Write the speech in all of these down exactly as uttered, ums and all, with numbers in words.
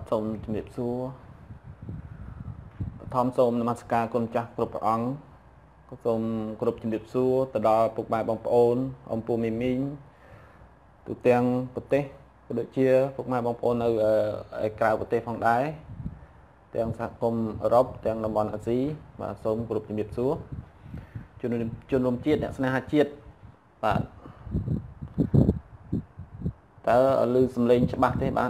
សូមជំរាបសួរធម្មសូមនមស្ការគុណចាស់គ្រប់ព្រះអង្គក៏សូមគ្រប់ជំរាបសួរទៅដល់ពុកម៉ែបងប្អូនអំពូមីមីងទូទាំងប្រទេសក៏ដូចជាពុកម៉ែបងប្អូននៅឯក្រៅប្រទេសផងដែរទាំងសហគមន៍អឺរ៉ុបទាំងតំបន់អាស៊ីបាទសូមគ្រប់ជំរាបសួរជនជនរួមជាតិអ្នកស្នេហាជាតិបាទតើឮសំឡេងច្បាស់ទេបាទ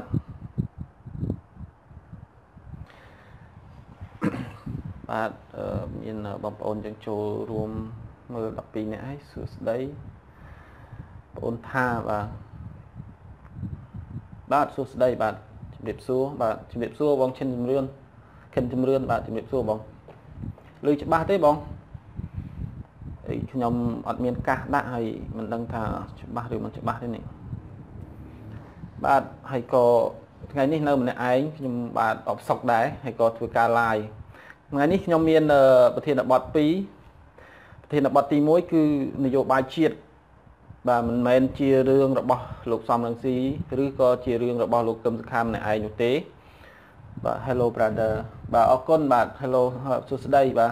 បាទមានបងប្អូនយើងចូលរួមមើលដប់ពីរនាក់ហើយសួស្ដីបងប្អូនថាបាទបាទសួស្ដីបាទជំរាបសួរបាទជំរាបសួរបងឈិនជំរឿនខិនជំរឿនបាទជំរាបសួរបងឮច្បាស់ទេបងអីខ្ញុំអត់មានកាសដាក់ហើយមិនដឹងថាច្បាស់ឬមិនច្បាស់ទេនេះបាទហើយក៏ថ្ងៃនេះនៅម្នាក់ឯងខ្ញុំបាទអបសុកដែរហើយក៏ធ្វើការ live ថ្ងៃនេះខ្ញុំមានប្រធានបទពីរប្រធានបទទីមួយគឺនយោបាយជាតិបាទមិនមែនជារឿងរបស់លោកសំរងស៊ីឬក៏ជារឿងរបស់លោកកឹមសុខាម្នាក់ឯងនោះទេបាទ Hello brother បាទអរគុណបាទ Hello សួស្ដីបាទ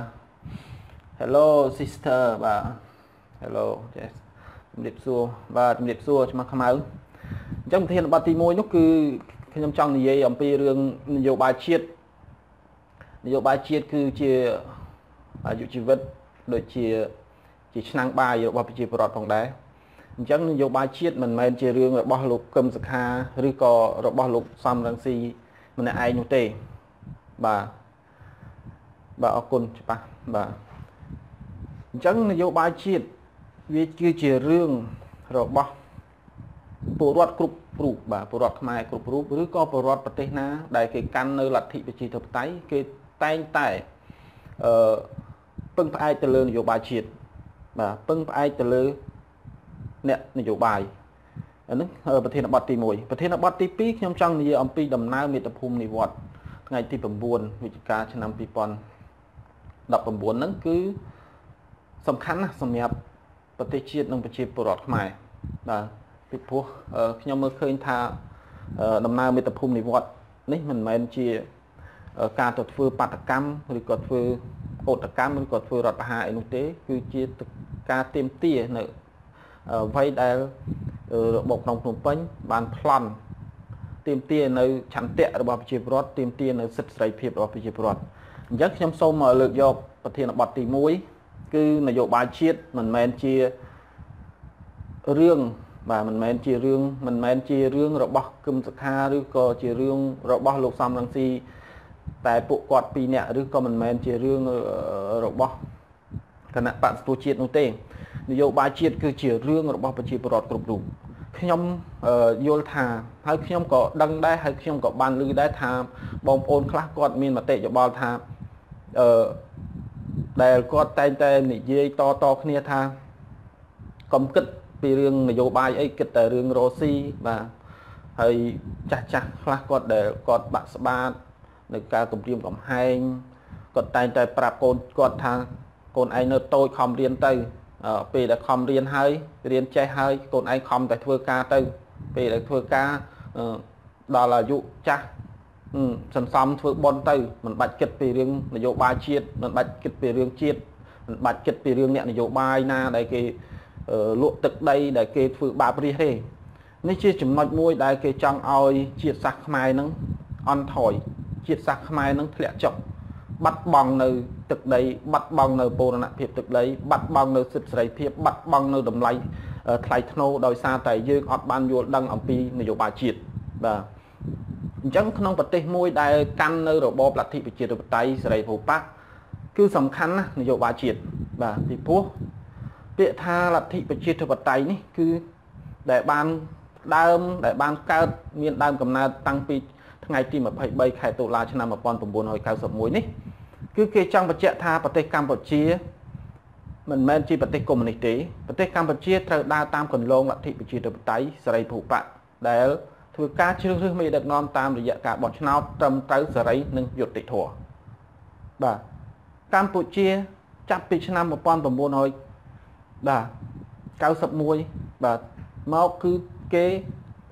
Hello sister បាទ Hello yes ជំរាបសួរបាទជំរាបសួរឆ្មាខ្មៅអញ្ចឹងប្រធានបទទីមួយនោះគឺខ្ញុំចង់និយាយអំពីរឿងនយោបាយជាតិនយោបាយជាតិគឺជាអាយុជីវិតដូចជាជាឆ្នាំងបាយរបស់ប្រជាពលរដ្ឋផងដែរអញ្ចឹងនយោបាយជាតិមិនមែនជារឿងរបស់លោកកឹមសុខាឬក៏របស់លោកសំរងស៊ីម្នាក់ឯងនោះទេបាទបាទអរគុណច្បាស់បាទអញ្ចឹងនយោបាយជាតិវាគឺជារឿងរបស់ពលរដ្ឋគ្រប់រូបបាទពលរដ្ឋខ្មែរគ្រប់រូបឬក៏ពលរដ្ឋប្រទេសណាដែលគេកាន់នៅលទ្ធិប្រជាធិបតេយ្យគេតែងតែអឺពឹងផ្អែកទៅលើនយោបាយជាតិបាទពឹងផ្អែកទៅលើអ្នកនយោបាយអានេះប្រធានបទទីមួយប្រធានបទទីពីរខ្ញុំចង់និយាយអំពីដំណើរមាតុភូមិនិវត្តន៍ថ្ងៃទី៩វិច្ឆិកាឆ្នាំ២០១៩ហ្នឹងគឺសំខាន់ណាស់សម្រាប់ប្រទេសជាតិនិងប្រជាពលរដ្ឋខ្មែរបាទពីព្រោះខ្ញុំមើលឃើញថាដំណើរមាតុភូមិនិវត្តន៍នេះមិនមែនជាការទៅធ្វើបាតកម្មឬក៏ធ្វើអូតកម្មឬក៏ធ្វើរដ្ឋប្រហារអីនោះទេគឺជាការទាមទារនៅអ្វីដែលរបបក្នុងភ្នំពេញបានប្លន់ទាមទារនៅឆន្ទៈរបស់ប្រជាពលរដ្ឋទាមទារនៅសិទ្ធិសេរីភាពរបស់ប្រជាពលរដ្ឋអញ្ចឹងខ្ញុំសូមលើកយកប្រធានបទទីមួយគឺនយោបាយជាតិមិនមែនជារឿងបាទមិនមែនជារឿងមិនមែនជារឿងរបស់គឹមសុខាឬក៏ជារឿងរបស់លោកសំរងស៊ីតែពួកគាត់ពីរនាក់ឬក៏មិនមែនជារឿងរបស់គណៈបក្សប្រជាជាតិនោះទេនយោបាយជាតិគឺជារឿងរបស់ប្រជាពលរដ្ឋគ្រប់រូបខ្ញុំយល់ថាហើយខ្ញុំក៏ដឹងដែរហើយខ្ញុំក៏បានឮដែរថាបងប្អូនខ្លះគាត់មានមតិយោបល់ថាអឺដែលគាត់តែងតែនិយាយតតគ្នាថាកុំគិតពីរឿងនយោបាយអីគិតតែរឿងរ៉ូស៊ីបាទហើយចាស់ចាស់ខ្លះគាត់ដែលគាត់បាក់ស្បាតនៅការគម្រាមកំហែងគាត់តែងតែប្រាប់កូនគាត់ថាកូនឯងនៅតូចខំរៀនទៅពេលដែលខំរៀនហើយរៀនចេះហើយកូនឯងខំតែធ្វើការទៅពេលដែលធ្វើការដល់អាយុចាស់សន្សំធ្វើបុណ្យទៅមិនបាច់គិតពីរឿងនយោបាយជាតិមិនបាច់គិតពីរឿងជាតិមិនបាច់គិតពីរឿងអ្នកនយោបាយណាដែលគេលក់ទឹកដីដែលគេធ្វើបាបរាជទេនេះជាចំណុចមួយដែលគេចង់ឲ្យជាតិសាសន៍ខ្មែរនឹងអន់ថយជាតិសាសន៍ខ្មែរនឹងធ្លាក់ចុះបាត់បង់នៅទឹកដីបាត់បង់នៅបូរណភាពទឹកដីបាត់បង់នៅសិទ្ធិសេរីភាពបាត់បង់នៅតម្លៃថ្លៃថ្នូរដោយសារតែយើងអត់បានយល់ដឹងអំពីនយោបាយជាតិបាទអញ្ចឹងក្នុងប្រទេសមួយដែលកាន់នៅរបបលទ្ធិប្រជាធិបតេយ្យសេរីភូប៉ាគឺសំខាន់ណាស់នយោបាយជាតិបាទពីព្រោះពាក្យថាលទ្ធិប្រជាធិបតេយ្យនេះគឺដែលបានដើមដែលបានកើតមានដើមកំណើតតាំងពីថ្ងៃទីម្ភៃបីខែតុលាឆ្នាំ១៩៩១នេះគឺគេចង់បញ្ជាក់ថាប្រទេសកម្ពុជាមិនមែនជាប្រទេសកុម្មុយនីសទេប្រទេសកម្ពុជាត្រូវដើរតាមគន្លងលទ្ធិប្រជាធិបតេយ្យសេរីភូប៉ាដែលធ្វើការជ្រើសរើសមេដឹកនាំតាមរយៈការបោះឆ្នោតត្រឹមត្រូវសេរីនិងយុត្តិធម៌បាទកម្ពុជាចាប់ពីឆ្នាំ១៩បាទ៩១បាទមកគឺគេ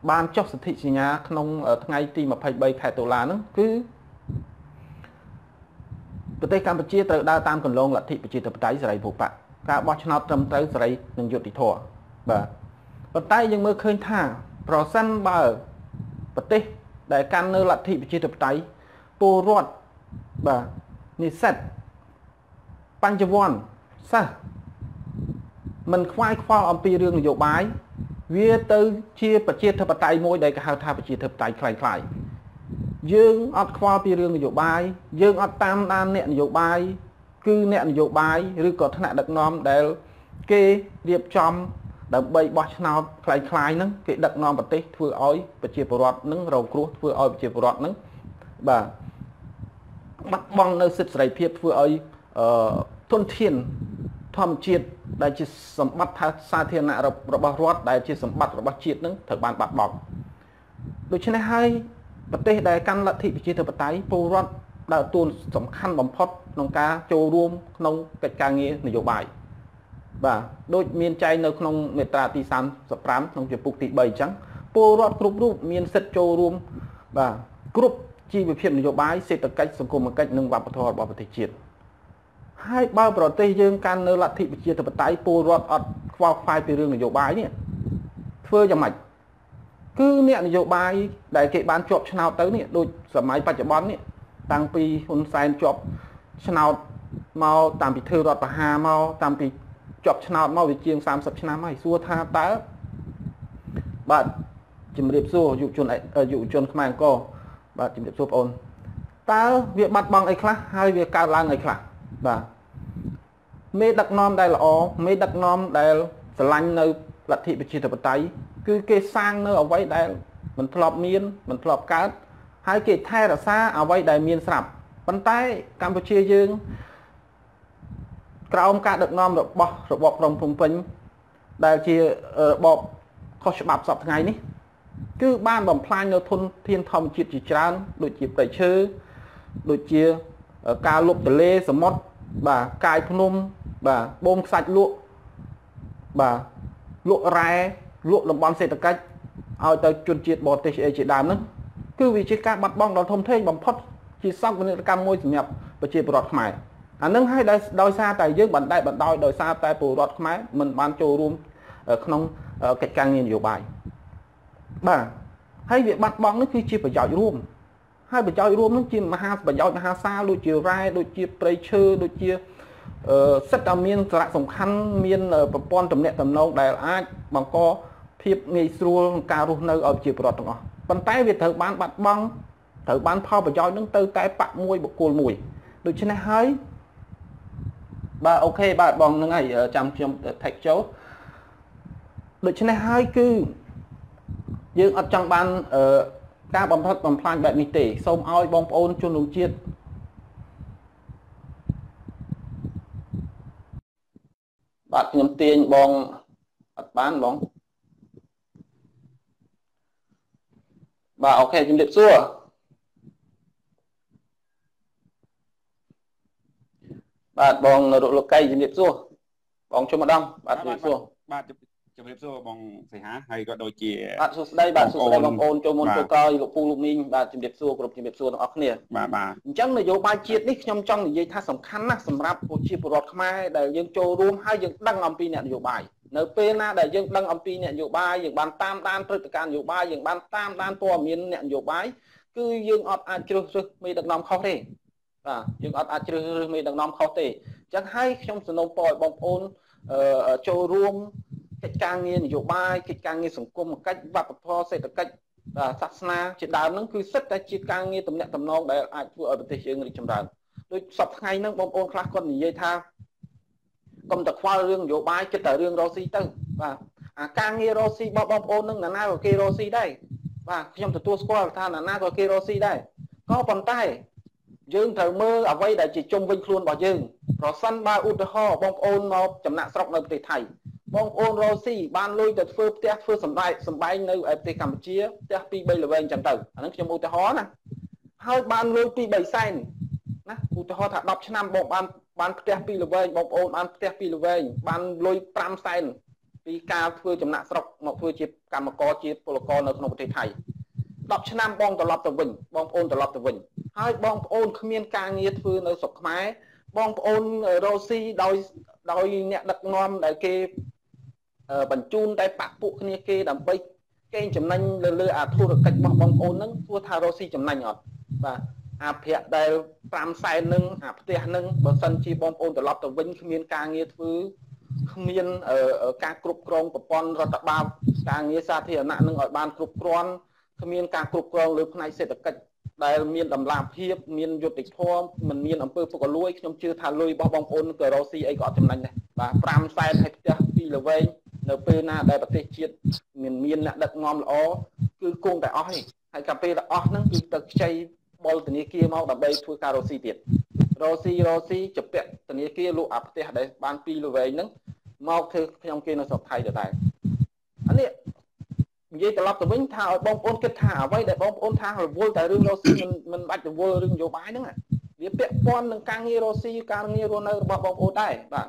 បានចុះសន្ធិសញ្ញាក្នុងថ្ងៃទីยี่สิบสามខែតុលាហ្នឹងគឺប្រទេសកម្ពុជាត្រូវដើរតាមគន្លងលទ្ធិប្រជាធិបតេយ្យសេរីភូប៉ាការបោះឆ្នោតត្រឹមត្រូវសេរីនិងយុត្តិធម៌បាទប៉ុន្តែយើងមើលឃើញថាប្រសិនបើប្រទេសដែលកាន់នៅលទ្ធិប្រជាធិបតេយ្យពលរដ្ឋបាទនិស្សិតបញ្ញវន្តសិស្សមិនខ្វាយខ្វល់អំពីរឿងនយោបាយវាទៅជាប្រជាធិបតេយ្យមួយដែលគេហៅថាប្រជាធិបតេយ្យคล้ายៗយើងអត់ខ្វល់ពីរឿងនយោបាយយើងអត់តាមដានអ្នកនយោបាយគឺអ្នកនយោបាយឬក៏ថ្នាក់ដឹកនាំដែលគេរៀបចំដើម្បីបោះឆ្នោតคล้ายៗហ្នឹងគេដឹកនាំប្រទេសធ្វើឲ្យប្រជាពលរដ្ឋហ្នឹងរងគ្រោះធ្វើឲ្យប្រជាពលរដ្ឋហ្នឹងបាទបាត់បង់នៅសិទ្ធិសេរីភាពធ្វើឲ្យអឺទុនធានធម្មជាតិដែលជាសម្បត្តិថាសាធារណៈរបស់រដ្ឋដែលជាសម្បត្តិរបស់ជាតិនឹងត្រូវបានបាត់បង់ដូច្នេះហើយប្រទេសដែលកាន់លទ្ធិប្រជាធិបតេយ្យពលរដ្ឋដើរតួសំខាន់បំផុតក្នុងការចូលរួមក្នុងកិច្ចការងារនយោបាយបាទដូចមានចែងនៅក្នុងមាត្រាទីសាមសិបប្រាំក្នុងជំពូកទីបីអញ្ចឹងពលរដ្ឋគ្រប់រូបមានសិទ្ធិចូលរួមបាទគ្រប់ជីវភាពនយោបាយសេដ្ឋកិច្ចសង្គមគិច្ចនិងវប្បធម៌របស់ប្រទេសជាតិហើយបើប្រទេសយើងកាន់នៅលទ្ធិប្រជាធិបតេយ្យពលរដ្ឋអត់ខ្វល់ខ្វាយពីរឿងនយោបាយនេះធ្វើយ៉ាងម៉េចគឺអ្នកនយោបាយដែលគេបានជាប់ឆ្នោតទៅនេះដូចសម័យបច្ចុប្បន្ននេះតាំងពីហ៊ុនសែនជាប់ឆ្នោតមកតាមពីធ្វើរដ្ឋប្រហារមកតាមពីជាប់ឆ្នោតមកវាជាងសាមសិបឆ្នាំហើយសួរថាតើបាទជំរាបសួរយុវជនយុវជនខ្មែរអង្គរបាទជំរាបសួរបងអូនតើវាបាត់បង់អីខ្លះហើយវាកើតឡើងអីខ្លះបាទមេដឹកនាំដែលល្អមេដឹកនាំដែលស្រឡាញ់នៅលទ្ធិប្រជាធិបតេយ្យគឺគេសាងនៅអ្វីដែលមិនធ្លាប់មានមិនធ្លាប់កើតហើយគេថែរក្សាអ្វីដែលមានស្រាប់ប៉ុន្តែកម្ពុជាយើងក្រោមការដឹកនាំរបស់របបក្រុងភ្នំពេញដែលជារបបខុសច្បាប់សពថ្ងៃនេះគឺបានបំផ្លាញនៅធនធានធម្មជាតិជាច្រើនដូចជាព្រៃឈើដូចជាការលុបទន្លេសមុទ្របាទកាយភ្នំបាទបូមខ្សាច់លក់បាទលក់រ៉ែលក់តំបន់សេដ្ឋកិច្ចឲ្យទៅជនជាតិបរទេសអីជាដើមហ្នឹងគឺវាជាការបាត់បង់ដ៏ធំធេងបំផុតជាសោកនាដកម្មមួយសម្រាប់ប្រជាពលរដ្ឋខ្មែរអានឹងហើយដោយសារតែយើងបណ្តែតបណ្ដោយដោយសារតែពលរដ្ឋខ្មែរមិនបានចូលរួមក្នុងកិច្ចការងារនយោបាយបាទហើយវាបាត់បង់នេះគឺជាប្រយោជន៍រួមហើយប្រយោជន៍រួមនឹងជាមហាប្រយោជន៍មហាសាលដូចជារ៉ែដូចជាព្រៃឈើដូចជាសិទ្ធិតែមានសារៈសំខាន់មានប្រព័ន្ធទំនាក់ទំនងដែលអាចបង្កភាពងាយស្រួលក្នុងការរស់នៅឲ្យប្រជាពលរដ្ឋទាំងអស់ប៉ុន្តែវាត្រូវបានបាត់បង់ត្រូវបានផលប្រយោជន៍នឹងទៅតែបកមួយបុគ្គលមួយដូច្នេះហើយបាទអូខេបាទបងនឹងហើយចាំខ្ញុំ take ចូលដូច្នេះហើយគឺយើងអត់ចង់បានការបំផិតបំផ្លាញបែបនេះទេសូមឲ្យបងប្អូនជនរួមជាតិបាទខ្ញុំទាញបងអត់បានបងបាទអូខេជំរាបសួរបាទបងលោកកៃជំរាបសួរបងជុំម្ដងបាទជំរាបសួរបាទជំរាបសួរបងសីហាហើយក៏ដូចជាបាទសួស្ដីបាទសួស្ដីបងប្អូនចូលមុនចូលក្រោយលោកពូលោកមីងបាទជំរាបសួរគ្រប់ជំរាបសួរទាំងអស់គ្នាបាទបាទអញ្ចឹងនយោបាយជាតិនេះខ្ញុំចង់និយាយថាសំខាន់ណាស់សម្រាប់ប្រជាពលរដ្ឋខ្មែរដែលយើងចូលរួមហើយយើងដឹងអំពីអ្នកនយោបាយនៅពេលណាដែលយើងដឹងអំពីអ្នកនយោបាយយើងបានតាមដានព្រឹត្តិការណ៍នយោបាយយើងបានតាមដានព័ត៌មានអ្នកនយោបាយគឺយើងអត់អាចជ្រើសរើសមេដឹកនាំខុសទេបាទយើងអត់អាចជ្រើសរើសមេដឹកនាំខុសទេអញ្ចឹងហើយខ្ញុំសនំពរឲ្យបងប្អូនចូលរួមកិច្ចការងារនយោបាយកិច្ចការងារសង្គមកិច្ចវប្បធម៌សេដ្ឋកិច្ចសាសនាជាដើមហ្នឹងគឺសិតតែជាការងារទំនាក់ទំនងដែលអាចធ្វើឲ្យប្រទេសយើងរីកចម្រើនដូចសប្តាហ៍ថ្ងៃហ្នឹងបងប្អូនខ្លះគាត់និយាយថាកុំតែខ្វល់រឿងនយោបាយគិតតែរឿងរ៉ូស៊ីទៅបាទអាការងាររ៉ូស៊ីរបស់បងប្អូនហ្នឹងណាណាក៏គេរ៉ូស៊ីដែរបាទខ្ញុំទទួលស្គាល់ថាណាណាក៏គេរ៉ូស៊ីដែរក៏ប៉ុន្តែយើងត្រូវមើលអ្វីដែលជាជុំវិញខ្លួនរបស់យើងប្រសិនបើឧទាហរណ៍បងប្អូនមកចំណាក់ស្រុកនៅប្រទេសថៃបងប្អូនរ៉ូស៊ីបានលុយទៅធ្វើផ្ទះធ្វើសម្បែងសម្បែងនៅប្រទេសកម្ពុជាផ្ទះពីរបីល្វែងចឹងទៅអាហ្នឹងខ្ញុំឧទាហរណ៍ណាហើយបានលុយពីរបីសែនណាឧទាហរណ៍ថាដប់ឆ្នាំបងបានបានផ្ទះពីរល្វែងបងប្អូនបានផ្ទះពីរល្វែងបានលុយប្រាំសែនពីការធ្វើចំណាក់ស្រុកមកធ្វើជាកម្មករជាពលករនៅក្នុងប្រទេសថៃដប់ឆ្នាំបងត្រឡប់ទៅវិញបងប្អូនត្រឡប់ទៅវិញហើយបងប្អូនគ្មានការងារធ្វើនៅស្រុកខ្មែរបងប្អូនរស់ស៊ីដោយដោយអ្នកដឹកនាំដែលគេបញ្ជូនតែបាក់ពួកគ្នាគេដើម្បីកេងចំណេញលើលើអាធុរកិច្ចរបស់បងប្អូនហ្នឹងធ្វើថារស់ស៊ីចំណេញអត់បាទអាប្រាក់ដែល5សែននឹងអាផ្ទះនឹងបើសិនជាបងប្អូនត្រឡប់ទៅវិញគ្មានការងារធ្វើគ្មានការគ្រប់គ្រងប្រព័ន្ធរដ្ឋបាលការងារសាធារណៈនឹងឲ្យបានគ្រប់គ្រាន់គ្មានការគ្រប់គ្រងលើផ្នែកសេដ្ឋកិច្ចដែលមានតម្លាភាពមានយុត្តិធម៌មិនមានអំពើពុករលួយខ្ញុំជឿថាលុយរបស់បងប្អូនក៏រស់ស៊ីអីក៏អត់ចំណេញដែរបាទ5សែនឲ្យផ្ទះពីរល្វែងនៅពេលណាដែលប្រទេសជាតិមានមានអ្នកដឹកនាំល្អគឺគង់តែអស់នេះហើយកាលពេលតែអស់ហ្នឹងគឺទៅខ្ចីបុលធនាគារមកដើម្បីធ្វើការរស់ស៊ីទៀតរស់ស៊ីរស់ស៊ីជពាក់ធនាគារលក់អាផ្ទះដែលបានពីរល្វែងហ្នឹងមកធ្វើខ្ញុំគេនៅស្រុកថៃដដែលអានេះនិយាយត្រឡប់ទៅវិញថាឲ្យបងប្អូនគិតថាអ្វីដែលបងប្អូនថារវល់តែរឿងរស់ស៊ីមិនមិនបាច់រវល់រឿងនយោបាយហ្នឹងវាពាក់ព័ន្ធនឹងការងាររស់ស៊ីការងាររស់នៅរបស់បងប្អូនដែរបាទ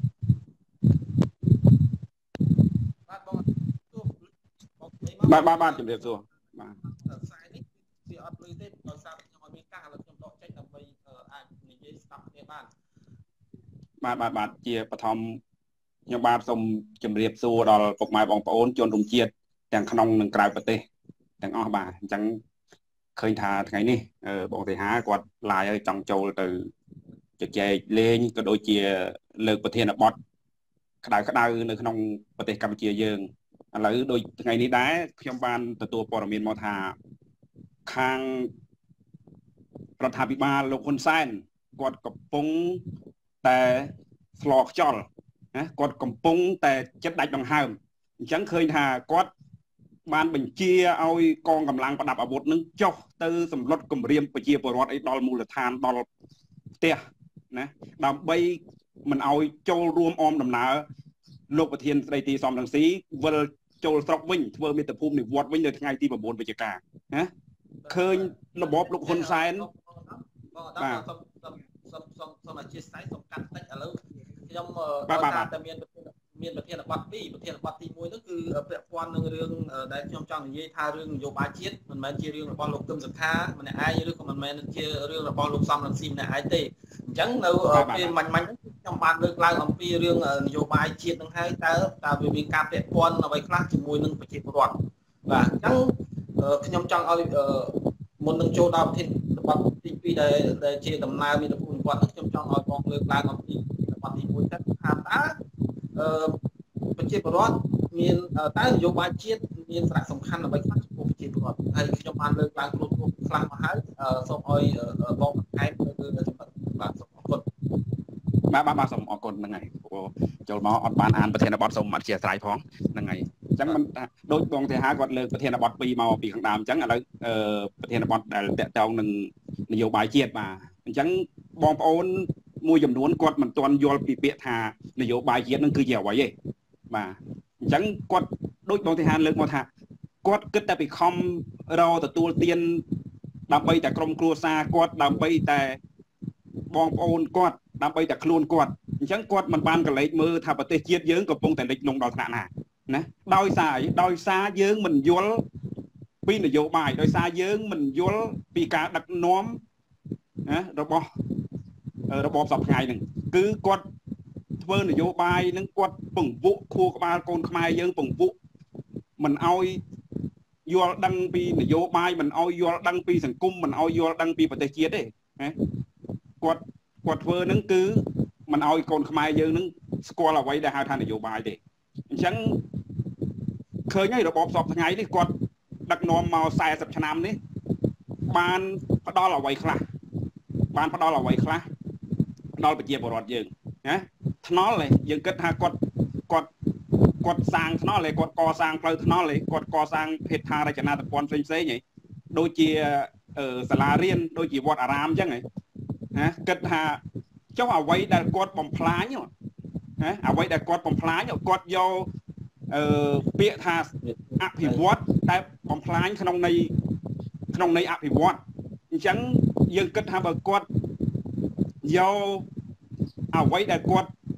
បាទបាទបាទជំរាបសួរបាទខ្សែនេះវាអត់លុយទេដោយសារខ្ញុំអត់មានកាសឥឡូវខ្ញុំដកចេញដើម្បីអាចនិយាយស្ដាប់គ្នាបានបាទបាទបាទជាបឋមខ្ញុំបាទសូមជម្រាបសួរដល់ពុកម៉ែបងប្អូនជនរួមជាតិទាំងក្នុងនិងក្រៅប្រទេសទាំងអស់បាទអញ្ចឹងឃើញថាថ្ងៃនេះបងសីហាគាត់ឡាយឲ្យចង់ចូលទៅជជែកលេងក៏ដូចជាលើកប្រធានបទក្តៅក្តៅនៅក្នុងប្រទេសកម្ពុជាយើងឥឡូវដូចថ្ងៃនេះដែរខ្ញុំបានទទួលព័ត៌មានមកថាខាងរដ្ឋាភិបាលលោកហ៊ុនសែនគាត់កំពុងតែស្លខ្យល់ណាគាត់កំពុងតែចិត្តដាច់ដង្ហើមអញ្ចឹងឃើញថាគាត់បានបញ្ជាឲ្យកងកម្លាំងប្រដាប់អាវុធនឹងចុះទៅសម្លុតគម្រាមប្រជាពលរដ្ឋឲ្យដល់មូលដ្ឋានដល់ផ្ទះណាដើម្បីមិនឲ្យចូលរួមអមដំណើរលោកប្រធានស្ដីទីសំរងស៊ីវិលចូលស្រុកវិញធ្វើមេត្តាភូមិនិវត្តវិញនៅថ្ងៃទី9វិច្ឆិកាណាឃើញរបបលោកហ៊ុនសែនបាទសូមសូមសូមអធិស្ឋានសូមកាត់តិចឥឡូវខ្ញុំបាទតែមានមានប្រធានបទពីរប្រធានបទទីមួយនោះគឺពាក់ព័ន្ធនឹងរឿងដែលខ្ញុំចង់និយាយថារឿងនយោបាយជាតិមិនមែនជារឿងរបស់លោកកឹមសុខាម្នាក់ឯងឬក៏មិនមែនជារឿងរបស់លោកសំរងស៊ីម្នាក់ឯងទេអញ្ចឹងនៅពេលមាញ់មាញ់ខ្ញុំបានលើកឡើងអំពីរឿងនយោបាយជាតិនឹងហើយតើតើវាមានការពាក់ព័ន្ធអ្វីខ្លះជាមួយនឹងប្រជាពលរដ្ឋបាទអញ្ចឹងខ្ញុំចង់ឲ្យមុននឹងចូលដល់ប្រធានបទទីពីរដែលដែលជាដំណើរមានភូមិគាត់ខ្ញុំចង់ឲ្យបងលើកឡើងអំពីបទទីមួយទៅថាតើអឺប្រជាពលរដ្ឋមានតើនយោបាយជាតិមានសារៈសំខាន់អ្វីខ្លះចំពោះប្រជាពលរដ្ឋហើយខ្ញុំបានលើកឡើងគ្រប់គ្រប់ខ្លះមកហើយសូមឲ្យបងបន្ថែមទៅលើចំណុចបាទសូមអរគុណបាទបាទសូមអរគុណហ្នឹងហើយចូលមកអត់បានអានប្រធានបទសូមអធិស្ឋានផងហ្នឹងហើយអញ្ចឹងមិនដូចបងទេហាគាត់លើកប្រធានបទពីរមកពីខាងដើមអញ្ចឹងឥឡូវប្រធានបទដែលតាក់ទងនឹងនយោបាយជាតិបាទអញ្ចឹងបងប្អូនមួយចំនួនគាត់មិនទាន់យល់ពីពាក្យថានយោបាយជាតិនឹងគឺជាអ្វីទេបាទអញ្ចឹងគាត់ដូចបងទេហាលើកមកថាគាត់គិតតែពីខំរទទួលទានដើម្បីតែក្រុមគ្រួសារគាត់ដើម្បីតែបងប្អូនគាត់ដើម្បីតែខ្លួនគាត់អញ្ចឹងគាត់មិនបានកលេចមើលថាប្រទេសជាតិយើងកំពុងតែលិចលង់ដល់ថ្នាក់ណាណាដោយសារដោយសារយើងមិនយល់ពីនយោបាយដោយសារយើងមិនយល់ពីការដឹកនាំណារបស់របបសពថ្ងៃហ្នឹងគឺគាត់ធ្វើនយោបាយហ្នឹងគាត់ពង្វក់ខួរក្បាលកូនខ្មែរយើងពង្វក់មិនអោយយល់ដឹងពីនយោបាយមិនអោយយល់ដឹងពីសង្គមមិនអោយយល់ដឹងពីប្រទេសជាតិទេណាគាត់គាត់ធ្វើហ្នឹងគឺមិនអោយកូនខ្មែរយើងហ្នឹងស្គាល់អ្វីដែលហៅថានយោបាយទេអញ្ចឹងឃើញហើយរបបសពថ្ងៃនេះគាត់ដឹកនាំមកសែសិបឆ្នាំនេះបានផ្ដល់អ្វីខ្លះបានផ្ដល់អ្វីខ្លះដល់ប្រជាពលរដ្ឋយើងណាថ្នល់ឯងយើងគិតថាគាត់គាត់គាត់សាងថ្នល់ឯងគាត់កសាងផ្លូវថ្នល់ឯងគាត់កសាងហេដ្ឋារចនាសម្ព័ន្ធផ្សេងផ្សេងឯងដូចជាសាលារៀនដូចជាវត្តអារាមអញ្ចឹងឯងណាគិតថាចុះអ្វីដែលគាត់បំផ្លាញណាអ្វីដែលគាត់បំផ្លាញគាត់យកអឺពាក្យថាអភិវឌ្ឍតែបំផ្លាញក្នុងន័យក្នុងន័យអភិវឌ្ឍអញ្ចឹងយើងគិតថាបើគាត់យកអ្វីដែលគាត់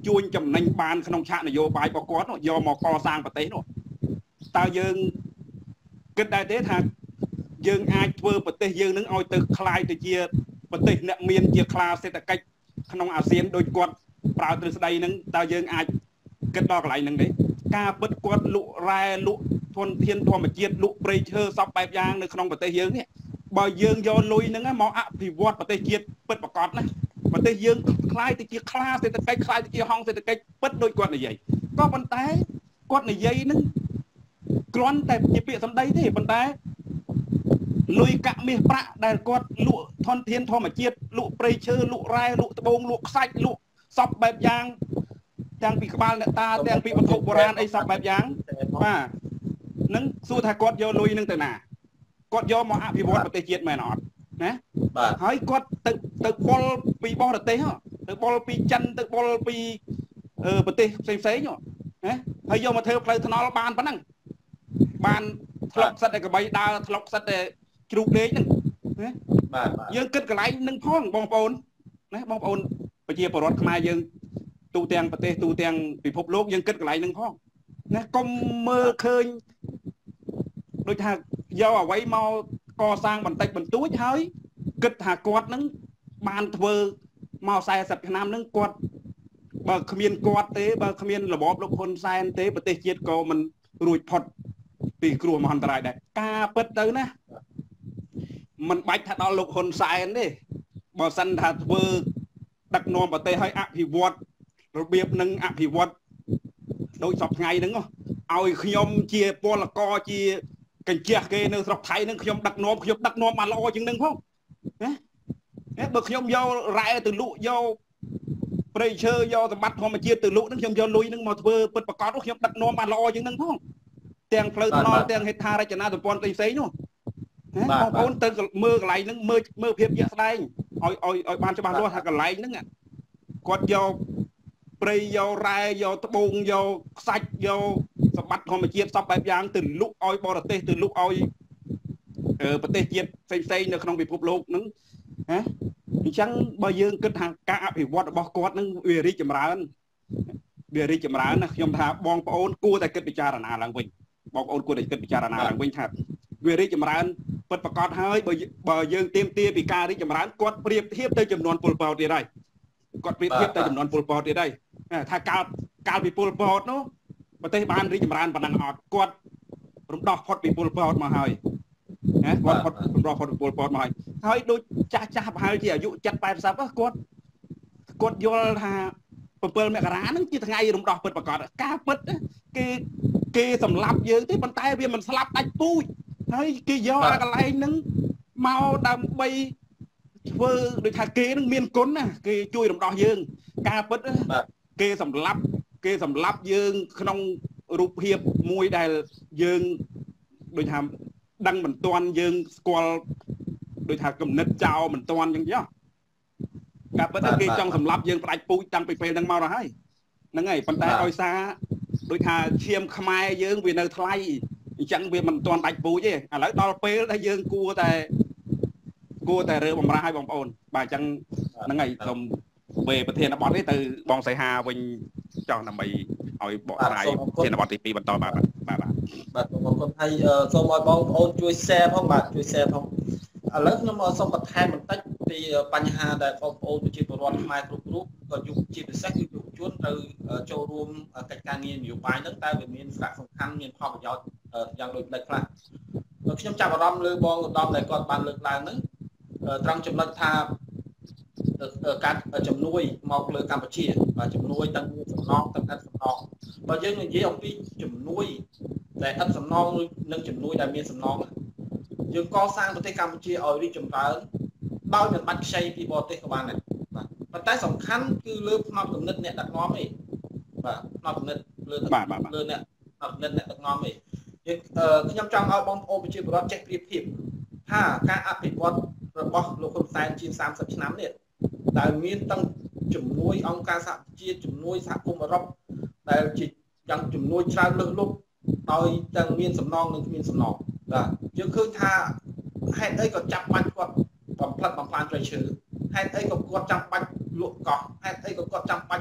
ជួញចំណេញបានក្នុងឆាកនយោបាយរបស់គាត់យកមកកសាងប្រទេសនោះតើយើងគិតដែរទេថាយើងអាចធ្វើប្រទេសយើងនឹងឲ្យទៅคล้ายទៅជាប្រទេសអ្នកមានជាខ្លាសេដ្ឋកិច្ចក្នុងអាស៊ានដូចគាត់ប្រើទ្រឹស្ដីហ្នឹងតើយើងអាចគិតដល់កន្លែងហ្នឹងទេការពិតគាត់លក់រ៉ែលក់ធនធានធម្មជាតិលក់ព្រៃឈើសពបែបយ៉ាងនៅក្នុងប្រទេសយើងនេះបើយើងយកលុយហ្នឹងមកអភិវឌ្ឍប្រទេសជាតិពិតប្រាកដណាប្រទេសយើងคล้ายទៅជាខ្លាសេដ្ឋកិច្ចคล้ายទៅជាហង្សសេដ្ឋកិច្ចពិតដូចគាត់និយាយក៏ប៉ុន្តែគាត់និយាយហ្នឹងគ្រាន់តែជាពាក្យសម្ដីទេប៉ុន្តែលុយកាក់មាសប្រាក់ដែលគាត់លក់ធនធានធម្មជាតិលក់ព្រៃឈើលក់រ៉ែលក់ត្បូងលក់ខ្សាច់លក់សពបែបយ៉ាងទាំងពីក្បាលអ្នកតាទាំងពីវត្ថុបុរាណអីសពបែបយ៉ាងបាទនឹងសួរថាគាត់យកលុយនឹងទៅណាគាត់យកមកអភិវឌ្ឍប្រទេសជាតិមែនអត់ណាបាទហើយគាត់ទៅទៅបុលពីបរទេសទៅបុលពីចិនទៅបុលពីប្រទេសផ្សេងផ្សេងណាហើយយកមកធ្វើផ្លូវថ្នល់បានប៉ុណ្ណឹងបានធ្លុកសិតតែកបីដើរធ្លុកសិតតែជ្រូកលេងហ្នឹងណាបាទយើងគិតកន្លែងនឹងផងបងប្អូនណាបងប្អូនប្រជាពលរដ្ឋខ្មែរយើងទូទាំងប្រទេសទូទាំងពិភពលោកយើងគិតកន្លែងនឹងផងណាកុំមើលឃើញដូចថាយកអ្វីមកកសាងបន្តិចបន្តួចហើយគិតថាគាត់នឹងបានធ្វើមកสี่สิบឆ្នាំនឹងគាត់បើគ្មានគាត់ទេបើគ្មានរបបលោកហ៊ុនសែនទេប្រទេសជាតិក៏មិនរួចផុតពីគ្រោះមហន្តរាយដែរការពិតទៅណាมันបាច់ថាដល់លោកហ៊ុនសែនទេបើសិនថាធ្វើដឹកនាំប្រទេសឲ្យអភិវឌ្ឍរបៀបនឹងអភិវឌ្ឍដូចសពថ្ងៃហ្នឹងឲ្យខ្ញុំជាពលករជាកញ្ជះគេនៅស្រុកថៃហ្នឹងខ្ញុំដឹកនាំខ្ញុំដឹកនាំបានល្អជាងនឹងផងណាបើខ្ញុំយករ៉ែទៅលក់យកព្រៃឈើយកសម្បត្តិធម្មជាតិទៅលក់ហ្នឹងខ្ញុំយកលុយហ្នឹងមកធ្វើពិតប្រកបខ្ញុំដឹកនាំបានល្អជាងនឹងផងទាំងផ្លូវថ្នល់ទាំងហេដ្ឋារចនាសម្ព័ន្ធផ្សេងៗនោះណាបងប្អូនទៅមើលកន្លែងហ្នឹងមើលមើលភាពជាក់ស្ដែងឲ្យឲ្យឲ្យបានច្បាស់លាស់ថាកន្លែងហ្នឹងគាត់យកព្រៃយករ៉ែយកត្បូងយកខ្សាច់យកសម្បត្តិធម្មជាតិសពបែបយ៉ាងទៅលក់ឲ្យបរទេសទៅលក់ឲ្យប្រទេសជាតិផ្សេងៗនៅក្នុងពិភពលោកហ្នឹងណាអញ្ចឹងបើយើងគិតថាការអភិវឌ្ឍរបស់គាត់ហ្នឹងវារីកចម្រើនវារីកចម្រើនណាខ្ញុំថាបងប្អូនគួរតែគិតពិចារណាឡើងវិញបងប្អូនគួរតែគិតពិចារណាឡើងវិញថាវារីកចម្រើនពិតប្រាកដហើយបើបើយើងទៀមទាពីការរីកចម្រើនគាត់ប្រៀបធៀបទៅចំនួនពលពតទៀតហើយគាត់ប្រៀបធៀបទៅចំនួនពលពតទៀតហើយថាកាលកាលពីពលពតនោះប្រទេសបានរីកចម្រើនប៉ុណ្ណឹងអត់គាត់រំដោះផុតពីពលពតមកហើយណាគាត់ផុតរំដោះផុតពីពលពតមកហើយហើយដូចចាស់ចាស់ប្រហែលជាអាយុเจ็ด แปด สิบគាត់គាត់យល់ថាเจ็ดមករាហ្នឹងជាថ្ងៃរំដោះពិតប្រាកដការពិតគេគេសម្លាប់យើងទេប៉ុន្តែវាមិនស្លាប់ដាច់ពូជហើយគេយកអាកន្លែងហ្នឹងមកដើម្បីធ្វើដូចថាគេនឹងមានគុណណាគេជួយរំដោះយើងការពិតគេសម្លាប់គេសម្លាប់យើងក្នុងរូបភាពមួយដែលយើងដូចថាដឹងមិនទាន់យើងស្គាល់ដូចថាគំនិតចោលមិនទាន់អញ្ចឹងចុះការពិតគេចង់សម្លាប់យើងផ្ដាច់ពូជតាំងពីពេលហ្នឹងមកដល់ហើយហ្នឹងហើយប៉ុន្តែឲ្យសារដូចថាឈាមខ្មែរយើងវានៅថ្លៃអញ្ចឹងវាមិនទាន់ដាច់ពូជទេឥឡូវដល់ពេលដែលយើងគួរតែគួរតែរើបំរាស់ឲ្យបងប្អូនបាទអញ្ចឹងហ្នឹងហើយសូមពេលប្រធានបទនេះទៅបងសីហាវិញចង់ដើម្បីឲ្យបកស្រាយប្រធានបទទីពីរបន្តបាទបាទបាទបាទបងប្អូនហើយសូមឲ្យបងប្អូនជួយ share ផងបាទជួយ share ផងឥឡូវខ្ញុំសូមបន្ថែមបន្តិចពីបញ្ហាដែលបងប្អូនប្រជាពលរដ្ឋខ្មែរគ្រប់រូបក៏យុវជាពិសេសគឺយុវជនត្រូវចូលរួមកិច្ចការងារនយោបាយហ្នឹងតែវាមានសារៈសំខាន់មានផលប្រយោជន៍យ៉ាងដូចផ្លេចខ្លះខ្ញុំចាប់អារម្មណ៍លើបងឧត្តមដែលគាត់បានលើកឡើងហ្នឹងត្រង់ចំណុចថាការជំនួយមកលើកម្ពុជាបាទជំនួយទាំងសំណងទាំងឥតសំណងបើយើងនិយាយអំពីជំនួយដែលឥតសំណងនិងជំនួយដែលមានសំណងយើងកសាងប្រទេសកម្ពុជាឲ្យរីកចម្រើនដោយមិនបាច់ខ្ចីពីបរទេសក៏បានដែរបាទប៉ុន្តែសំខាន់គឺលើផ្នត់គំនិតអ្នកដឹកនាំឯងបាទផ្នត់គំនិតលើលើអ្នកផ្នត់គំនិតអ្នកដឹកនាំឯងយើងខ្ញុំចង់ឲ្យបងប្អូនប្រជាពលរដ្ឋចេះប្រៀបធៀបថាការអភិវឌ្ឍរបស់លោកហ៊ុនសែនជាងសាមសិបឆ្នាំនេះដែលមានទាំងជំនួយអង្គការសហជីវជាតិជំនួយសហគមន៍អឺរ៉ុបដែលជាយ៉ាងជំនួយច្រើនលើសលប់ដោយទាំងមានសំណងនិងគ្មានសំណងបាទយើងឃើញថាហេតុអីក៏ចាប់បាច់គាត់បំផ្លិចបំផ្លាញព្រៃឈើហេតុអីក៏គាត់ចាំបាច់លក់កោះហេតុអីក៏គាត់ចាំបាច់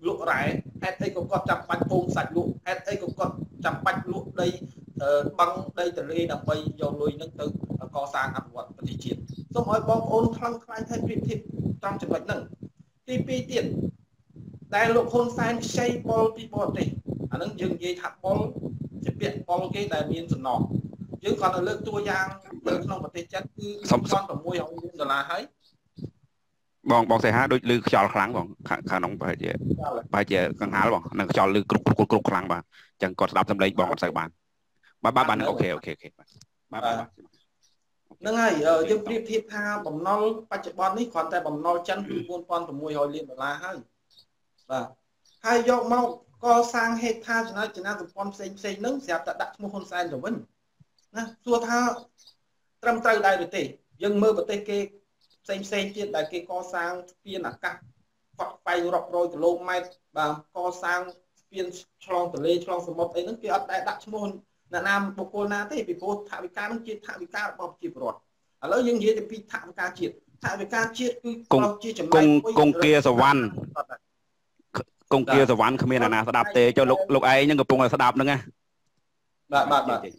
លក់រ៉ែហេតុអីក៏គាត់ចាំបាច់ពងសាច់លក់ហេតុអីក៏គាត់ចាំបាច់លក់ដីបឹងដីទន្លេដើម្បីយកលុយនឹងទៅកសាងអភិវឌ្ឍប្រទេសជាតិសូមឲ្យបងប្អូនខ្លាំងខ្លាញ់ឲ្យប្រៀបធៀបតាមចំណុចហ្នឹងទីពីរទៀតដែលលោកហ៊ុនសែនខ្ចីបុលពីបរទេសអាហ្នឹងយើងនិយាយថាបុលជាពាក្យបុលគេដែលមានសំណងយើងគាត់ទៅលើកតួយ៉ាងនៅក្នុងប្រទេសចិនគឺសំខាន់៦រយលានដុល្លារហើយបងបងសេហាដូចលឺខ្យល់ខ្លាំងបងខាងក្នុងប្រហែលជាប្រហែលជាកង្ហាលបងនឹងខ្យល់លឺគ្រប់គ្រប់គ្រប់ខ្លាំងបាទអញ្ចឹងគាត់ស្ដាប់សំឡេងបងអត់សូវបានបាទបាទបាទអូខេអូខេអូខេបាទបាទបាទហ្នឹងហើយយើងប្រៀបធៀបថាបំណុលបច្ចុប្បន្ននេះគ្រាន់តែបំណុលចិនគឺបួនពាន់៦រយលានដុល្លារហើយបាទហើយយកមកកសាងហេដ្ឋារចនាសម្ព័ន្ធផ្សេងផ្សេងហ្នឹងស្រាប់តែដាក់ឈ្មោះហ៊ុនសែនទៅវិញណាសួរថាត្រឹមត្រូវដែរឬទេយើងមើលប្រទេសគេផ្សេងផ្សេងទៀតដែលគេកសាងស្ពានអាកាសខ្វាក់ខ្វែងរាប់រយគីឡូម៉ែត្របាទកសាងស្ពានឆ្លងទន្លេឆ្លងសមុទ្រអីហ្នឹងគេអត់ដែលដាក់ឈ្មោះអ្នកណាបុគ្គលណាទេពីព្រោះថវិកាហ្នឹងជាថវិការបស់ប្រជាពលរដ្ឋឥឡូវយើងនិយាយពីថវិកាជាតិថវិកាជាតិគឺជាចំណែកគង្គគាសវណ្ណគង្គគាសវណ្ណគ្មានអាណាស្ដាប់ទេចុះលោកលោកឯងហ្នឹងកំពុងតែស្ដាប់ហ្នឹងណាបាទបាទបាទអឺ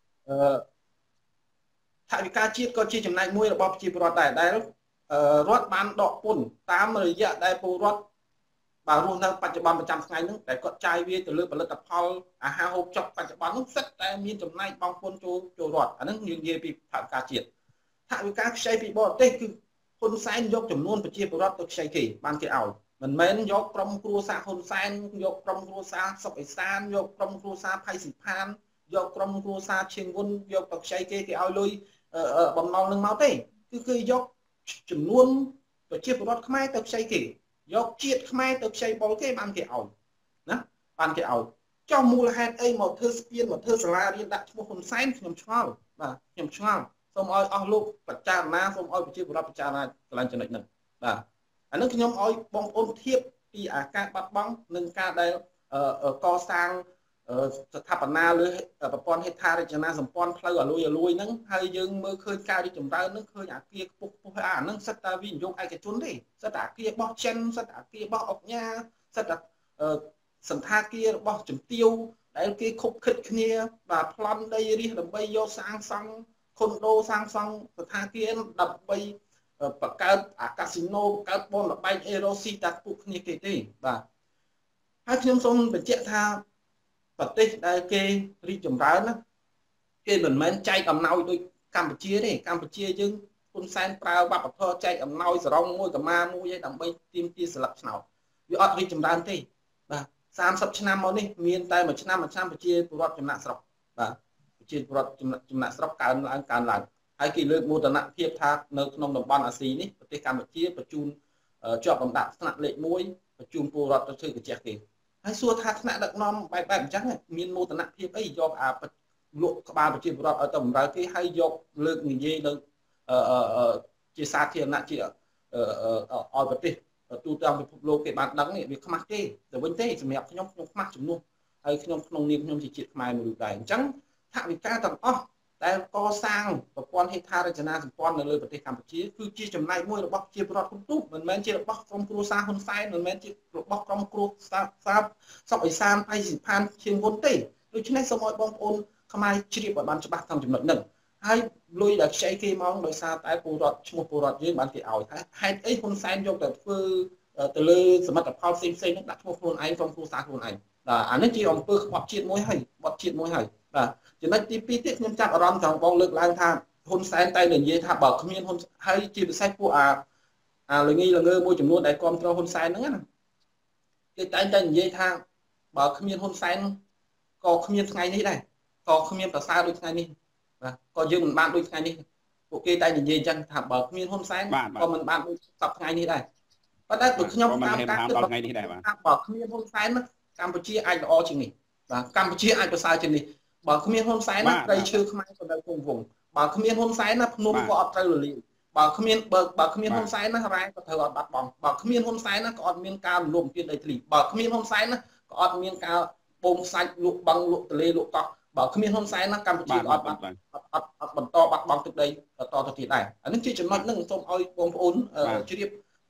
ថវិកាជាតិក៏ជាចំណែកមួយរបស់ប្រជាពលរដ្ឋដែរដែលរដ្ឋបានដកពន្ធតាមរយៈដែលពលរដ្ឋបាទរស់នៅបច្ចុប្បន្នប្រចាំថ្ងៃហ្នឹងតែគាត់ចាយវាទៅលើផលិតផលអាហារហូបចុកបច្ចុប្បន្នហ្នឹងសិតតែមានចំណែកបង់ពន្ធចូលចូលរដ្ឋអាហ្នឹងយើងនិយាយពីថវិកាជាតិថវិកាខ្ចីពីបរទេសគឺហ៊ុនសែនយកចំនួនប្រជាពលរដ្ឋទៅខ្ចីគេបានគេឲ្យមិនមែនយកក្រុមគ្រួសារហ៊ុនសែនយកក្រុមគ្រួសារសុកអេសានយកក្រុមគ្រួសារផៃស៊ីផានយកក្រុមគ្រួសារឈៀងវុនយកទៅខ្ចីគេគេឲ្យលុយបំណុលនឹងមកទេគឺគឺយកចំនួនប្រជាពលរដ្ឋខ្មែរទៅខ្ចីគេយកជាតិខ្មែរទៅខ្ចីបុលគេបានគេឲ្យណាបានគេឲ្យចុះមូលហេតុអីមកធ្វើស្ពានមកធ្វើសាលារៀនដាក់ឈ្មោះហ៊ុនសែនខ្ញុំឆ្ងល់បាទខ្ញុំឆ្ងល់សូមឲ្យអស់លោកបច្ចារណាសូមឲ្យប្រជាពលរដ្ឋបច្ចារណាកន្លែងចំណុចហ្នឹងបាទអានឹងខ្ញុំឲ្យបងប្អូនធៀបពីអាការបាត់បង់និងការដែលកសាងស្ថាបនាលើប្រព័ន្ធហេដ្ឋារចនាសម្ព័ន្ធផ្លូវអលួយអលួយហ្នឹងហើយយើងមើលឃើញការរីកចម្រើនហ្នឹងឃើញអាគារខ្ពស់ខ្ពស់អាហ្នឹងសិតតែវិនិយោគឯកជនទេសិតតែអាគាររបស់ចិនសិតតែអាគាររបស់អុកញ៉ាសិតតែសន្តាគាររបស់ជំទាវដែលគេខុបខិតគ្នាបាទប្លន់ដីរាសដើម្បីយកសាងសង់ខុនដូសាងសង់សន្តាគារដើម្បីបង្កើតអាកាស៊ីណូបង្កើតបនលបែងអេរ៉ូស៊ីតាពួកគ្នាគេទេបាទហើយខ្ញុំសូមបញ្ជាក់ថាប្រទេសដែលគេរីកចម្រើនណាគេមិនមែនចែកអំណោយដូចកម្ពុជាទេកម្ពុជាយើងហ៊ុនសែនប្រើវប្បធម៌ចែកអំណោយសរងមួយកម្មាមួយឯដើម្បីទាមទារស្លឹកឆ្នោតវាអត់រីកចម្រើនទេបាទសាមសិបឆ្នាំមកនេះមានតែមួយឆ្នាំមួយឆ្នាំប្រជាពលរដ្ឋចំណាក់ស្រុកបាទប្រជាពលរដ្ឋចំណាក់ស្រុកកើនឡើងកើនឡើងហើយគេលើកមោទនភាពថានៅក្នុងតំបន់អាស៊ីនេះប្រទេសកម្ពុជាបញ្ជូនជាប់លំដាប់ថ្នាក់លេខមួយបញ្ជូនពលរដ្ឋទៅធ្វើកាជះគេហើយសួរថាថ្នាក់ដឹកនាំបែបបែបអញ្ចឹងមានមោទនភាពអីយកអាលក់ក្បាលប្រជាពលរដ្ឋឲ្យទៅបម្រើគេហើយយកលើកនិយាយនៅជាសាធារណៈជាឲ្យប្រទេសទូទាំងពិភពលោកគេបានដឹងនេះវាខ្មាស់ទេទៅវិញទេសម្រាប់ខ្ញុំខ្ញុំខ្មាស់ជំនួសហើយខ្ញុំក្នុងនាមខ្ញុំជាជាតិខ្មែរមួយរូបដែរអញ្ចឹងថវិកាទាំងអស់ដែលកសាងប្រព័ន្ធហេដ្ឋារចនាសម្ព័ន្ធនៅលើប្រទេសកម្ពុជាគឺជាចំណែកមួយរបស់ប្រជាពលរដ្ឋគ្រប់រូបមិនមែនជារបស់ក្រុមគ្រួសារហ៊ុនសែនមិនមែនជារបស់ក្រុមគ្រួសារសាបសុកអេសានផៃស៊ីផានឈៀងវុនទេដូច្នេះសូមឲ្យបងប្អូនខ្មែរជ្រាបឲ្យបានច្បាស់តាមចំណុចហ្នឹងហើយលុយដែលខ្ចីគេមកដោយសារតែពលរដ្ឋឈ្មោះពលរដ្ឋយើងបានគេឲ្យថាហេតុអីហ៊ុនសែនយកទៅធ្វើទៅលើសមិទ្ធផលផ្សេងផ្សេងហ្នឹងដាក់ឈ្មោះខ្លួនឯងក្រុមគ្រួសារខ្លួនឯងបាទអានេះជាអំពើក្បត់ជាតិមួយហើយក្បត់ជាតិមួយហើយបាទចំណុចទីពីរទៀតខ្ញុំចាប់អារម្មណ៍ត្រង់បងលើកឡើងថាហ៊ុនសែនតែនិយាយថាបើគ្មានហ៊ុនហើយជាពិសេសពួកអាអាល្ងីល្ងើមួយចំនួនដែលគ្រប់គ្រងហ៊ុនសែនហ្នឹងណាគេតែងតែនិយាយថាបើគ្មានហ៊ុនសែនក៏គ្មានថ្ងៃនេះដែរក៏គ្មានប្រសើរដូចថ្ងៃនេះបាទក៏យើងមិនបានដូចថ្ងៃនេះពួកគេតែនិយាយអញ្ចឹងថាបើគ្មានហ៊ុនសែនក៏មិនបានដូចសប្តាហ៍ថ្ងៃនេះដែរប៉ុន្តែពួកខ្ញុំតាមការគិតរបស់ថ្ងៃនេះដែរបាទបើគ្មានហ៊ុនសែនកម្ពុជាអាចល្អជាងនេះបាទកម្ពុជាអាចប្រសើរជាងនេះបើគ្មានហ៊ុនសែនណាព្រៃឈើខ្មែរក៏នៅគង់វង្សបើគ្មានហ៊ុនសែនណាភ្នំក៏អត់ត្រូវរលាយបើគ្មានបើបើគ្មានហ៊ុនសែនណារ៉ែក៏ត្រូវអត់បាត់បង់បើគ្មានហ៊ុនសែនណាក៏អត់មានការរំលោភបំពានដីធ្លីបើគ្មានហ៊ុនសែនណាក៏អត់មានការបូមសាច់លក់បឹងលក់ទន្លេលក់កោះបើគ្មានហ៊ុនសែនណាកម្ពុជាក៏អត់បាត់អត់អត់បន្តបាត់បង់ទឹកដីតទៅទៀតដែរអានេះជាចំណុចហ្នឹងសូមឲ្យបងប្អូនជ្រាប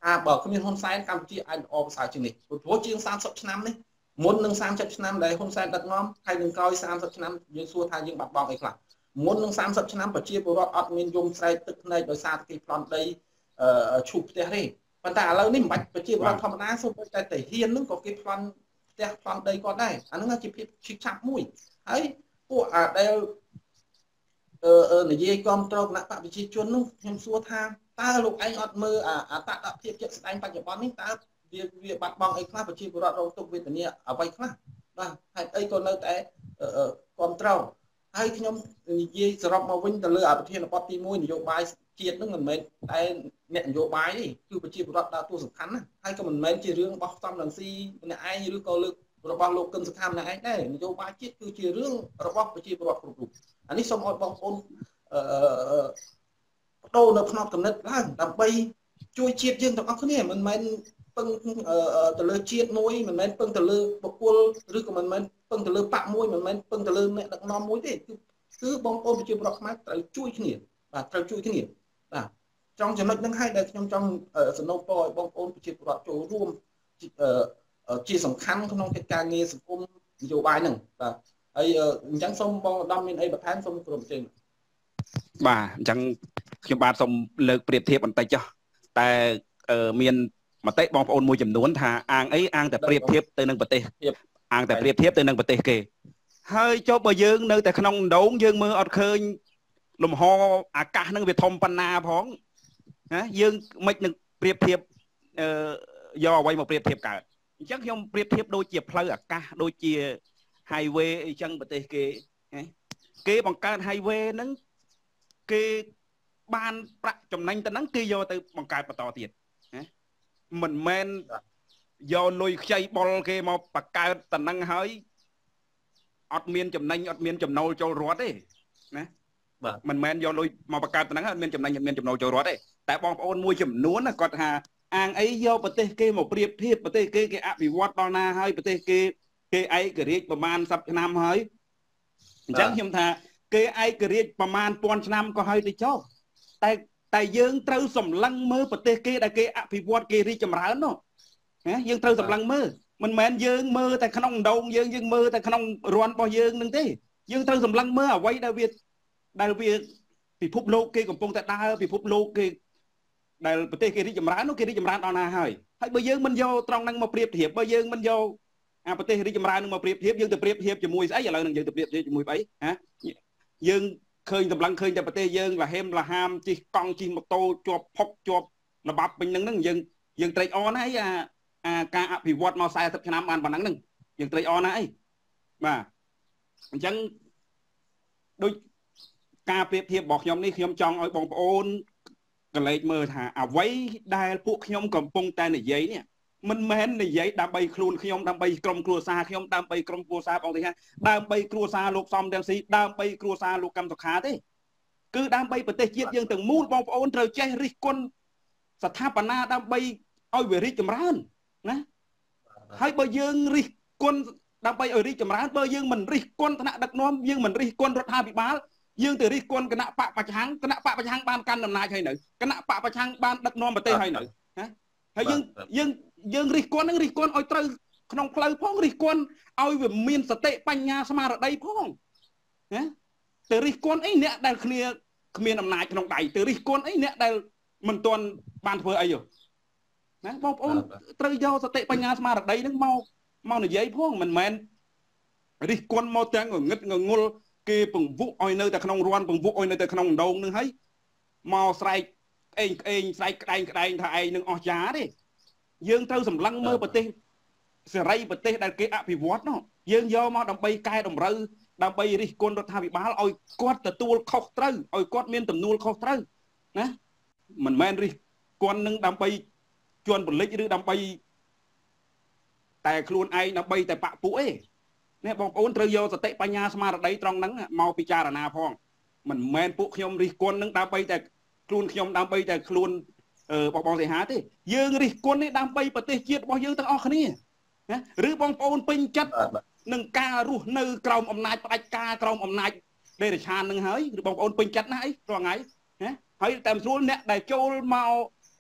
អាបើគ្មានហ៊ុនសែនកម្ពុជាអាចល្អប្រសើរជាងនេះព្រោះជាងសាមសិបឆ្នាំនេះមុននឹងសាមសិបឆ្នាំដែលហ៊ុនសែនដឹកនាំហើយនឹងក្រោយសាមសិបឆ្នាំយើងសួរថាយើងបាត់បង់អីខ្លះមុននឹងសាមសិបឆ្នាំប្រជាពលរដ្ឋអត់មានយំស្រែកទឹកភ្នែកដោយសារគេប្លន់ដីឈូសផ្ទះទេប៉ុន្តែឥឡូវនេះមិនបាច់ប្រជាពលរដ្ឋធម្មតាសូម្បីតែតាហ៊ាននឹងក៏គេប្លន់ផ្ទះប្លន់ដីគាត់ដែរអាហ្នឹងជាភាពឈឺចាប់មួយហើយពួកអាដែលអឺនិយាយគ្រប់គ្រងគណៈបកប្រជាជននោះខ្ញុំសួរថាតើលោកឯងអត់មើលអតតភាពជាក់ស្ដែងបច្ចុប្បន្ននេះតើវាវាបាត់បង់អីខ្លះប្រជាពលរដ្ឋរងទុក្ខវេទនាអ្វីខ្លះបាទហេតុអីក៏នៅតែគ្រប់គ្រងហើយខ្ញុំនិយាយសរុបមកវិញទៅលើប្រធានបទទីមួយនយោបាយជាតិនឹងមិនមែនតែអ្នកនយោបាយទេគឺប្រជាពលរដ្ឋដើរតួសំខាន់ណាហើយក៏មិនមែនជារឿងរបស់សំរងស៊ីម្នាក់ឯងឬក៏លើករបស់លោកកឹមសុខាម្នាក់ឯងដែរនយោបាយជាតិគឺជារឿងរបស់ប្រជាពលរដ្ឋគ្រប់រូបអានេះសូមឲ្យបងប្អូនអឺបដូរនៅផ្នត់គំនិតឡើងដើម្បីជួយជាតិយើងទាំងអស់គ្នាមិនមែនពឹងទៅលើជាតិមួយមិនមែនពឹងទៅលើបុគ្គលឬក៏មិនមែនពឹងទៅលើបកមួយមិនមែនពឹងទៅលើអ្នកដឹកនាំមួយទេគឺគឺបងប្អូនប្រជាពលរដ្ឋខ្មែរត្រូវជួយគ្នាបាទត្រូវជួយគ្នាបាទចង់ចំណុចហ្នឹងហើយដែលខ្ញុំចង់សំណូមពរឲ្យបងប្អូនប្រជាពលរដ្ឋចូលរួមជាសំខាន់ក្នុងកិច្ចការងារសង្គមនយោបាយហ្នឹងបាទហើយអញ្ចឹងសូមបងឧត្តមមានអីបន្ថែមសូមគោរពជើងបាទអញ្ចឹងខ្ញុំបាទសូមលើកប្រៀបធៀបបន្តិចចុះតែមានមតិបងប្អូនមួយចំនួនថាអាងអីអាងតែប្រៀបធៀបទៅនឹងប្រទេសអាងតែប្រៀបធៀបទៅនឹងប្រទេសគេហើយចុះបើយើងនៅតែក្នុងដងយើងមើលអត់ឃើញលំហអាកាសនឹងវាធំប៉ុណ្ណាផងណាយើងមិននឹងប្រៀបធៀបអឺយកអ្វីមកប្រៀបធៀបកើតអញ្ចឹងខ្ញុំប្រៀបធៀបដូចជាផ្លូវអាកាសដូចជា highway អីចឹងប្រទេសគេគេបង្កើត highway ហ្នឹងគេបានប្រាក់ចំណេញទៅហ្នឹងគេយកទៅបង្កើតបន្តទៀតណាមិនមែនយកលុយខ្ចីបុលគេមកបង្កើតទៅហ្នឹងហើយអត់មានចំណេញអត់មានចំណូលចូលរដ្ឋទេណាបាទមិនមែនយកលុយមកបង្កើតទៅហ្នឹងអត់មានចំណេញអត់មានចំណូលចូលរដ្ឋទេតែបងប្អូនមួយចំនួនគាត់ថាអាងអីយកប្រទេសគេមកប្រៀបធៀបប្រទេសគេគេអភិវឌ្ឍដល់ណាហើយប្រទេសគេគេឯករាជ្យប្រមាណសិបឆ្នាំហើយអញ្ចឹងខ្ញុំថាគេឯករាជ្យប្រមាណពាន់ឆ្នាំក៏ហើយទៅចុះតែតែយើងត្រូវសម្លឹងមើលប្រទេសគេដែលគេអភិវឌ្ឍគេរីកចម្រើននោះណាយើងត្រូវសម្លឹងមើលមិនមែនយើងមើលតែក្នុងដងយើងយើងមើលតែក្នុងរាន់របស់យើងនឹងទេយើងត្រូវសម្លឹងមើលអ្វីដែលវាដែលវាពិភពលោកគេកំពុងតែដើរពិភពលោកគេដែលប្រទេសគេរីកចម្រើននោះគេរីកចម្រើនដល់ណាហើយហើយបើយើងមិនយកត្រង់ហ្នឹងមកប្រៀបធៀបបើយើងមិនយកអាប្រទេសរីកចម្រើននឹងមកប្រៀបធៀបយើងទៅប្រៀបធៀបជាមួយស្អីឥឡូវនឹងយើងទៅប្រៀបធៀបជាមួយស្អីហ៎យើងឃើញតម្លឹងឃើញតែប្រទេសយើងលហេមលហាមជិះកង់ជិះម៉ូតូជាប់ផុកជាប់ល្បាប់ពេញហ្នឹងយើងយើងត្រេកអរណាស់អីអាអាការអភិវឌ្ឍមកសែសិបឆ្នាំបានប៉ុណ្ណឹងហ្នឹងយើងត្រេកអរណាស់អីបាទអញ្ចឹងដូចការប្រៀបធៀបរបស់ខ្ញុំនេះខ្ញុំចង់ឲ្យបងប្អូនកលេចមើលថាអ្វីដែលពួកខ្ញុំកំពុងតែនិយាយនេះមិនមែននិយាយដើម្បីខ្លួនខ្ញុំដើម្បីក្រុមគ្រួសារខ្ញុំដើម្បីក្រុមគ្រួសារបងទីហាដើម្បីគ្រួសារលោកសំរងស៊ីដើម្បីគ្រួសារលោកកឹមសុខាទេគឺដើម្បីប្រទេសជាតិយើងទាំងមូលបងប្អូនត្រូវចេះរិះគន់ស្ថាបនាដើម្បីឲ្យវារីកចម្រើនណាហើយបើយើងរិះគន់ដើម្បីឲ្យរីកចម្រើនបើយើងមិនរិះគន់ថ្នាក់ដឹកនាំយើងមិនរិះគន់រដ្ឋាភិបាលយើងទៅរិះគន់គណៈបកប្រឆាំងគណៈបកប្រឆាំងបានកាន់អំណាចហើយនៅគណៈបកប្រឆាំងបានដឹកនាំប្រទេសហើយនៅណាហើយយើងយើងយើងរិះគន់នឹងរិះគន់ឲ្យត្រូវក្នុងផ្លូវផងរិះគន់ឲ្យវាមានសតិបញ្ញាស្មារតីផងណាទៅរិះគន់អីអ្នកដែលគ្នាគ្មានអំណាចក្នុងដៃទៅរិះគន់អីអ្នកដែលមិនទាន់បានធ្វើអីណាបងប្អូនត្រូវយកសតិបញ្ញាស្មារតីនឹងមកមកនិយាយផងមិនមែនរិះគន់មកទាំងងឹតងងុលគេពង្វក់ឲ្យនៅតែក្នុងរាន់ពង្វក់ឲ្យនៅតែក្នុងដងនឹងហើយមកស្រែកក្អេងក្អេងស្រែកក្តែងក្តែងថាឯងនឹងអស់ចាទេយើងត្រូវសម្លឹងមើលប្រទេសសេរីប្រទេសដែលគេអភិវឌ្ឍនោះយើងយកមកដើម្បីកែតម្រូវដើម្បីរិះគន់រដ្ឋាភិបាលឲ្យគាត់ទទួលខុសត្រូវឲ្យគាត់មានទំនួលខុសត្រូវណាមិនមែនរិះគន់នឹងដើម្បីជន់ពលិចឬដើម្បីតែខ្លួនឯងដើម្បីតែបាក់ពួកឯងនេះបងប្អូនត្រូវយកសតិបញ្ញាស្មារតីត្រង់ហ្នឹងមកពិចារណាផងមិនមែនពួកខ្ញុំរិះគន់នឹងដើម្បីតែខ្លួនខ្ញុំដើម្បីតែខ្លួនបងបងសីហាទេយើងរិះគន់នេះដើម្បីប្រទេសជាតិរបស់យើងទាំងអស់គ្នាណាឬបងប្អូនពេញចិត្តនឹងការរស់នៅក្រោមអំណាចផ្ដាច់ការក្រោមអំណាចដេរឆាននឹងហើយឬបងប្អូនពេញចិត្តណាស់អីរាល់ថ្ងៃណាហើយតែស្រួលអ្នកដែលចូលមក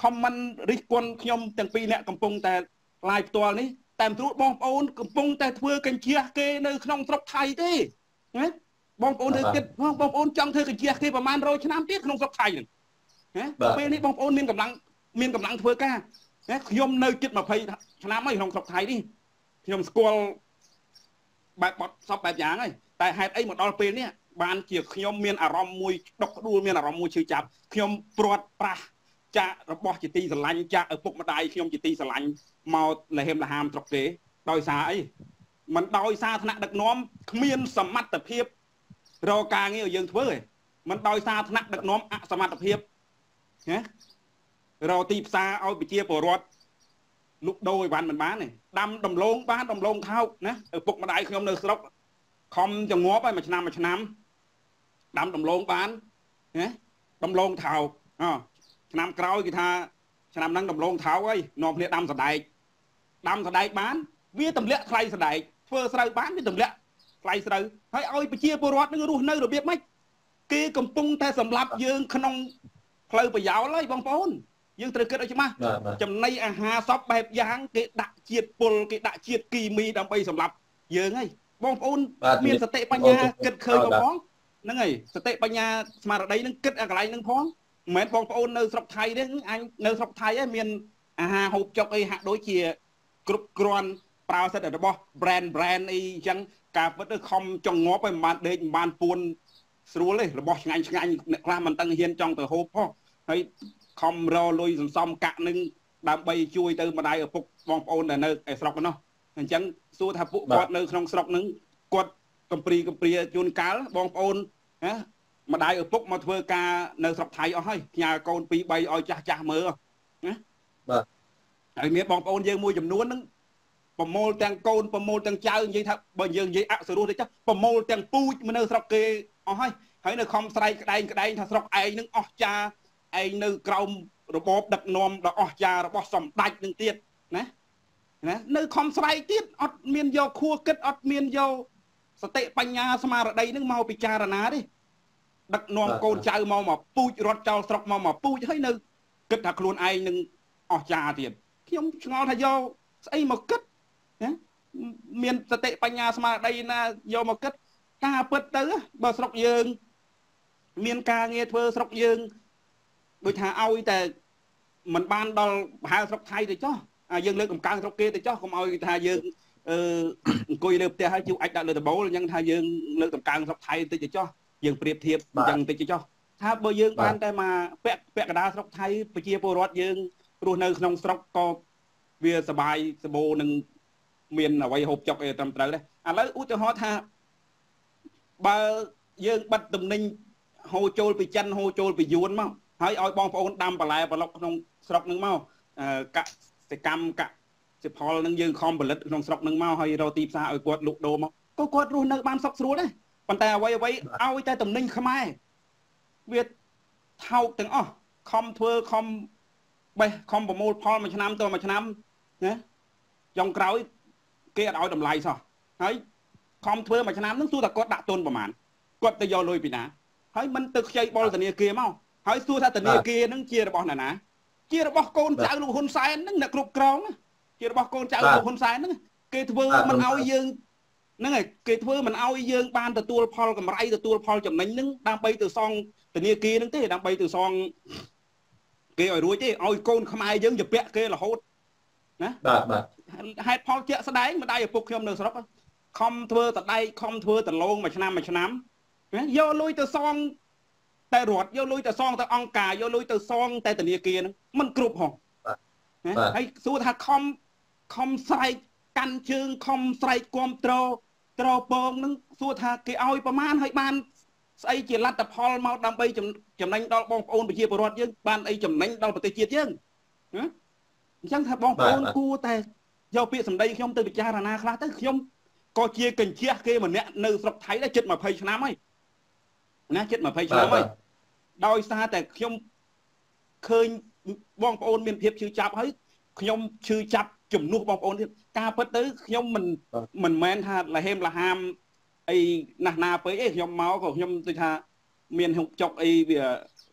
comment រិះគន់ខ្ញុំទាំងពីរអ្នកកំពុងតែ live ផ្ទាល់នេះតែមិនត្រួតបងប្អូនកំពុងតែធ្វើកញ្ជះគេនៅក្នុងស្រុកថៃទេណាបងប្អូនធ្វើទៀតបងប្អូនចង់ធ្វើកញ្ជះគេប្រហែលរយឆ្នាំទៀតក្នុងស្រុកថៃហ្នឹងណាពេលនេះបងប្អូនមានកម្លាំងមានកម្លាំងធ្វើការណាខ្ញុំនៅជិត20ឆ្នាំហើយក្នុងស្រុកថៃនេះខ្ញុំស្គាល់បែបបត់សពបែបយ៉ាងហើយតែហេតុអីមកដល់ពេលនេះបានជាខ្ញុំមានអារម្មណ៍មួយដុកដួលមានអារម្មណ៍មួយឈឺចាប់ខ្ញុំព្រាត់ប្រាសចាក់របស់ជាទីស្រឡាញ់ចាក់ឪពុកម្ដាយខ្ញុំជាទីស្រឡាញ់មកលហេមលហាមស្រុកទេដោយសារអីมันដោយសារថ្នាក់ដឹកនាំគ្មានសមត្ថភាពរកការងារឲ្យយើងធ្វើទេมันដោយសារថ្នាក់ដឹកនាំអសមត្ថភាពណារកទីផ្សារឲ្យប្រជាពលរដ្ឋលុកដូរអីវ៉ាន់មិនបានទេដាំដំឡូងបានដំឡូងថោកណាឪពុកម្ដាយខ្ញុំនៅស្រុកខំចងប់ហើយមួយឆ្នាំមួយឆ្នាំដាំដំឡូងបានណាដំឡូងថោកអឆ្នាំក្រោយគេថាឆ្នាំហ្នឹងដំឡូងថោកហើយនាំគ្នាដាំសណ្ដែកដាំសណ្ដែកបានវាទម្លាក់ថ្លៃសណ្ដែកធ្វើស្រូវបានវាទម្លាក់ថ្លៃស្រូវហើយឲ្យប្រជាពលរដ្ឋនឹងរស់នៅរបៀបម៉េចគេកំពុងតែសម្លាប់យើងក្នុងផ្លូវប្រយោលហើយបងប្អូនយើងត្រូវគិតឲ្យច្បាស់ចំណីអាហារសពបែបយ៉ាងគេដាក់ជាតិពុលគេដាក់ជាតិគីមីដើម្បីសម្លាប់យើងហើយបងប្អូនមានសតិបញ្ញាគិតឃើញបងផងហ្នឹងហើយសតិបញ្ញាស្មារតីនឹងគិតអាកន្លែងហ្នឹងផងមិនមែនបងប្អូននៅស្រុកថៃទេអញនៅស្រុកថៃឯងមានអាហារហូបចុកអីហាក់ដូចជាគ្រប់គ្រាន់ប្រើសិទ្ធិរបស់ brand brand អីអញ្ចឹងការពិតទៅខំចងងាប់ឲ្យមិនបានដេកមិនបានពួនស្រួលទេរបស់ឆ្ងាញ់ឆ្ងាញ់អ្នកខ្លះមិនតឹងហ៊ានចង់ទៅហូបផងហើយខំរលុយសន្សំកាក់នឹងដើម្បីជួយទៅម្ដាយឪពុកបងប្អូនដែលនៅឯស្រុកនោះអញ្ចឹងសួរថាពួកគាត់នៅក្នុងស្រុកហ្នឹងគាត់កំព្រីកំព្រាជួនកាលបងប្អូនណាម្ដាយឪពុកមកធ្វើការនៅស្រុកថៃអស់ហើយផ្ញើកូនពីរបីឲ្យចាស់ចាស់មើលណាបាទហើយមានបងប្អូនយើងមួយចំនួនហ្នឹងប្រមូលទាំងកូនប្រមូលទាំងចៅនិយាយថាបើយើងនិយាយអសុរោះទៅចុះប្រមូលទាំងពូជនៅស្រុកគេអស់ហើយហើយនៅខំស្រែកក្តែងក្តែងថាស្រុកឯងហ្នឹងអស់ចាឯងនៅក្រោមរបបដឹកនាំដ៏អស្ចារ្យរបស់សម្ដេចនឹងទៀតណាណានៅខំស្រែកទៀតអត់មានយកខួរគិតអត់មានយកសតិបញ្ញាស្មារតីនឹងមកពិចារណាទេដឹកនាំកូនចៅមកមកពូជរត់ចោលស្រុកមកមកពូជហើយនៅគិតថាខ្លួនឯងនឹងអស្ចារ្យទៀតខ្ញុំឆ្ងល់ថាយកស្អីមកគិតណាមានសតិបញ្ញាស្មារតីណាយកមកគិតការពិតទៅបើស្រុកយើងមានការងារធ្វើស្រុកយើងដូចថាឲ្យតែมันបានដល់ប្រហែលស្រុកថៃទៅចុះយើងលើកកម្កើងស្រុកគេទៅចុះកុំឲ្យថាយើងអឺអង្គុយលើផ្ទះហើយជួអាចដាក់លើដបូលអញ្ចឹងថាយើងលើកកម្កើងស្រុកថៃទៅទៅចុះយើងប្រៀបធៀបអញ្ចឹងទៅចុះថាបើយើងបានតែមកពាក់ពាក់កណ្ដាលស្រុកថៃប្រជាពលរដ្ឋយើងរស់នៅក្នុងស្រុកក៏វាសบายសបោនឹងមានអ្វីហូបចុកអីត្រឹមត្រូវដែរឥឡូវឧទាហរណ៍ថាបើយើងបិទទំនិញហូរចូលពីចិនហូរចូលពីយួនមកហើយឲ្យបងប្អូនដាំបន្លែប្រឡុកក្នុងស្រុកនឹងមកកសិកម្មកសិផលនឹងយើងខំផលិតក្នុងស្រុកនឹងមកហើយរកទីផ្សារឲ្យគាត់លក់ដូរមកក៏គាត់រស់នៅបានសុខស្រួលដែរប៉ុន្តែអ្វីអ្វីឲ្យតែតំណែងខ្មែរវាថោកទាំងអស់ខំធ្វើខំបេះខំប្រមូលផលមួយឆ្នាំទៅមួយឆ្នាំណាចុងក្រោយគេអត់ឲ្យតម្លៃសោះហើយខំធ្វើមួយឆ្នាំហ្នឹងទោះតែគាត់ដាក់ទុនប្រហែលគាត់ទៅយកលុយពីណាហើយមិនទៅខ្ចីបុលធនាគារមកហើយសួរថាធនាគារហ្នឹងជារបស់ណាណាជារបស់កូនចៅលោកហ៊ុនសែនហ្នឹងអ្នកគ្រប់គ្រងជារបស់កូនចៅលោកហ៊ុនសែនហ្នឹងគេធ្វើមិនឲ្យយើងហ្នឹងហើយគេធ្វើមិនឲ្យយើងបានទទួលផលកម្រៃទទួលផលចំណេញហ្នឹងដើម្បីទៅសងធនាគារហ្នឹងទេដើម្បីទៅសងគេឲ្យរួចទេឲ្យកូនខ្មែរយើងជាពាក់គេរហូតណាបាទបាទហេតុផលជាក់ស្ដែងម្ដាយឪពុកខ្ញុំនៅស្រុកខំធ្វើតដែកខំធ្វើតឡងមួយឆ្នាំមួយឆ្នាំណាយកលុយទៅសងតែរត់យកលុយទៅសងទៅអង្គការយកលុយទៅសងតែធនាគារហ្នឹងมันគ្រប់ហងណាហើយសួរថាខំខំស្រែកកាន់ជើងខំស្រែកគ្រប់ត្រត្រពងហ្នឹងសួរថាគេឲ្យប្រមាណហើយបានស្អីជាលទ្ធផលមកដើម្បីចំណេញដល់បងប្អូនប្រជាពលរដ្ឋយើងបានអីចំណេញដល់ប្រទេសជាតិយើងណាអញ្ចឹងថាបងប្អូនគួរតែយកពាក្យសម្ដីខ្ញុំទៅពិចារណាខ្លះទៅខ្ញុំក៏ជាកញ្ជះគេម្នាក់នៅស្រុកថៃដែរជិតยี่สิบឆ្នាំហើយណាជិតยี่สิบឆ្នាំហើយដោយសារតែខ្ញុំឃើញបងប្អូនមានភាពឈឺចាប់ហើយខ្ញុំឈឺចាប់ជំនួសបងប្អូនទៀតការពិតទៅខ្ញុំមិនមិនមែនថាលហេមលហាមអីណាស់ណាពេកទេខ្ញុំមកក៏ខ្ញុំទៅថាមានហុកចុកអីវា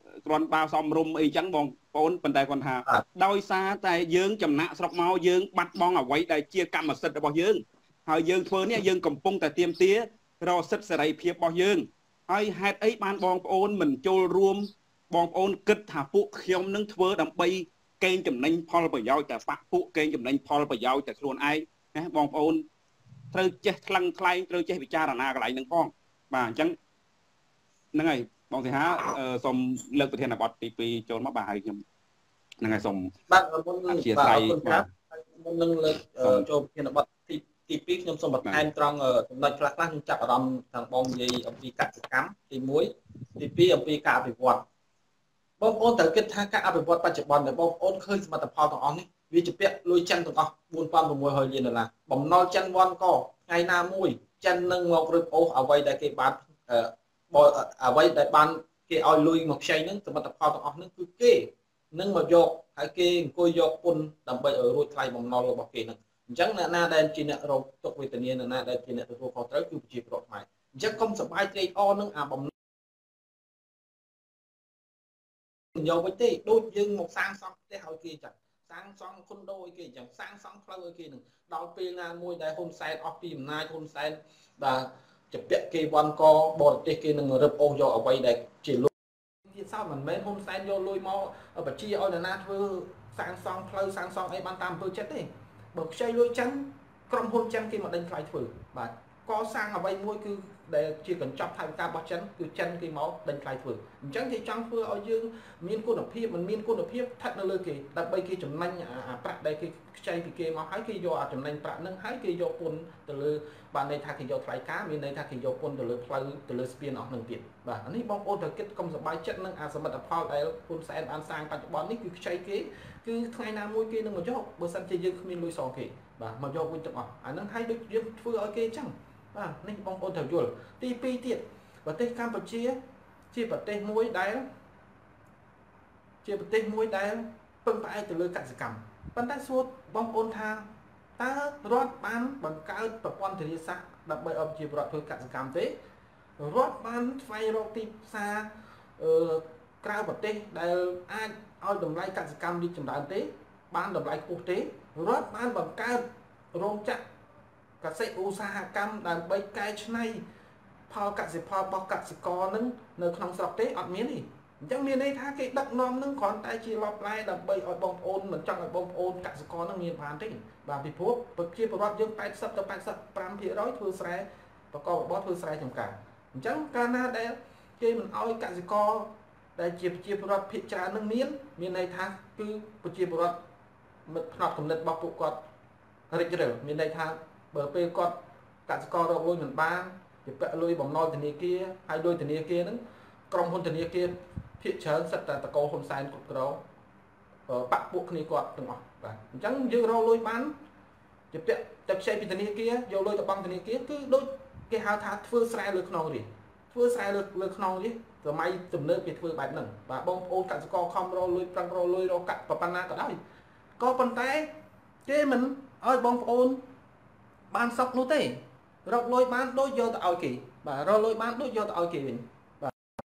គ្រាន់បើសំរុំអីចឹងបងប្អូនប៉ុន្តែគាត់ថាដោយសារតែយើងចំណាក់ស្រុកមកយើងបាត់បង់អ្វីដែលជាកម្មសិទ្ធិរបស់យើងហើយយើងធ្វើនេះយើងកំពុងតែទាមទាររកសិទ្ធិសេរីភាពរបស់យើងហើយហេតុអីបានបងប្អូនមិនចូលរួមបងប្អូនគិតថាពួកខ្ញុំនឹងធ្វើដើម្បីកេងចំណេញផលប្រយោជន៍តែបាក់ពួកកេងចំណេញផលប្រយោជន៍តែខ្លួនឯងណាបងប្អូនត្រូវចេះថ្លឹងថ្លែងត្រូវចេះពិចារណាកន្លែងហ្នឹងផងបាទអញ្ចឹងហ្នឹងហើយបងសិហាសូមលើកប្រធានបទទីពីរចូលមកបាទហើយខ្ញុំហ្នឹងហើយសូមបាទមុននឹងបាទអរគុណครับមុននឹងលើកចូលប្រធានបទទីទីពីរខ្ញុំសូមបន្ថែមត្រង់ចំណុចខ្លះខ្លះខ្ញុំចាប់អារម្មណ៍ខាងបងនិយាយអំពីកសិកម្មទីមួយទីពីរអំពីការអភិវឌ្ឍបងប្អូនត្រូវគិតថាការអភិវឌ្ឍបច្ចុប្បន្នដែលបងប្អូនឃើញសមិទ្ធផលទាំងអស់នេះវាជាពាក់លុយចិនទាំងអស់បួនពាន់ប្រាំមួយរយលានដុល្លារបំណុលចិនវ៉ាន់កថ្ងៃណាមួយចិននឹងមករឹបអូសអ្វីដែលគេបានអ្វីដែលបានគេឲ្យលុយមកខ្ចីហ្នឹងសមិទ្ធផលទាំងអស់ហ្នឹងគឺគេនឹងមកយកហើយគេអង្គុយយកពុនដើម្បីឲ្យរួចថ្លៃបំណុលរបស់គេហ្នឹងអញ្ចឹងអ្នកណាដែលជាអ្នករងទុក្ខវេទនាអ្នកណាដែលជាអ្នកទទួលខុសត្រូវគឺប្រជាពលរដ្ឋខ្មែរអញ្ចឹងកុំសប្បាយត្រេកអរនឹងអាបំយកវិញទេដូចយើងមកសាងសង់ផ្ទះឲ្យគេចឹងសាងសង់ខុនដូឲ្យគេចឹងសាងសង់ផ្លូវឲ្យគេនឹងដល់ពេលណាមួយដែលហ៊ុនសែនអស់ពីអំណាចហ៊ុនសែនបាទជាពាក់គេវ៉ាន់កបរទេសគេនឹងរឹបអូសយកអ្វីដែលជាលុយទៀតសោតមិនមែនហ៊ុនសែនយកលុយមកបញ្ជាឲ្យអ្នកណាធ្វើសាងសង់ផ្លូវសាងសង់អីបានតាមអំពើចិត្តទេបើខ្ចីលុយចឹងក្រុមហ៊ុនចឹងគេមកដេញថ្លៃធ្វើបាទកសាងអ្វីមួយគឺដែលជាកញ្ចប់ថវិការបស់ចិនគឺចិនគេមកដេញថ្លៃធ្វើអញ្ចឹងគេចង់ធ្វើឲ្យយើងមានគុណភាពមិនមានគុណភាពស្ថិតនៅលើគេដើម្បីគេចំណេញអាប្រាក់ដែលគេខ្ចីពីគេមកហើយគេយកអាចំណេញប្រាក់ហ្នឹងហើយគេយកពុនទៅលើបានន័យថាគេយកថ្លៃការមានន័យថាគេយកពុនទៅលើផ្លូវទៅលើស្ពានអស់ហ្នឹងទៀតបាទអានេះបងប្អូនត្រូវគិតកុំសប្បាយចិត្តនឹងអាសមិទ្ធផលដែលហ៊ុនសែនបានសាងបច្ចុប្បន្ននេះគឺខ្ចីគេគឺថ្ងៃណាមួយគេនឹងមកយកបើសិនជាយើងគ្មានលុយសងគេបាទមកយកវិញទាំងអស់អាហ្នឹងហើយដូចយើងធ្វើឲ្យគេអញ្ចឹងបាទនេះបងប្អូនត្រូវយល់ទីពីរទៀតប្រទេសកម្ពុជាជាប្រទេសមួយដែលជាប្រទេសមួយដែលពឹងផ្អែកទៅលើកសិកម្មប៉ុន្តែសួរបងប្អូនថាតើរដ្ឋបានបង្កើតប្រព័ន្ធធារាសាស្ត្រដើម្បីឲ្យប្រជាពលរដ្ឋធ្វើកសិកម្មទេរដ្ឋបានស្វែងរកទីផ្សារអឺក្រៅប្រទេសដែលអាចឲ្យតម្លៃកសិកម្មរីកចម្រើនទេបានតម្លៃខ្ពស់ទេរដ្ឋបានបង្កើតរោងចក្រកសិឧស្សាហកម្មដើម្បីកែច្នៃផលកសិផលរបស់កសិករនឹងនៅក្នុងស្រុកទេអត់មានទេអញ្ចឹងមានន័យថាគេដឹកនាំនឹងគ្រាន់តែជាលបឡែដើម្បីឲ្យបងប្អូនមិនចង់ឲ្យបងប្អូនកសិករនឹងមានបានទេបាទពីព្រោះប្រជាពលរដ្ឋយើងeightyទៅeighty-fiveភាគរយធ្វើស្រែប្រកបរបរធ្វើស្រែចម្ការអញ្ចឹងកាលណាដែលគេមិនឲ្យកសិករដែលជាប្រជាពលរដ្ឋភាគច្រើននឹងមានមានន័យថាគឺប្រជាពលរដ្ឋមិត្តផ្នត់គំនិតរបស់ពួកគាត់រិចរិលមានន័យថាបើពេលគាត់កសិកររកលុយមិនបានជាពាក់លុយបំណុលធនាគារហើយលុយធនាគារហ្នឹងក្រុមហ៊ុនធនាគារភាគច្រើនសិតតែតកោហ៊ុនសែនគ្រប់គ្រងបាក់ពួកគ្នាគាត់ទាំងអស់បាទអញ្ចឹងយើងរកលុយបានជាពាក់តែខ្ចីពីធនាគារយកលុយទៅបង់ធនាគារគឺដូចគេហៅថាធ្វើស្រែលើខ្នងរាជធ្វើស្រែលើលើខ្នងរាជសម័យទំនើបគេធ្វើបែបហ្នឹងបាទបងប្អូនកសិករខំរកលុយប្រឹងរកលុយរកកាក់ប៉ុណ្ណាក៏ដោយក៏ប៉ុន្តែគេមិនឲ្យបងប្អូនបានសុខនោះទេរកលុយបានដូចយកទៅឲ្យគេបាទរកលុយបានដូចយកទៅឲ្យគេវិញបាទ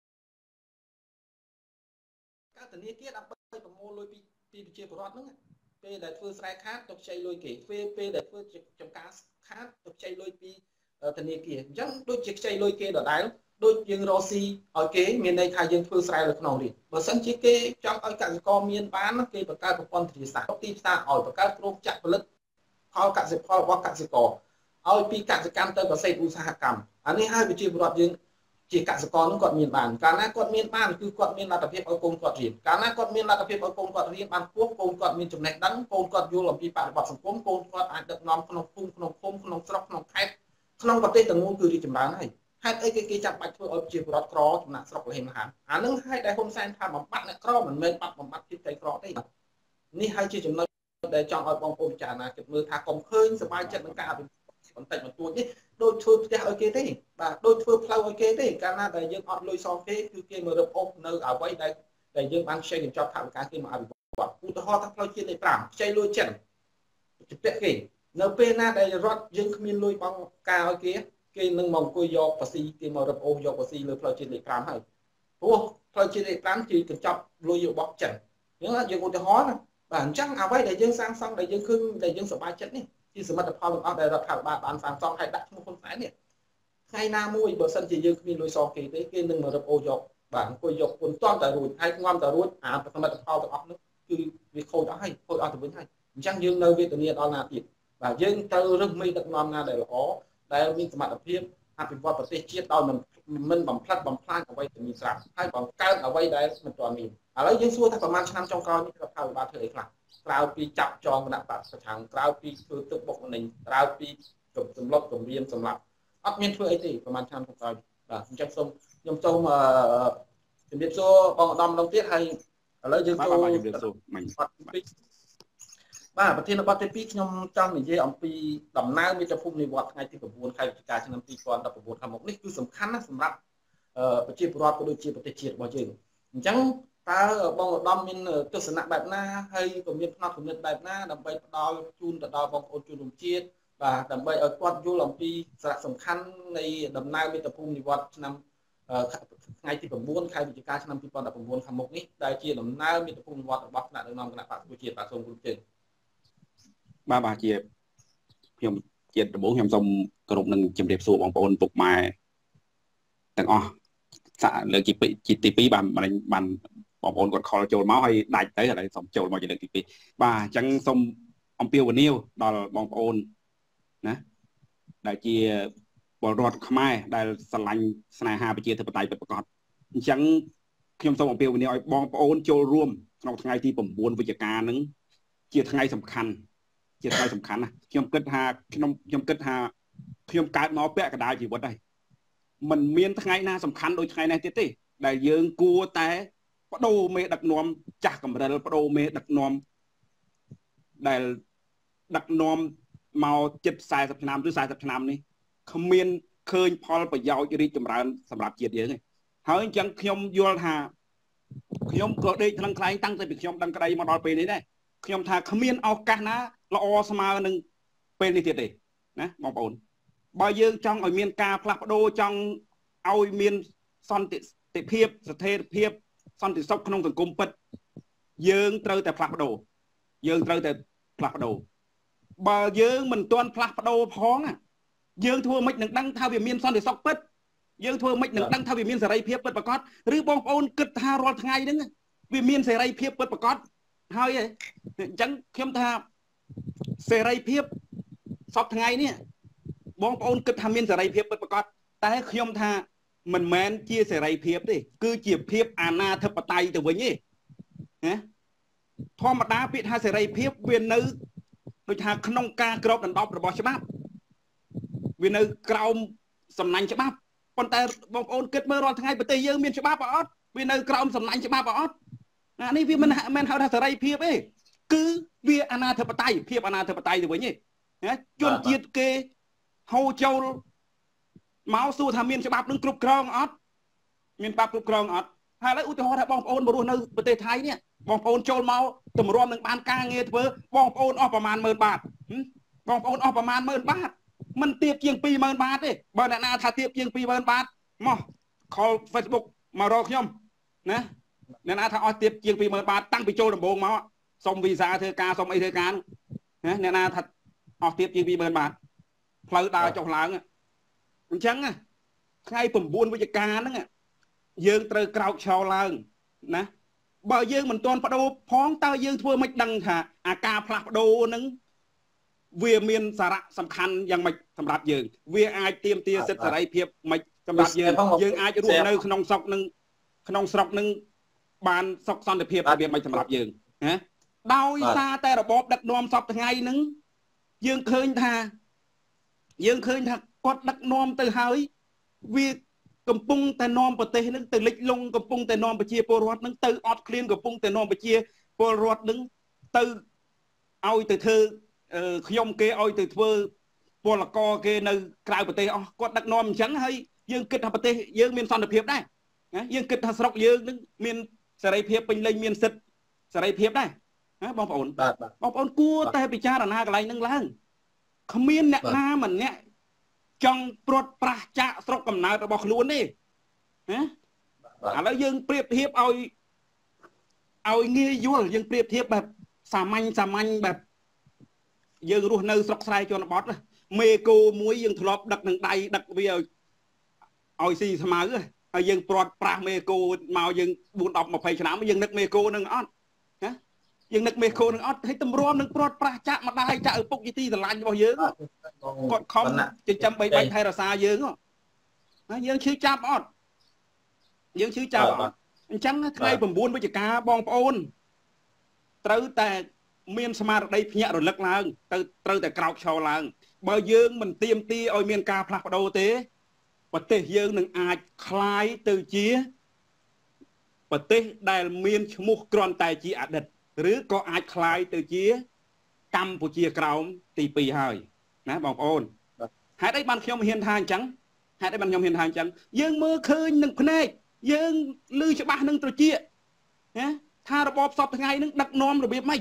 ការធនាគារដើម្បីប្រមូលលុយពីពីប្រជាពលរដ្ឋហ្នឹងពេលដែលធ្វើស្រែខាតទៅខ្ចីលុយគេពេលពេលដែលធ្វើចំការខាតទៅខ្ចីលុយពីធនាគារអញ្ចឹងដូចជាខ្ចីលុយគេដដែលដូចយើងរកស៊ីឲ្យគេមានន័យថាយើងធ្វើស្រែលើក្នុងរាជបើសិនជាគេចង់ឲ្យកសិករមានបានគេបង្កើតប្រព័ន្ធធារាសាស្ត្រទីផ្សារឲ្យបង្កើតរោងចក្រផលិតផលកសិផលរបស់កសិករឲ្យពីកសិកម្មទៅកសិឧស្សាហកម្មអានេះហើយប្រជាពលរដ្ឋយើងជាកសិករនឹងគាត់មានបានកាលណាគាត់មានបានគឺគាត់មានលទ្ធភាពឲ្យកូនគាត់រៀនកាលណាគាត់មានលទ្ធភាពឲ្យកូនគាត់រៀនបានខ្ពស់កូនគាត់មានចំណេះដឹងកូនគាត់យល់អំពីបរិបទសង្គមកូនគាត់អាចដឹកនាំក្នុងភូមិក្នុងឃុំក្នុងស្រុកក្នុងខេត្តក្នុងប្រទេសទាំងមូលគឺរីកចម្រើនហើយហេតុអីគេគេចាំបាច់ធ្វើឲ្យប្រជាពលរដ្ឋក្រចំណាក់ស្រុកលហេមហានអានឹងហើយដែលហ៊ុនសែនថាបំបត្តិអ្នកក្រមិនមែនបាត់បំបត្តិជាតិក្រទេនេះហើយជាចំណុចដែលចង់ឲ្យបងប្អូនពិចារណាគិតមើលថាកុំឃើញសប្បាយចិត្តនឹងការអភិវឌ្ឍបន្តិចបន្តួចនេះដូចធ្វើផ្ទះឲ្យគេទេបាទដូចធ្វើផ្លូវឲ្យគេទេកាលណាដែលយើងអត់លុយសងគេគឺគេមករឹបអូសនៅអ្វីដែលដែលយើងបានខ្ចីកញ្ចប់ថវិកាគេមកអភិវឌ្ឍឧទាហរណ៍ថាផ្លូវជាតិលេខfiveខ្ចីលុយចិនជំពាក់គេនៅពេលណាដែលរដ្ឋយើងគ្មានលុយបង់ការឲ្យគេគេនឹងមកអង្គុយយកបស៊ីគេមករឹបអូសយកបស៊ីលើផ្លូវជាតិលេខfiveហើយព្រោះផ្លូវជាតិលេខប្រាំគឺកញ្ចប់លុយរបស់ចិនអញ្ចឹងយើងឧទាហរណ៍ណាបាទអញ្ចឹងអ្វីដែលយើងសាងសង់ដែលយើងឃើញដែលយើងសប្បាយចិត្តនេះជាសមិទ្ធផលទាំងអស់ដែលរដ្ឋាភិបាលបានសាងសង់ហើយដាក់ឈ្មោះហ៊ុនសែននេះថ្ងៃណាមួយបើសិនជាយើងគ្មានលុយសងគេទេគេនឹងមករឹបអូយកបាទអង្គុយយកពុនតន់តែរួចហើយងំតែរួចអាសមិទ្ធផលទាំងអស់នោះគឺវាខូចអស់ហើយខូចអស់ទៅវិញហើយអញ្ចឹងយើងនៅវេទនាដល់ណាទៀតបាទយើងត្រូវរឹសមេដឹកនាំណាដែលល្អដែលមានសមត្ថភាពអភិវឌ្ឍប្រទេសជាតិដោយមិនមិនបំផ្លិចបំផ្លាញអ្វីដែលមានស្រាប់ហើយបង្កើតអ្វីដែលមិនទាន់មានឥឡូវយើងសួរថាប្រហែលឆ្នាំចុងក្រោយនេះរដ្ឋាភិបាលធ្វើអីខ្លះក្រៅពីចាប់ចងគណៈបកប្រឆាំងក្រៅពីធ្វើទឹកបុកម្នេញក្រៅពីសម្លុតគម្រាមសម្រាប់អត់មានធ្វើអីទេប្រហែលឆ្នាំចុងក្រោយបាទអញ្ចឹងសូមខ្ញុំសូមជំរាបសួរបងឧត្តមម្ដងទៀតហើយឥឡូវយើងចូលជំរាបសួរមិញបាទប្រធានបទទីពីរខ្ញុំចង់និយាយអំពីដំណើរមាតុភូមិនិវត្តថ្ងៃទី9ខែវិច្ឆិកាឆ្នាំពីរពាន់ដប់ប្រាំខាងមុខនេះគឺសំខាន់ណាស់សម្រាប់ប្រជាពលរដ្ឋក៏ដូចជាប្រទេសជាតិរបស់យើងអញ្ចឹងតើបងឧត្តមមានទស្សនៈបែបណាហើយក៏មានផ្នត់គំនិតបែបណាដើម្បីផ្ដល់ជូនទៅដល់បងប្អូនជនរួមជាតិបាទដើម្បីឲ្យគាត់យល់អំពីសារៈសំខាន់នៃដំណើរមាតុភូមិនិវត្តឆ្នាំថ្ងៃទី9ខែវិច្ឆិកាឆ្នាំពីរពាន់ដប់ប្រាំខាងមុខនេះដែលជាដំណើរមាតុភូមិនិវត្តរបស់ថ្នាក់ដឹកនាំគណៈបកប្រជាជាតិបាទសូមគោរពជើងបាទបាទជាខ្ញុំជាដំបូងខ្ញុំសូមគោរពនឹងជម្រាបសួរបងប្អូនពុកម៉ែទាំងអស់សាកលើកទីទីពីរបានបានបងប្អូនគាត់ខលចូលមកហើយដាច់ទៅឥឡូវសូមចូលមកជាលើកទីពីរបាទអញ្ចឹងសូមអំពាវនាវដល់បងប្អូនណាដែលជាពលរដ្ឋខ្មែរដែលស្រឡាញ់ស្នេហាប្រជាធិបតេយ្យពិតប្រាកដអញ្ចឹងខ្ញុំសូមអំពាវនាវឲ្យបងប្អូនចូលរួមក្នុងថ្ងៃទី9វិច្ឆិកានឹងជាថ្ងៃសំខាន់ជាថ្ងៃសំខាន់ណាខ្ញុំគិតថាខ្ញុំខ្ញុំគិតថាខ្ញុំកើតមកពាក់កណ្ដាលជីវិតហើយมันមានថ្ងៃណាសំខាន់ដូចថ្ងៃនេះទៀតទេដែលយើងគួរតែបដូរមេដឹកនាំចាស់កម្រិលបដូរមេដឹកនាំដែលដឹកនាំមកជិតสี่สิบឆ្នាំឬสี่สิบឆ្នាំនេះគ្មានឃើញផលប្រយោជន៍រីកចម្រើនសម្រាប់ជាតិយើងទេហើយអញ្ចឹងខ្ញុំយល់ថាខ្ញុំក៏ដេកថ្លឹងថ្លែងតាំងតែពីខ្ញុំដឹងក្តីមកដល់ពេលនេះដែរខ្ញុំថាគ្មានឱកាសណាល្អស្មើនឹងពេលនេះទៀតទេណាបងប្អូនបើយើងចង់ឲ្យមានការផ្លាស់ប្ដូរចង់ឲ្យមានសន្តិភាពស្ថិរភាពសន្តិសុខក្នុងសង្គមពិតយើងត្រូវតែផ្លាស់ប្ដូរយើងត្រូវតែផ្លាស់ប្ដូរបើយើងមិនទាន់ផ្លាស់ប្ដូរផងយើងធ្វើមិននឹងដឹងថាវាមានសន្តិសុខពិតយើងធ្វើមិននឹងដឹងថាវាមានសេរីភាពពិតប្រាកដឬបងប្អូនគិតថារាល់ថ្ងៃហ្នឹងវាមានសេរីភាពពិតប្រាកដហើយអញ្ចឹងខ្ញុំថាសេរីភាពសពថ្ងៃនេះបងប្អូនគិតថាមានសេរីភាពពិតប្រាកដតែខ្ញុំថាមិនមែនជាសេរីភាពទេគឺជាភាពអាណាធិបតេយ្យទៅវិញទេណាធម្មតាពាក្យថាសេរីភាពវានៅដូចថាក្នុងការក្របដណ្ដប់របស់ច្បាប់វានៅក្រោមសំណាញ់ច្បាប់ប៉ុន្តែបងប្អូនគិតមើលរាល់ថ្ងៃប្រទេសយើងមានច្បាប់អត់វានៅក្រោមសំណាញ់ច្បាប់អត់អានេះវាមិនមែនហៅថាសេរីភាពទេគឺវាអាណាធិបតេយ្យភាពអាណាធិបតេយ្យទៅវិញទេណាជនជាតិគេហូរចូលមកសួរថាមានច្បាប់នឹងគ្រប់គ្រងអត់មានច្បាប់គ្រប់គ្រងអត់ហើយឥឡូវឧទាហរណ៍ថាបងប្អូនមករស់នៅប្រទេសថៃនេះបងប្អូនចូលមកតម្រាំនឹងបានការងារធ្វើបងប្អូនអស់ប្រមាណម៉ឺនបាតបងប្អូនអស់ប្រមាណម៉ឺនបាតមិនទៀបជាងពីរម៉ឺនបាតទេបើអ្នកណាថាទៀបជាងពីរម៉ឺនបាតមកខល Facebook មករកខ្ញុំណាអ្នកណាថាអស់ទៀបជាងពីរម៉ឺនបាតតាំងពីចូលដំបូងមកសុំវីសាធ្វើការសុំអីធ្វើការណាអ្នកណាថាអស់ទៀបជាងពីរម៉ឺនបាតផ្លូវដើរចុះឡើងអញ្ចឹងថ្ងៃ9វិច្ឆិកាហ្នឹងយើងត្រូវក្រោកឈរឡើងណាបើយើងមិនទាន់បដូរផងតើយើងធ្វើមិនដឹងថាអាការផ្លាស់ប្ដូរហ្នឹងវាមានសារៈសំខាន់យ៉ាងម៉េចសម្រាប់យើងវាអាចទាមទារសិទ្ធិសេរីភាពមិនសម្រាប់យើងយើងអាចរស់នៅក្នុងស្រុកនឹងក្នុងស្រុកនឹងបានសុខសន្តិភាពរបៀបមិនសម្រាប់យើងណាដោយសារតែរបបដឹកនាំសពថ្ងៃហ្នឹងយើងឃើញថាយើងឃើញថាគាត់ដឹកនាំទៅហើយវាកំពុងតែនាំប្រទេសនឹងទៅលិចលង់កំពុងតែនាំប្រជាពលរដ្ឋនឹងទៅអត់ឃ្លានកំពុងតែនាំប្រជាពលរដ្ឋនឹងទៅឲ្យទៅធ្វើខ្ញុំគេឲ្យទៅធ្វើពលករគេនៅក្រៅប្រទេសអស់គាត់ដឹកនាំអញ្ចឹងហើយយើងគិតថាប្រទេសយើងមានសន្តិភាពដែរណាយើងគិតថាស្រុកយើងនឹងមានសេរីភាពពេញលេញមានសិទ្ធិសេរីភាពដែរណាបងប្អូនបងប្អូនគួរតែពិចារណាកន្លែងហ្នឹងឡើងគ្មានអ្នកណាម្នាក់ចង់ព្រាត់ប្រាសចាកស្រុកកំណើតរបស់ខ្លួនទេណាឥឡូវយើងប្រៀបធៀបឲ្យឲ្យងាយយល់យើងប្រៀបធៀបបែបសាមញ្ញសាមញ្ញបែបយើងរស់នៅស្រុកស្រែជនបទមេគោមួយយើងធ្លាប់ដឹកនឹងដៃដឹកវាឲ្យឲ្យស៊ីស្មៅហើយយើងព្រាត់ប្រាស់មេគោមកយើងbốn mươi hai mươiឆ្នាំយើងនឹកមេគោនឹងអត់ណាយើងនឹកមេគោនឹងអត់ហើយតម្រាំនឹងព្រាត់ប្រាស់ចាក់ម្ដាយចាក់ឪពុកជាទីស្រឡាញ់របស់យើងគាត់ខំចិញ្ចឹមបីបាច់ថែរក្សាយើងណាយើងឈឺចាប់អត់យើងឈឺចាប់អត់អញ្ចឹងថ្ងៃ9វិច្ឆិកាបងប្អូនត្រូវតែមានស្មារតីភ្ញាក់រលឹកឡើងទៅត្រូវតែក្រោកឈរឡើងបើយើងមិនទៀមទីឲ្យមានការផ្លាស់ប្ដូរទេប្រទេសយើងនឹងអាចคลายទៅជាប្រទេសដែលមានឈ្មោះគ្រាន់តែជាអតីតឬក៏អាចคลายទៅជាកម្ពុជាក្រោមទីពីរហើយណាបងប្អូនហេតុអីបានខ្ញុំហ៊ានថាអញ្ចឹងហេតុអីបានខ្ញុំហ៊ានថាអញ្ចឹងយើងមើលឃើញនឹងភ្នែកយើងឮច្បាស់នឹងត្រចៀកណាថារបបសពថ្ងៃនឹងដឹកនាំរបៀបម៉េច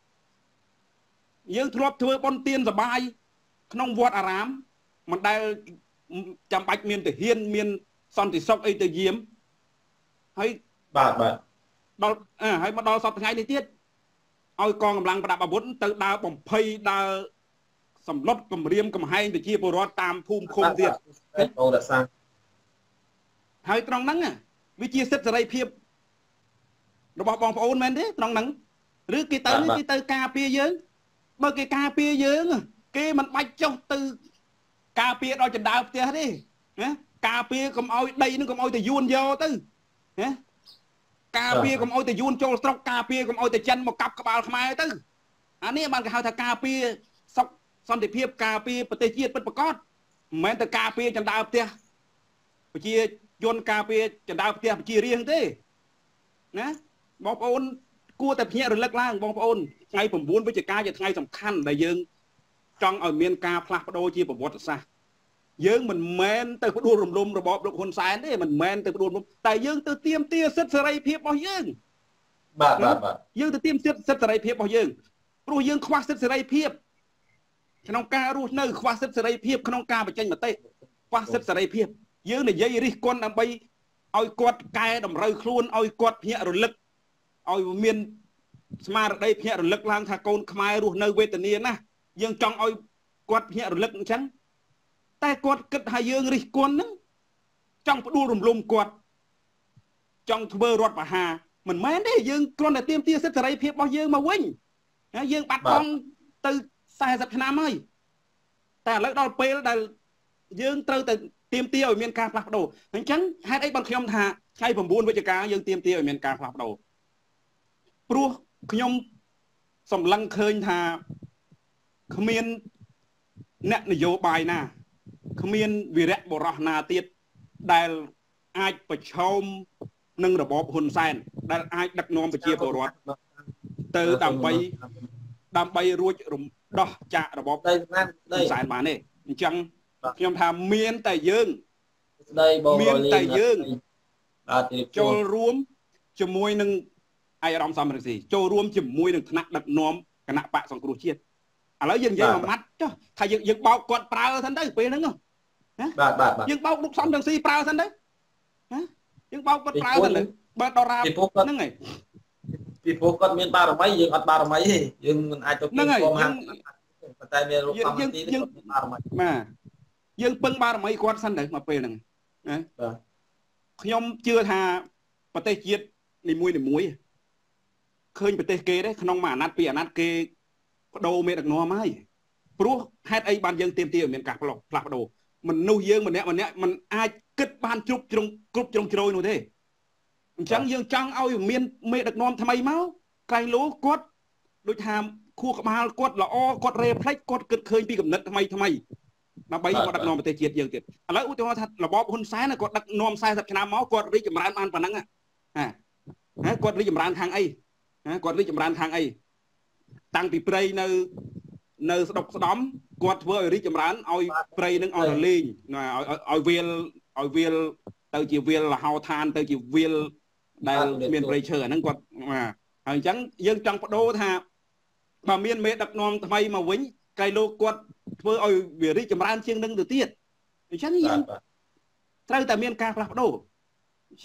យើងធ្លាប់ធ្វើបុណ្យទានសបាយក្នុងវត្តអារាមមិនដែលចាំបាច់មានទាហានមានសន្តិសុខអីទៅយាមហើយបាទបាទដល់អើហើយមកដល់សពថ្ងៃនេះទៀតឲ្យកងកម្លាំងប្រដាប់អាវុធទៅដើរបំភ័យដើរសម្លុតគម្រាមកំហែងប្រជាពលរដ្ឋតាមភូមិឃុំទៀតអូរសាហើយត្រង់ហ្នឹងវាជាសិទ្ធិសេរីភាពរបស់បងប្អូនមែនទេត្រង់ហ្នឹងឬគេទៅគេទៅការពារយើងបើគេការពារយើងគេមិនបាច់ចុះទៅការពារដល់ចណ្ដើផ្ទះទេណាការពារកុំឲ្យដីនឹងកុំឲ្យទៅយួនយកទៅណាការពារកុំឲ្យទៅយួនចូលស្រុកការពារកុំឲ្យទៅចិនមកកាប់ក្បាលខ្មែរទៅអានេះបានគេហៅថាការពារសុខសន្តិភាពការពារប្រទេសជាតិពិតប្រាកដមិនមែនទៅការពារចណ្ដើផ្ទះប្រជាជនការពារចណ្ដើផ្ទះប្រជារាស្ត្រទេណាបងប្អូនគួរតែភ្ញាក់រលឹកឡើងបងប្អូនថ្ងៃ9វិច្ឆិកាជាថ្ងៃសំខាន់ដែលយើងចង់ឲ្យមានការផ្លាស់ប្ដូរជាប្រវត្តិសាស្ត្រយើងមិនមែនទៅផ្ដួលរំលំរបបលោកហ៊ុនសែនទេមិនមែនទៅផ្ដួលរំលំតែយើងទៅទាមទារសិទ្ធិសេរីភាពរបស់យើងបាទបាទបាទយើងទៅទាមទារសិទ្ធិសេរីភាពរបស់យើងព្រោះយើងខ្វះសិទ្ធិសេរីភាពក្នុងការរស់នៅខ្វះសិទ្ធិសេរីភាពក្នុងការបញ្ចេញមតិខ្វះសិទ្ធិសេរីភាពយើងនិយាយរិះគន់ដើម្បីឲ្យគាត់កែតម្រូវខ្លួនឲ្យគាត់ភ្ញាក់រលឹកឲ្យមានស្មារតីភ្ញាក់រលឹកឡើងថាកូនខ្មែររស់នៅវេទនាណាស់យើងចង់ឲ្យគាត់ភ្ញាក់រលឹកអញ្ចឹងតែគាត់គិតថាយើងរិះគន់ហ្នឹងចង់ផ្ដួលរំលំគាត់ចង់ធ្វើរដ្ឋប្រហារមិនមែនទេយើងគ្រាន់តែទាមទារសិទ្ធិសេរីភាពរបស់យើងមកវិញណាយើងបាត់បង់ទៅสี่สิบឆ្នាំហើយតែឥឡូវដល់ពេលដែលយើងត្រូវតែទាមទារឲ្យមានការផ្លាស់ប្ដូរអញ្ចឹងហេតុអីបងខ្ញុំថាថ្ងៃ9វិច្ឆិកាយើងទាមទារឲ្យមានការផ្លាស់ប្ដូរព្រោះខ្ញុំសម្លឹងឃើញថាគ្មានអ្នកនយោបាយណាគ្មានវីរៈបុរសណាទៀតដែលអាចប្រឈមនឹងរបបហ៊ុនសែនដែលអាចដឹកនាំប្រជាពលរដ្ឋទៅដើម្បីដើម្បីរួចរំដោះចាករបបហ៊ុនសែនបានទេអញ្ចឹងខ្ញុំថាមានតែយើងស្ដីបងមានតែយើងចូលរួមជាមួយនឹងឯកឧត្តមសំរងស៊ីចូលរួមជាមួយនឹងថ្នាក់ដឹកនាំគណៈបកសង្គ្រោះជាតិឥឡូវយើងនិយាយមួយម៉ាត់ចុះថាយើងយើងបោកគាត់ប្រើសិនទៅពេលហ្នឹងណាបាទបាទយើងបោកលោកសំរងស៊ីប្រើសិនទៅណាយើងបោកគាត់ប្រើសិនទៅបើដរាបហ្នឹងហើយពីព្រោះគាត់មានបារមីយើងអត់បារមីទេយើងមិនអាចទៅពីព្រមហាងប៉ុន្តែមានលោកសំរងស៊ីគាត់មានបារមីបាទយើងពឹងបារមីគាត់សិនទៅមកពេលហ្នឹងណាបាទខ្ញុំជឿថាប្រទេសជាតិនីមួយនីមួយឃើញប្រទេសគេទេក្នុងមួយអាណត្តិពីរអាណត្តិគេបដូរមេដឹកនាំហើយព្រោះហេតុអីបានយើងទាមទារឲ្យមានការផ្លាស់ផ្លាស់ប្ដូរមនុស្សយើងម្នាក់ម្នាក់มันអាចគិតបានគ្រប់ជ្រុងគ្រប់ជ្រុងជ្រោយនោះទេអញ្ចឹងយើងចង់ឲ្យមានមេដឹកនាំថ្មីមកក្រៃលោគាត់ដូចថាខួរក្បាលគាត់ល្អគាត់រេផ្លេចគាត់គិតឃើញពីគំនិតថ្មីថ្មីដើម្បីគាត់ដឹកនាំប្រទេសជាតិយើងទៀតឥឡូវឧទាហរណ៍ថារបបហ៊ុនសែនគាត់ដឹកនាំสี่สิบឆ្នាំមកគាត់រីកចម្រើនបានប៉ុណ្ណឹងណាណាគាត់រីកចម្រើនខាងអីណាគាត់រីកចម្រើនខាងអីតាំងពីព្រៃនៅនៅស្ដុកស្ដំគាត់ធ្វើឲ្យរីកចម្រើនឲ្យព្រៃនឹងឲ្យរលេងឲ្យវាលឲ្យវាលទៅជាវាលលហោឋានទៅជាវាលដែលមានព្រៃឈើអាហ្នឹងគាត់បាទហើយអញ្ចឹងយើងចង់បដូរថាបើមានមេដឹកនាំថ្មីមកវិញកៃលោកគាត់ធ្វើឲ្យវារីកចម្រើនជាងនឹងទៅទៀតអញ្ចឹងយើងត្រូវតែមានការផ្លាស់ប្ដូរអញ្ចឹង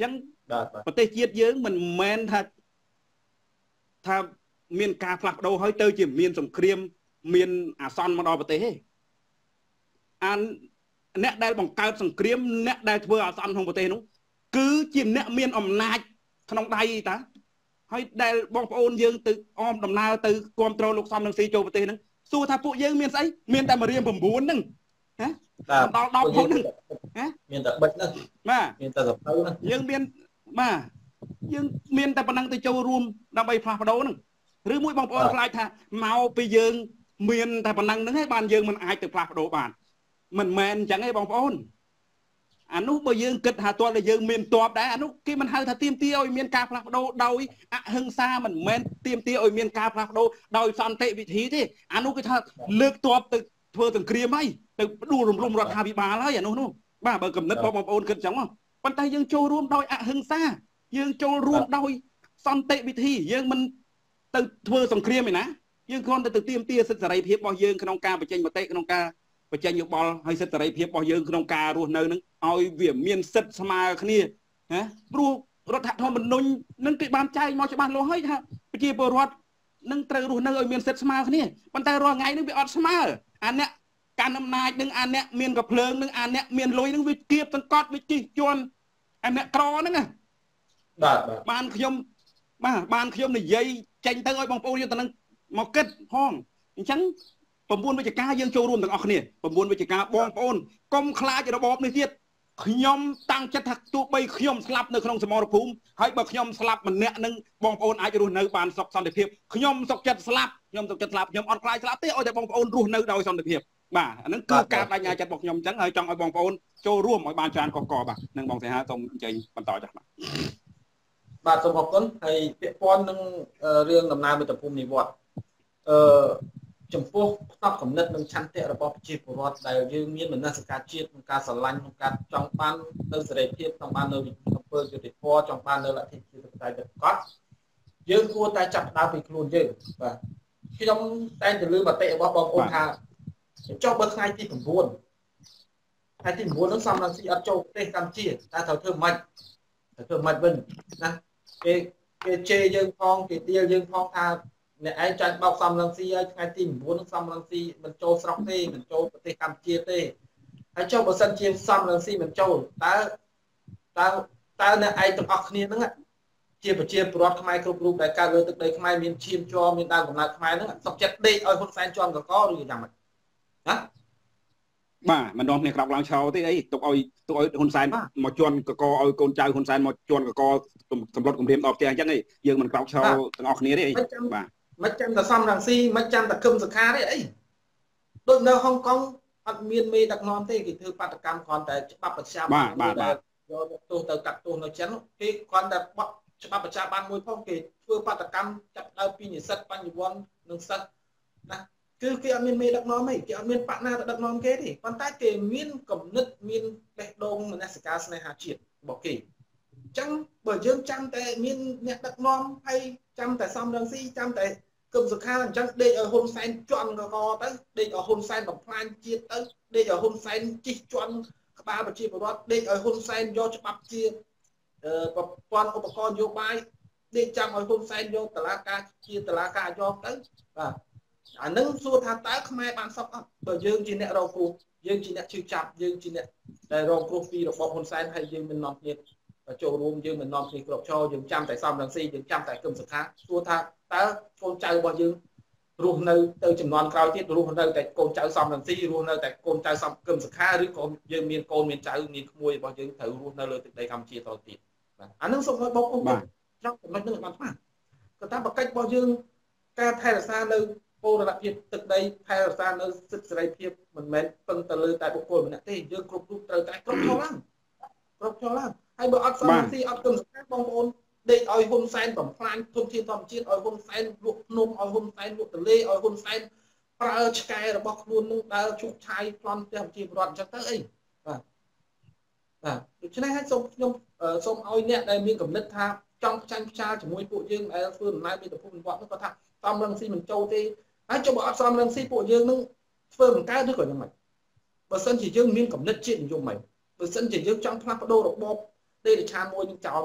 ប្រទេសជាតិយើងមិនមែនថាថាមានការផ្លាស់ប្ដូរហើយទៅជាមានសង្គ្រាមមានអាសន្នមកដល់ប្រទេសទេអានអ្នកដែលបង្កើតសង្គ្រាមអ្នកដែលធ្វើអាសន្នក្នុងប្រទេសនោះគឺជាអ្នកមានអំណាចក្នុងដៃតាហើយដែលបងប្អូនយើងទៅអមដំណើរទៅគ្រប់គ្រងលោកសំរងស៊ីចូលប្រទេសហ្នឹងសួរថាពួកយើងមានស្អីមានតែមករៀន9ហ្នឹងណាដល់10ផងហ្នឹងណាមានតែបិចហ្នឹងបាទមានតែសភៅហ្នឹងយើងមានបាទយើងមានតែប៉ុណ្ណឹងទៅចូលរួមដើម្បីផ្លាស់ប្ដូរហ្នឹងឬមួយបងប្អូនខ្លាចថាមកពីយើងមានតែប៉ុណ្ណឹងហ្នឹងឯងបានយើងមិនអាចទៅផ្លាស់ប្ដូរបានមិនមែនអញ្ចឹងទេបងប្អូនអានោះបើយើងគិតថាទាល់តែយើងមានតបដែរអានោះគេមិនហៅថាទៀមទាឲ្យមានការផ្លាស់ប្ដូរដោយអហិង្សាមិនមែនទៀមទាឲ្យមានការផ្លាស់ប្ដូរដោយសន្តិវិធីទេអានោះគេថាលើកតបទៅធ្វើសង្គ្រាមហើយទៅផ្ដួលរំលំរដ្ឋាភិបាលហើយអានោះនោះបាទបើកំណត់បងប្អូនគិតអញ្ចឹងប៉ុន្តែយើងចូលរួមដោយអហិង្សាយើងចូលរួមដោយសន្តិវិធីយើងមិនទៅធ្វើសង្គ្រាមឯណាយើងគ្រាន់តែទៅទៀមទាសិទ្ធិសេរីភាពរបស់យើងក្នុងការបញ្ចេញមតិក្នុងការបញ្ចេញយោបល់ហើយសិទ្ធិសេរីភាពរបស់យើងក្នុងការរស់នៅនឹងឲ្យវាមានសិទ្ធិស្មើគ្នាណាព្រោះរដ្ឋធម្មនុញ្ញនឹងគេបានចែងមកច្បាស់លាស់ហើយថាប្រជាពលរដ្ឋនឹងត្រូវរស់នៅឲ្យមានសិទ្ធិស្មើគ្នាប៉ុន្តែរាល់ថ្ងៃនេះវាអត់ស្មើអាអ្នកកាន់អំណាចនឹងអាអ្នកមានកភ្លើងនឹងអាអ្នកមានលុយនឹងវាគៀបសង្កត់វាជិះជាន់អាអ្នកក្រហ្នឹងណាបាទបានខ្ញុំបាទបានខ្ញុំនិយាយចេញទៅឲ្យបងប្អូនយកទៅនឹងមកគិតផងអញ្ចឹង9វិច្ឆិកាយើងចូលរួមទាំងអស់គ្នា9វិច្ឆិកាបងប្អូនកុំខ្លាចរបបនេះទៀតខ្ញុំតាំងចិត្តថាទោះបីខ្ញុំស្លាប់នៅក្នុងសមរភូមិហើយបើខ្ញុំស្លាប់ម្នាក់នឹងបងប្អូនអាចរស់នៅបានសុខសន្តិភាពខ្ញុំសុខចិត្តស្លាប់ខ្ញុំសុខចិត្តស្លាប់ខ្ញុំអត់ខ្លាចស្លាប់ទេឲ្យតែបងប្អូនរស់នៅដោយសន្តិភាពបាទអាហ្នឹងគឺការបដិញ្ញាចិត្តរបស់ខ្ញុំអញ្ចឹងហើយចង់ឲ្យបងប្អូនចូលរួមឲ្យបានច្រើនកកកបាទនឹងបងសេហាសូមអញ្ជើញបន្តចាស់បាទបាទសូមអរគុណហើយពាក់ព័ន្ធនឹងរឿងដំណើរមាតុភូមិនិវត្តន៍អឺចំពោះផ្នត់គំនិតនិងឆន្ទៈរបស់ប្រជាពលរដ្ឋដែលយើងមានមនសិការជាតិក្នុងការស្រឡាញ់ក្នុងការចង់បាននៅសេរីភាពចង់បាននៅអំពើយុត្តិធម៌ចង់បាននៅលទ្ធិប្រជាធិបតេយ្យពិតប្រាកដយើងគួរតែចាប់ផ្ដើមពីខ្លួនយើងបាទខ្ញុំតែងតែលើមតិរបស់បងប្អូនថាចុះបើថ្ងៃទី9ថ្ងៃទី9ហ្នឹងសំរងស៊ីអត់ចូលប្រទេសកម្ពុជាតែត្រូវធ្វើម៉េចត្រូវធ្វើម៉េចវិញណាគេគេជេរយើងផងគេទាលយើងផងថាអ្នកឯងចាញ់បោកសំរងស៊ីហើយថ្ងៃទី9នឹងសំរងស៊ីមិនចូលស្រុកទេមិនចូលប្រទេសកម្ពុជាទេហើយចុះបើសិនជាសំរងស៊ីមិនចូលតើតើតើអ្នកឯងទាំងអស់គ្នាហ្នឹងជាប្រជាពលរដ្ឋខ្មែរគ្រប់រូបដែលកើតលើទឹកដីខ្មែរមានឈាមជ័រមានដើមកំណើតខ្មែរហ្នឹងសុខចិត្តដេកឲ្យហ៊ុនសែនជាន់កកឬយ៉ាងម៉េចណាបាទមិននាំគ្នាក្រោកឡើងឆោទេអីទុកឲ្យទុកឲ្យហ៊ុនសែនមកជន់កកឲ្យកូនចៅហ៊ុនសែនមកជន់កកសម្លុតគម្រាមដល់ផ្ទះអញ្ចឹងឯងយើងមិនក្រោកឆោទាំងអស់គ្នាទេអីបាទមិនចាំតែសំរងស៊ីមិនចាំតែគឹមសុខាទេអីដូចនៅហុងកុងអត់មានមេដឹកនាំទេគេធ្វើបាតកម្មគ្រាន់តែច្បាប់ប្រជាបាទបាទបាទយកទោសទៅកាត់ទោសនៅចិនគេគ្រាន់តែបោះច្បាប់ប្រជាបានមួយផងគេធ្វើបាតកម្មចាប់ដើមពីនិស្សិតបញ្ញវន្តនិងសិស្សណាគឺគេអត់មានមេដឹកនាំទេគេអត់មានបកណាទៅដឹកនាំគេទេប៉ុន្តែគេមានគំនិតមានបេះដូងមនសិការស្នេហាជាតិរបស់គេអញ្ចឹងបើយើងចាំតែមានអ្នកដឹកនាំហើយចាំតែសំរងស៊ីចាំតែគឹមសុខាអញ្ចឹងដេកឲ្យហ៊ុនសែនជន់កកទៅដេកឲ្យហ៊ុនសែនបំផ្លាញជាតិទៅដេកឲ្យហ៊ុនសែនជិះជន់ក្បាលប្រជាពលរដ្ឋដេកឲ្យហ៊ុនសែនយកច្បាប់ជាប្រព័ន្ធឧបករណ៍នយោបាយដេកចាំឲ្យហ៊ុនសែនយកតឡាការជាតឡាការយកទៅបាទអានឹងសួរថាតើខ្មែរបានសុខអត់បើយើងជាអ្នករងគ្រោះយើងជាអ្នកឈឺចាប់យើងជាអ្នកដែលរងគ្រោះពីរបបហ៊ុនសែនហើយយើងមិននាំគ្នាចូលរួមយើងមិននាំគ្នាគ្រប់ឈរយើងចាំតែសំរងស៊ីយើងចាំតែគឹមសុខាសួរថាតើកូនចៅរបស់យើងរស់នៅទៅចំនួនក្រោយទៀតរស់នៅតែកូនចៅសំរងស៊ីរស់នៅតែកូនចៅសំគឹមសុខាឬក៏យើងមានកូនមានចៅមានក្មួយរបស់យើងត្រូវរស់នៅលើទឹកដីកម្ពុជាតទៅទៀតបាទអានឹងសូមឲ្យបងប្អូនចង់ចំណុចនឹងបានស្មាក៏តាមបកិច្ចរបស់យើងការថែរក្សានៅពលរដ្ឋភាពទឹកដីថែរក្សានៅសិទ្ធិសេរីភាពមិនមែនពឹងទៅលើតែបុគ្គលម្នាក់ទេយើងគ្រប់រូបត្រូវតែគ្រប់ឈរឡើងគ្រប់ឈរឡើងហើយបើអត់សំរងស៊ីអត់គឹមសុខាបងប្អូនដេកឲ្យហ៊ុនសែនបំផ្លាញធនធានធម្មជាតិឲ្យហ៊ុនសែនលក់ភ្នំឲ្យហ៊ុនសែនលក់ទន្លេឲ្យហ៊ុនសែនប្រើឆ្កែរបស់ខ្លួននឹងដើរជុកឆាយប្លន់ផ្ទះប្រជាពលរដ្ឋអញ្ចឹងទៅអីបាទបាទដូច្នេះហើយសូមខ្ញុំសូមឲ្យអ្នកដែលមានគំនិតថាចង់ផ្ចាញ់ផ្ចាលជាមួយពួកយើងដែលធ្វើដំណើរមាតុភូមិនិវត្តន៍នោះគាត់ថាសំរងស៊ីមិនចូលទេហើយចុះបើអត់សំរងស៊ីពួកយើងនឹងធ្វើបង្កើតឬក៏យ៉ាងម៉េចបើសិនជាយើងមានគំនិតជាតិនិយមហ្មងបើសិនជាយើងចង់ផ្លាស់ប្ដូររបបទេរឆានមួយនឹងចោលហ្មង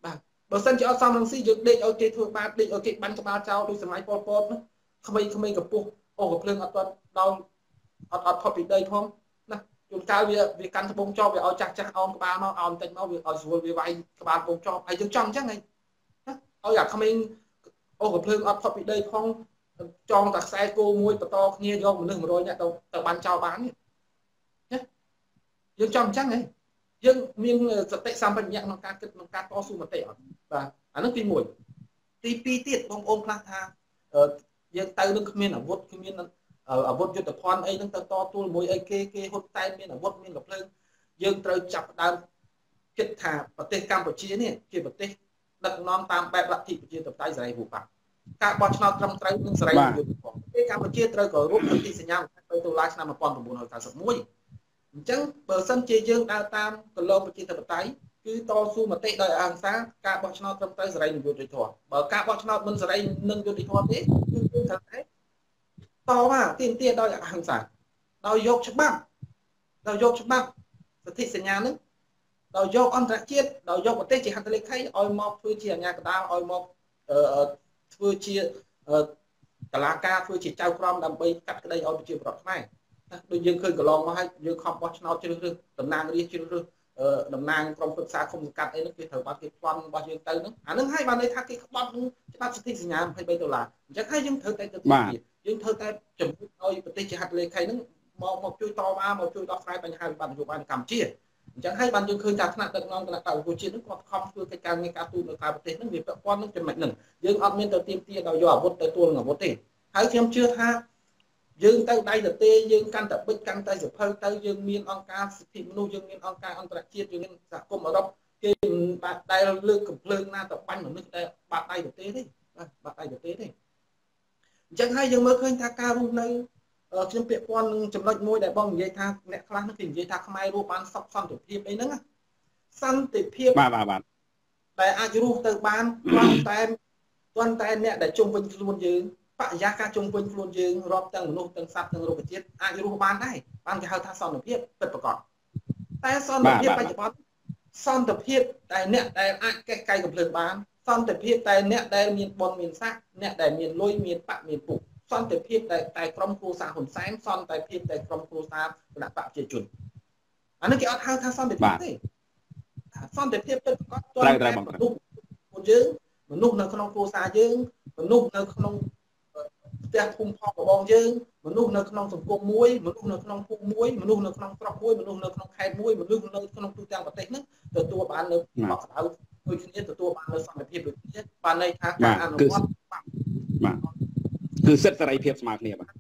បាទបើសិនជាអត់សមនឹងស៊ីយើងដេកឲ្យគេធ្វើបាបដេកឲ្យគេបាញ់ក្បាលចោលដូចសម័យប៉ុលពតនោះក្មេងក្មេងកំពុះអូកំភ្លើងអត់ទាន់ដល់អត់អត់ផុតពីដីផងណាជួនកាលវាវាកាន់ត្បូងចោលវាឲ្យចាស់ចាស់អោនក្បាលមកអោនបន្តិចមកវាឲ្យស្រួលវាវាយក្បាលត្បូងចោលហើយយើងចង់អញ្ចឹងហីណាឲ្យអាក្មេងអូកំភ្លើងអត់ផុតពីដីផងចងតែខ្សែគោមួយបន្តគ្នាយកមនុស្សមួយរយនាក់ទៅទៅបាញ់ចោលបានណាយើងចង់អញ្ចឹងហីយើងមានសតិសម្បជញ្ញៈក្នុងការគិតក្នុងការតស៊ូមតិអត់បាទអានោះទីមួយទីពីរទៀតបងប្អូនខ្លះថាយើងទៅនឹងគ្មានអាវុធគ្មានអាវុធយុទ្ធភ័ណ្ឌអីហ្នឹងទៅតទួលមួយអីគេគេហ៊ុតតែមានអាវុធមានកំភ្លើងយើងត្រូវចាប់ដើមគិតថាប្រទេសកម្ពុជានេះជាប្រទេសដឹកនាំតាមបែបលទ្ធិប្រជាធិបតេយ្យសេរីភូប៉ាការបោះឆ្នោតត្រឹមត្រូវនិងសេរីយុត្តិធម៌ប្រទេសកម្ពុជាត្រូវគោរពសន្ធិសញ្ញាទៅតុលាឆ្នាំmột nghìn chín trăm chín mươi mốtអញ្ចឹងបើសិនជាយើងដើរតាមគន្លងប្រជាធិបតេយ្យគឺតស៊ូមតិដោយអហិង្សាការបោះឆ្នោតត្រឹមត្រូវសេរីនិងយុត្តិធម៌បើការបោះឆ្នោតមិនសេរីនិងយុត្តិធម៌ទេគឺគឺត្រូវតែតវ៉ាទាមទារដោយអហិង្សាដោយយកច្បាប់ដោយយកច្បាប់សន្ធិសញ្ញានឹងដោយយកអន្តរជាតិដោយយកប្រទេសជាហត្ថលេខីឲ្យមកធ្វើជាអាជ្ញាកណ្ដាលឲ្យមកធ្វើជាតឡាការធ្វើជាចៅក្រមដើម្បីកាត់ក្តីឲ្យប្រជាពលរដ្ឋខ្មែរដូចយើងឃើញកន្លងមកហើយយើងខំបោះឆ្នោតជ្រើសរើសតំណាងរាស្ត្រជ្រើសរើសតំណាងក្រុមប្រឹក្សាគុំសង្កាត់អីហ្នឹងគេត្រូវបានគេប្លន់របស់យើងទៅហ្នឹងអាហ្នឹងហើយបានន័យថាគេក្បត់នឹងច្បាប់សន្ធិសញ្ញាยี่สิบสามដុល្លារអញ្ចឹងហើយយើងត្រូវតែទៅយើងត្រូវតែជំរុញឲ្យប្រទេសជាហត្ថលេខីហ្នឹងមកមកជួយតវ៉ាមកជួយដោះស្រាយបញ្ហាវិបត្តិនយោបាយនៅកម្ពុជាអញ្ចឹងហើយបានយើងឃើញថាថ្នាក់ដឹកនាំគណៈបកប្រជាជាតិហ្នឹងគាត់ខំធ្វើកិច្ចការងារការទូតនៅក្រៅប្រទេសហ្នឹងវាពាក់ព័ន្ធនឹងចំណុចហ្នឹងយើងអត់មានទៅទាមទារដោយយកអាវុធទៅទួលនឹងអាវុធទេហើយខ្ញុំជឿថាយើងទៅដៃទៅទេយើងកាន់តែបិទកាន់តែសភៅទៅយើងមានអង្គការសិទ្ធិមនុស្សយើងមានអង្គការអន្តរជាតិយើងមានសហគមន៍អឺរ៉ុបគេមិនដែលលើកកំភ្លើងណាទៅបាញ់មនុស្សដែលបាត់ដៃទៅទេទេបាទបាត់ដៃទៅទេទេអញ្ចឹងហើយយើងមើលឃើញថាការរស់នៅខ្ញុំពាក់ព័ន្ធនឹងចំណុចមួយដែលបងនិយាយថាអ្នកខ្លះនោះគេនិយាយថាខ្មែររស់បានសុខសន្តិភាពអីហ្នឹងសន្តិភាពបាទបាទបាទដែលអាចរស់ទៅបានគ្រាន់តែគ្រាន់តែអ្នកដែលជុំវិញខ្លួនយើងបរិយាកាសជុំវិញខ្លួនយើងរាប់ទាំងមនុស្សទាំងសត្វទាំងរុក្ខជាតិអាចរស់បានដែរបានគេហៅថាសន្តិភាពពិតប្រាកដតែសន្តិភាពបច្ចុប្បន្នសន្តិភាពតែអ្នកដែលអាចកេះកៃកំភ្លើងបានសន្តិភាពតែអ្នកដែលមានបុណ្យមានស័ក្តិអ្នកដែលមានលុយមានបាក់មានពុកសន្តិភាពតែតែក្រុមគ្រួសារហ៊ុនសែនសន្តិភាពតែក្រុមគ្រួសារគណៈបកប្រជាជនអានេះគេអត់ហៅថាសន្តិភាពទេសន្តិភាពពិតប្រាកដត្រូវត្រូវបងមនុស្សយើងមនុស្សនៅក្នុងគ្រួសារយើងមនុស្សនៅក្នុងផ្ទះភូមិផងបងយើងមនុស្សនៅក្នុងសង្គមមួយមនុស្សនៅក្នុងភូមិមួយមនុស្សនៅក្នុងស្រុកមួយមនុស្សនៅក្នុងខេត្តមួយមនុស្សនៅក្នុងទូទាំងប្រទេសហ្នឹងទទួលបាននៅបកស្ដៅដូចគ្នាទទួលបាននៅសន្តិភាពដូចគ្នាបានន័យថាការអនុវត្តបាទគឺសិទ្ធិសេរីភាពស្មើគ្នាបាទ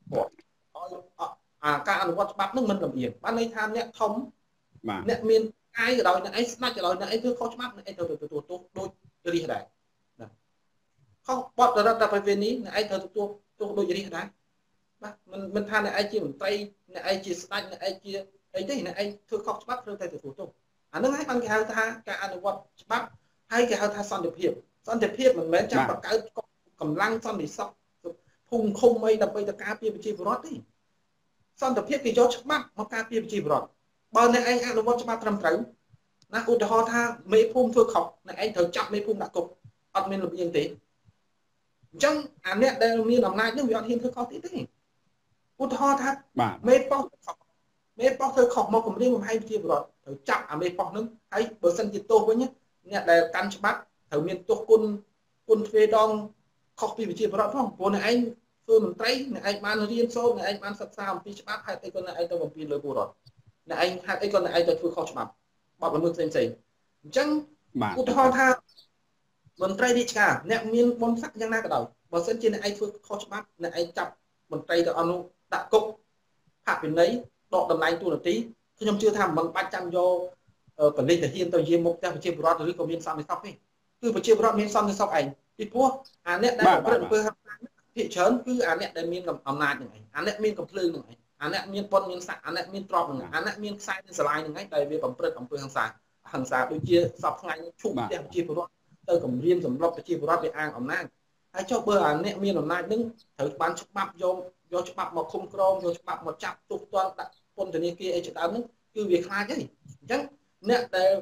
អាការអនុវត្តច្បាប់ហ្នឹងមិនលំអៀងបានន័យថាអ្នកធំអ្នកមានកាយក៏ដោយអ្នកឯងស្ដាច់ក៏ដោយអ្នកឯងធ្វើខុសច្បាប់អ្នកឯងត្រូវទទួលទោសដូចរាជដែរខុសបទរដ្ឋប្រវេណីអ្នកឯងត្រូវទទួលទោសដូចរាជដែរបាទមិនមិនថាអ្នកឯងជាមន្ត្រីអ្នកឯងជាស្ដេចអ្នកឯងជាអីទេអ្នកឯងធ្វើខុសច្បាប់ត្រូវតែទទួលទោសអាហ្នឹងហើយបានគេហៅថាការអនុវត្តច្បាប់ហើយគេហៅថាសន្តិភាពសន្តិភាពមិនមែនចាំបង្កើតកម្លាំងសន្តិសុខភូមិឃុំអីដើម្បីទៅការពារប្រជាពលរដ្ឋទេសន្តិភាពគេយកច្បាប់មកការពារប្រជាពលរដ្ឋបើអ្នកឯងអនុវត្តច្បាប់ត្រឹមត្រូវណាឧទាហរណ៍ថាមេភូមិធ្វើខុសអ្នកឯងត្រូវចាប់មេភូមិដាក់គុកអត់មានលំអៀងទេអញ្ចឹងអាអ្នកដែលមានអំណាចនឹងវាអត់ហ៊ានធ្វើខុសទៀតទេឧទាហរណ៍ថាមេប៉ោះមេប៉ោះធ្វើខុសមកគម្រាមកំហែងប្រជាពលរដ្ឋត្រូវចាប់អាមេប៉ោះនឹងហើយបើសិនជាទោសវិញអ្នកដែលកាន់ច្បាប់ត្រូវមានទោសគុណគុណទ្វេដងខុសពីប្រជាពលរដ្ឋផងព្រោះអ្នកឯងធ្វើមន្ត្រីអ្នកឯងបានរៀនសូត្រអ្នកឯងបានសិក្សាអំពីច្បាប់ហេតុអីក៏អ្នកឯងទៅបំពេញលើពលរដ្ឋអ្នកឯងហេតុអីក៏អ្នកឯងទៅធ្វើខុសច្បាប់បទល្មើសផ្សេងផ្សេងអញ្ចឹងឧទាហរណ៍ថាមន្ត្រីរាជការអ្នកមានបុណ្យស័ក្តិយ៉ាងណាក៏ដោយបើសិនជាអ្នកឯងធ្វើខុសច្បាប់អ្នកឯងចាប់មន្ត្រីទៅអនុដាក់គុកផាកពិន័យដកតំណែងទូនាទីខ្ញុំជឿថាមិនបាច់ចាំយកបលិសទៅហ៊ានទៅយាមមុខផ្ទះប្រជាពលរដ្ឋឬក៏មានសន្តិសុខទេគឺប្រជាពលរដ្ឋមានសន្តិសុខឯងពីព្រោះអាអ្នកដែលប្រព្រឹត្តអំពើហិង្សាភាគច្រើនគឺអាអ្នកដែលមានអំណាចនឹងឯងអាអ្នកមានកំភ្លើងនឹងឯងអាអ្នកមានបុណ្យមានស័ក្តិអាអ្នកមានទ្រព្យនឹងអាអ្នកមានខ្សែមានស្រឡាយនឹងឯងដែលវាប្រព្រឹត្តអំពើហិង្សាហិង្សាដូចជាសពថ្ងៃឈប់ផ្ទះប្រជាពលរដ្ឋទៅគម្រាមសម្លុតប្រជាពលរដ្ឋវាអាងអំណាចហើយចុះបើអាអ្នកមានអំណាចនឹងត្រូវបានច្បាប់យកយកច្បាប់មកឃុំក្រងយកច្បាប់មកចាប់ទោសទណ្ឌដាក់ពន្ធនាគារអីជាដើមហ្នឹងគឺវាខ្លាចហើយអញ្ចឹងអ្នកដែល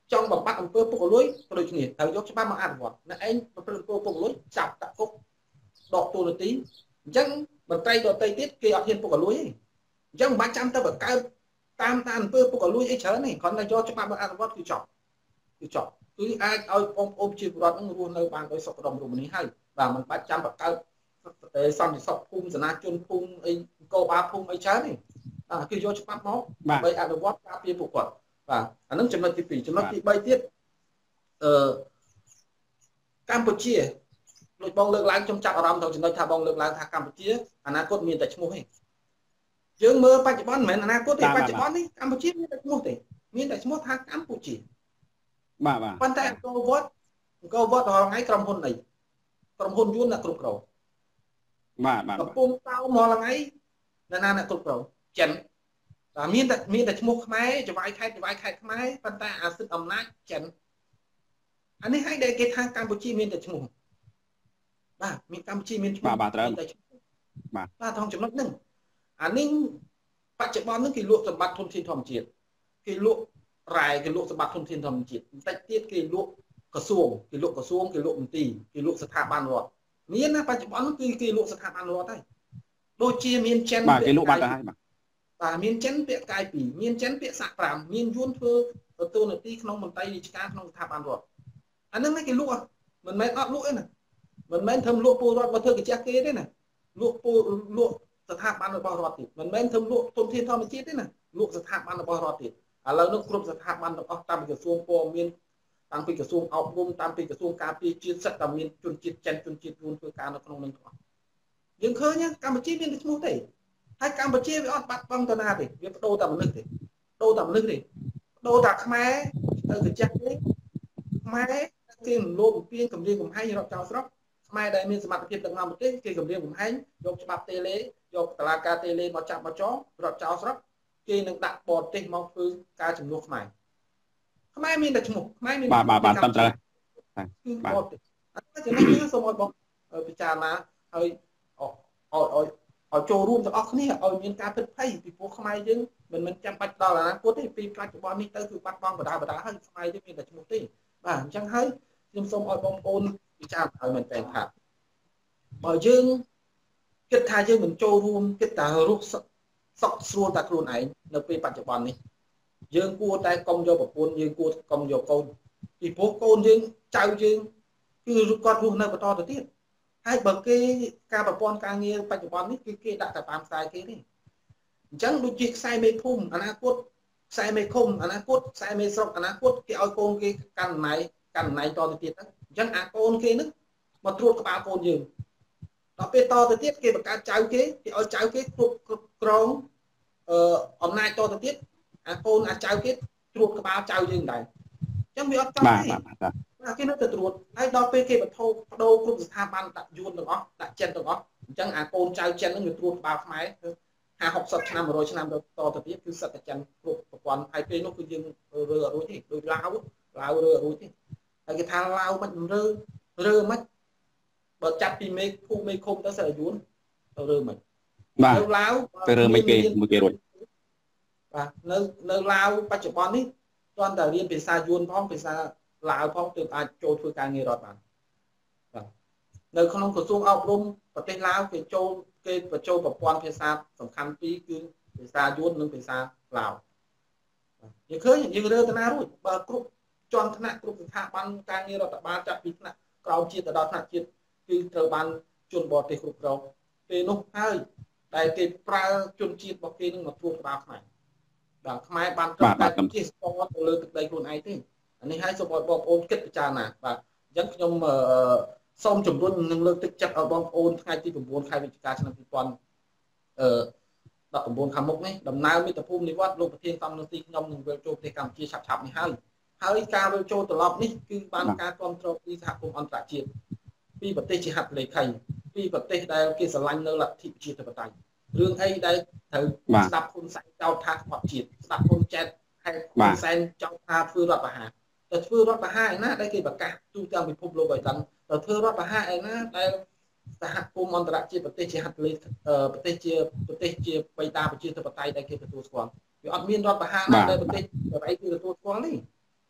ចង់បំបត្តិអំពើពុករលួយក៏ដូចគ្នាត្រូវយកច្បាប់មកអនុវត្តអ្នកឯងប្រព្រឹត្តអំពើពុករលួយចាប់ដាក់គុកដកទូនាទីអញ្ចឹងមន្ត្រីដទៃទៀតគេអត់ហ៊ានពុករលួយទេអញ្ចឹងមិនបាច់ចាំទៅបង្កើតតាមតាមអំពើពុករលួយអីច្រើនទេគ្រាន់តែយកច្បាប់មកអនុវត្តគឺចប់គឺចប់គឺអាចឲ្យបងប្អូនជាពលរដ្ឋនឹងរស់នៅបានដោយសុខដុមរមនាហើយបាទមិនបាច់ចាំបង្កើតសន្តិសុខភូមិសេនាជនភូមិអីកោបាភូមិអីច្រើនទេអាគឺយកច្បាប់មកដើម្បីអនុវត្តការពារពួកគាត់បាទអានឹងចំណុចទីពីរចំណុចទីបីទៀតអឺកម្ពុជាដូចបងលើកឡើងខ្ញុំចាប់អារម្មណ៍ទៅចំណុចថាបងលើកឡើងថាកម្ពុជាអនាគតមានតែឈ្មោះទេយើងមើលបច្ចុប្បន្នមិនមែនអនាគតទេបច្ចុប្បន្ននេះកម្ពុជាមានតែឈ្មោះទេមានតែឈ្មោះថាកម្ពុជាបាទបាទប៉ុន្តែអង្គរវត្តអង្គរវត្តរាល់ថ្ងៃក្រុមហ៊ុនអីក្រុមហ៊ុនយួនអ្នកគ្រប់គ្រងបាទបាទកំពុងតោមករាល់ថ្ងៃអ្នកណាអ្នកគ្រប់គ្រងចិនតែមានតែមានតែឈ្មោះខ្មែរចវាយខេត្តចវាយខេត្តខ្មែរប៉ុន្តែអាសិទ្ធិអំណាចចិនអានេះហើយដែលគេថាកម្ពុជាមានតែឈ្មោះបាទមានកម្ពុជាមានឈ្មោះបាទត្រូវតែឈ្មោះបាទបាទត្រង់ចំណុចហ្នឹងអានេះបច្ចុប្បន្នហ្នឹងគេលក់សម្បត្តិធនធានធម្មជាតិគេលក់រ៉ែគេលក់សម្បត្តិធនធានធម្មជាតិបន្តិចទៀតគេលក់ក្រសួងគេលក់ក្រសួងគេលក់មន្ទីរគេលក់ស្ថាប័នរដ្ឋមានណាបច្ចុប្បន្នគឺគេលក់ស្ថាប័នរដ្ឋហើយដូចជាមានចិនបាទគេលក់បាត់ទៅហើយបាទបាទមានចិនពាក្យកាយពីរមានចិនពាក្យសាក់ប្រាំមានយួនធ្វើទទួលនាទីក្នុងមន្ត្រីរាជការក្នុងស្ថាប័នរដ្ឋអាហ្នឹងគេលក់មិនមែនអត់លក់ទេណាមិនមែនធ្វើលក់ពលរដ្ឋមកធ្វើកិច្ចគេទេណាលក់ពលលក់ស្ថាប័នរបស់រដ្ឋទៀតមិនមែនធ្វើលក់ទុនធានធម្មជាតិទេណាលក់ស្ថាប័នរបស់រដ្ឋទៀតឥឡូវនេះគ្រប់ស្ថាប័នទាំងអស់តាមពីក្រសួងព័ត៌មានតាំងពីក្រសួងអប់រំតាមពីក្រសួងការពារជាតិសិទ្ធិតែមានជនជាតិចិនជនជាតិយួនធ្វើការនៅក្នុងនឹងទាំងអស់យើងឃើញកម្ពុជាមានតែឈ្មោះទេហើយកម្ពុជាវាអត់បាត់បង់ទៅណាទេវាបដូរតែមនុស្សទេបដូរតែមនុស្សទេបដូរតែខ្មែរទៅកញ្ចក់ទេខ្មែរគេរំលោភបំពានគម្រាមកំហែងរដ្ឋចោលស្រុកខ្មែរដែលមានសមត្ថភាពដឹកនាំប្រទេសគេគម្រាមកំហែងយកច្បាប់តេឡេយកតឡាការតេឡេមកចាប់មកចងរដ្ឋចោលស្រុកគេនឹងដាក់បរទេសមកធ្វើការជំនួសខ្មែរខ្មែរមានតែឈ្មោះខ្មែរមានបាទបាទបាទត្រឹមត្រូវគឺបរទេសអត់ចំណុចនេះសូមឲ្យបងពិចារណាហើយឲ្យឲ្យឲ្យចូលរួមទាំងអស់គ្នាឲ្យមានការពិតភ័យពីព្រោះខ្មែរយើងមិនមិនចាំបាច់ដល់អនាគតទេពីបច្ចុប្បន្ននេះទៅគឺបាត់បង់បដាបដាហើយខ្មែរយើងមានតែឈ្មោះទេបាទអញ្ចឹងហើយខ្ញុំសូមឲ្យបងប្អូនពិចារណាឲ្យមែនតើថាបើយើងគិតថាយើងមិនចូលរួមគិតថារស់សុខស្រួលតែខ្លួនឯងនៅពេលបច្ចុប្បន្ននេះយើងគួរតែកុំយកប្រពន្ធយើងគួរកុំយកកូនពីព្រោះកូនយើងចៅយើងគឺគាត់រស់នៅបន្តទៅទៀតហើយបើគេការប្រព័ន្ធការងារបច្ចុប្បន្ននេះគឺគេដាក់តែតាមខ្សែគេទេអញ្ចឹងដូចជាខ្សែមេភូមិអនាគតខ្សែមេឃុំអនាគតខ្សែមេស្រុកអនាគតគេឲ្យកូនគេកាន់អំណាចកាន់អំណាចតទៅទៀតហ្នឹងអញ្ចឹងអាកូនគេនឹងមកត្រួតក្បាលកូនយើងដល់ពេលតទៅទៀតគេបង្កើតចៅគេគេឲ្យចៅគេគ្រប់គ្រប់គ្រងអឺអំណាចតទៅទៀតអាកូនអាចៅគេត្រួតក្បាលចៅយើងដែរអញ្ចឹងវាអត់ចង់ទេបាទគេនៅតែត្រួតហើយដល់ពេលគេបន្ថោបដូរគ្រប់ស្ថាប័នដាក់យួនទាំងអស់ដាក់ចិនទាំងអស់អញ្ចឹងអាកូនចៅចិននឹងវាត្រួតក្បាលខ្មែរហាហុកសិបឆ្នាំមួយរយឆ្នាំតទៅទៀតគឺសិតតែចិនគ្រប់ប្រព័ន្ធហើយពេលនោះគឺយើងរើអត់រួចទេដូចឡាវឡាវរើអត់រួចទេហើយគេថាឡាវមិនរើរើមិនបើចាប់ពីមេភូមេឃុំទៅសិតយួនទៅរើមិនបាទទៅឡាវទៅរើមិនគេមួយគេរួចបាទនៅនៅឡាវបច្ចុប្បន្ននេះគ្រាន់តែរៀនភាសាយួនផងភាសាឡាវផងទើបអាចចូលធ្វើការងាររដ្ឋបានបាទនៅក្នុងក្រសួងអប់រំប្រទេសឡាវគេចូលគេបញ្ចូលប្រព័ន្ធភាសាសំខាន់ពីរគឺភាសាយួននិងភាសាឡាវយើងឃើញយើងរើតាណារួចបើគ្រប់ជាន់ថ្នាក់គ្រប់ស្ថាប័នការងាររដ្ឋបាលចាប់ពីថ្នាក់ក្រោមជាតិទៅដល់ថ្នាក់ជាតិគឺត្រូវបានជនបរទេសគ្រប់គ្រងពេលនោះហើយដែលគេប្រើជនជាតិរបស់គេនឹងមកត្រួតក្បាលខ្មែរបាទខ្មែរបានត្រឹមតែជាស្ពតទៅលើទឹកដីខ្លួនឯងទេអានេះហើយសូមឲ្យបងប្អូនគិតពិចារណាបាទអញ្ចឹងខ្ញុំសូមជំរុញនិងលើកទឹកចិត្តឲ្យបងប្អូនថ្ងៃទី៩ខែវិច្ឆិកាឆ្នាំពីរពាន់ដប់៩ខាងមុខនេះដំណើរមាតុភូមិនិវត្តលោកប្រធានសំណុំទីខ្ញុំនឹងវិលចូលប្រទេសកម្ពុជាឆាប់ឆាប់នេះហើយហើយការវិលចូលត្រឡប់នេះគឺបានការគ្រប់គ្រងពីសហគមន៍អន្តរជាតិពីប្រទេសជាហត្ថលេខីពីប្រទេសដែលគេស្រឡាញ់នៅលទ្ធិប្រជាធិបតេយ្យរឿងអីដែលត្រូវស្ដាប់ហ៊ុនសែនចោទថាក្បត់ជាតិស្ដាប់ហ៊ុនចែកហើយហ៊ុនសែនចោទថាធ្វើរដ្ឋប្រហារតែធ្វើរដ្ឋប្រហារឯណាដែលគេប្រកាសទូទាំងពិភពលោកឲ្យដឹងតែធ្វើរដ្ឋប្រហារឯណាដែលសហគមន៍អន្តរជាតិប្រទេសជាហត្ថលេខីប្រទេសជាប្រទេសជាបេតាប្រជាធិបតេយ្យដែលគេទទួលស្គាល់វាអត់មានរដ្ឋប្រហារណាដែលប្រទេសប្រទេសគេទទួលស្គាល់ទេ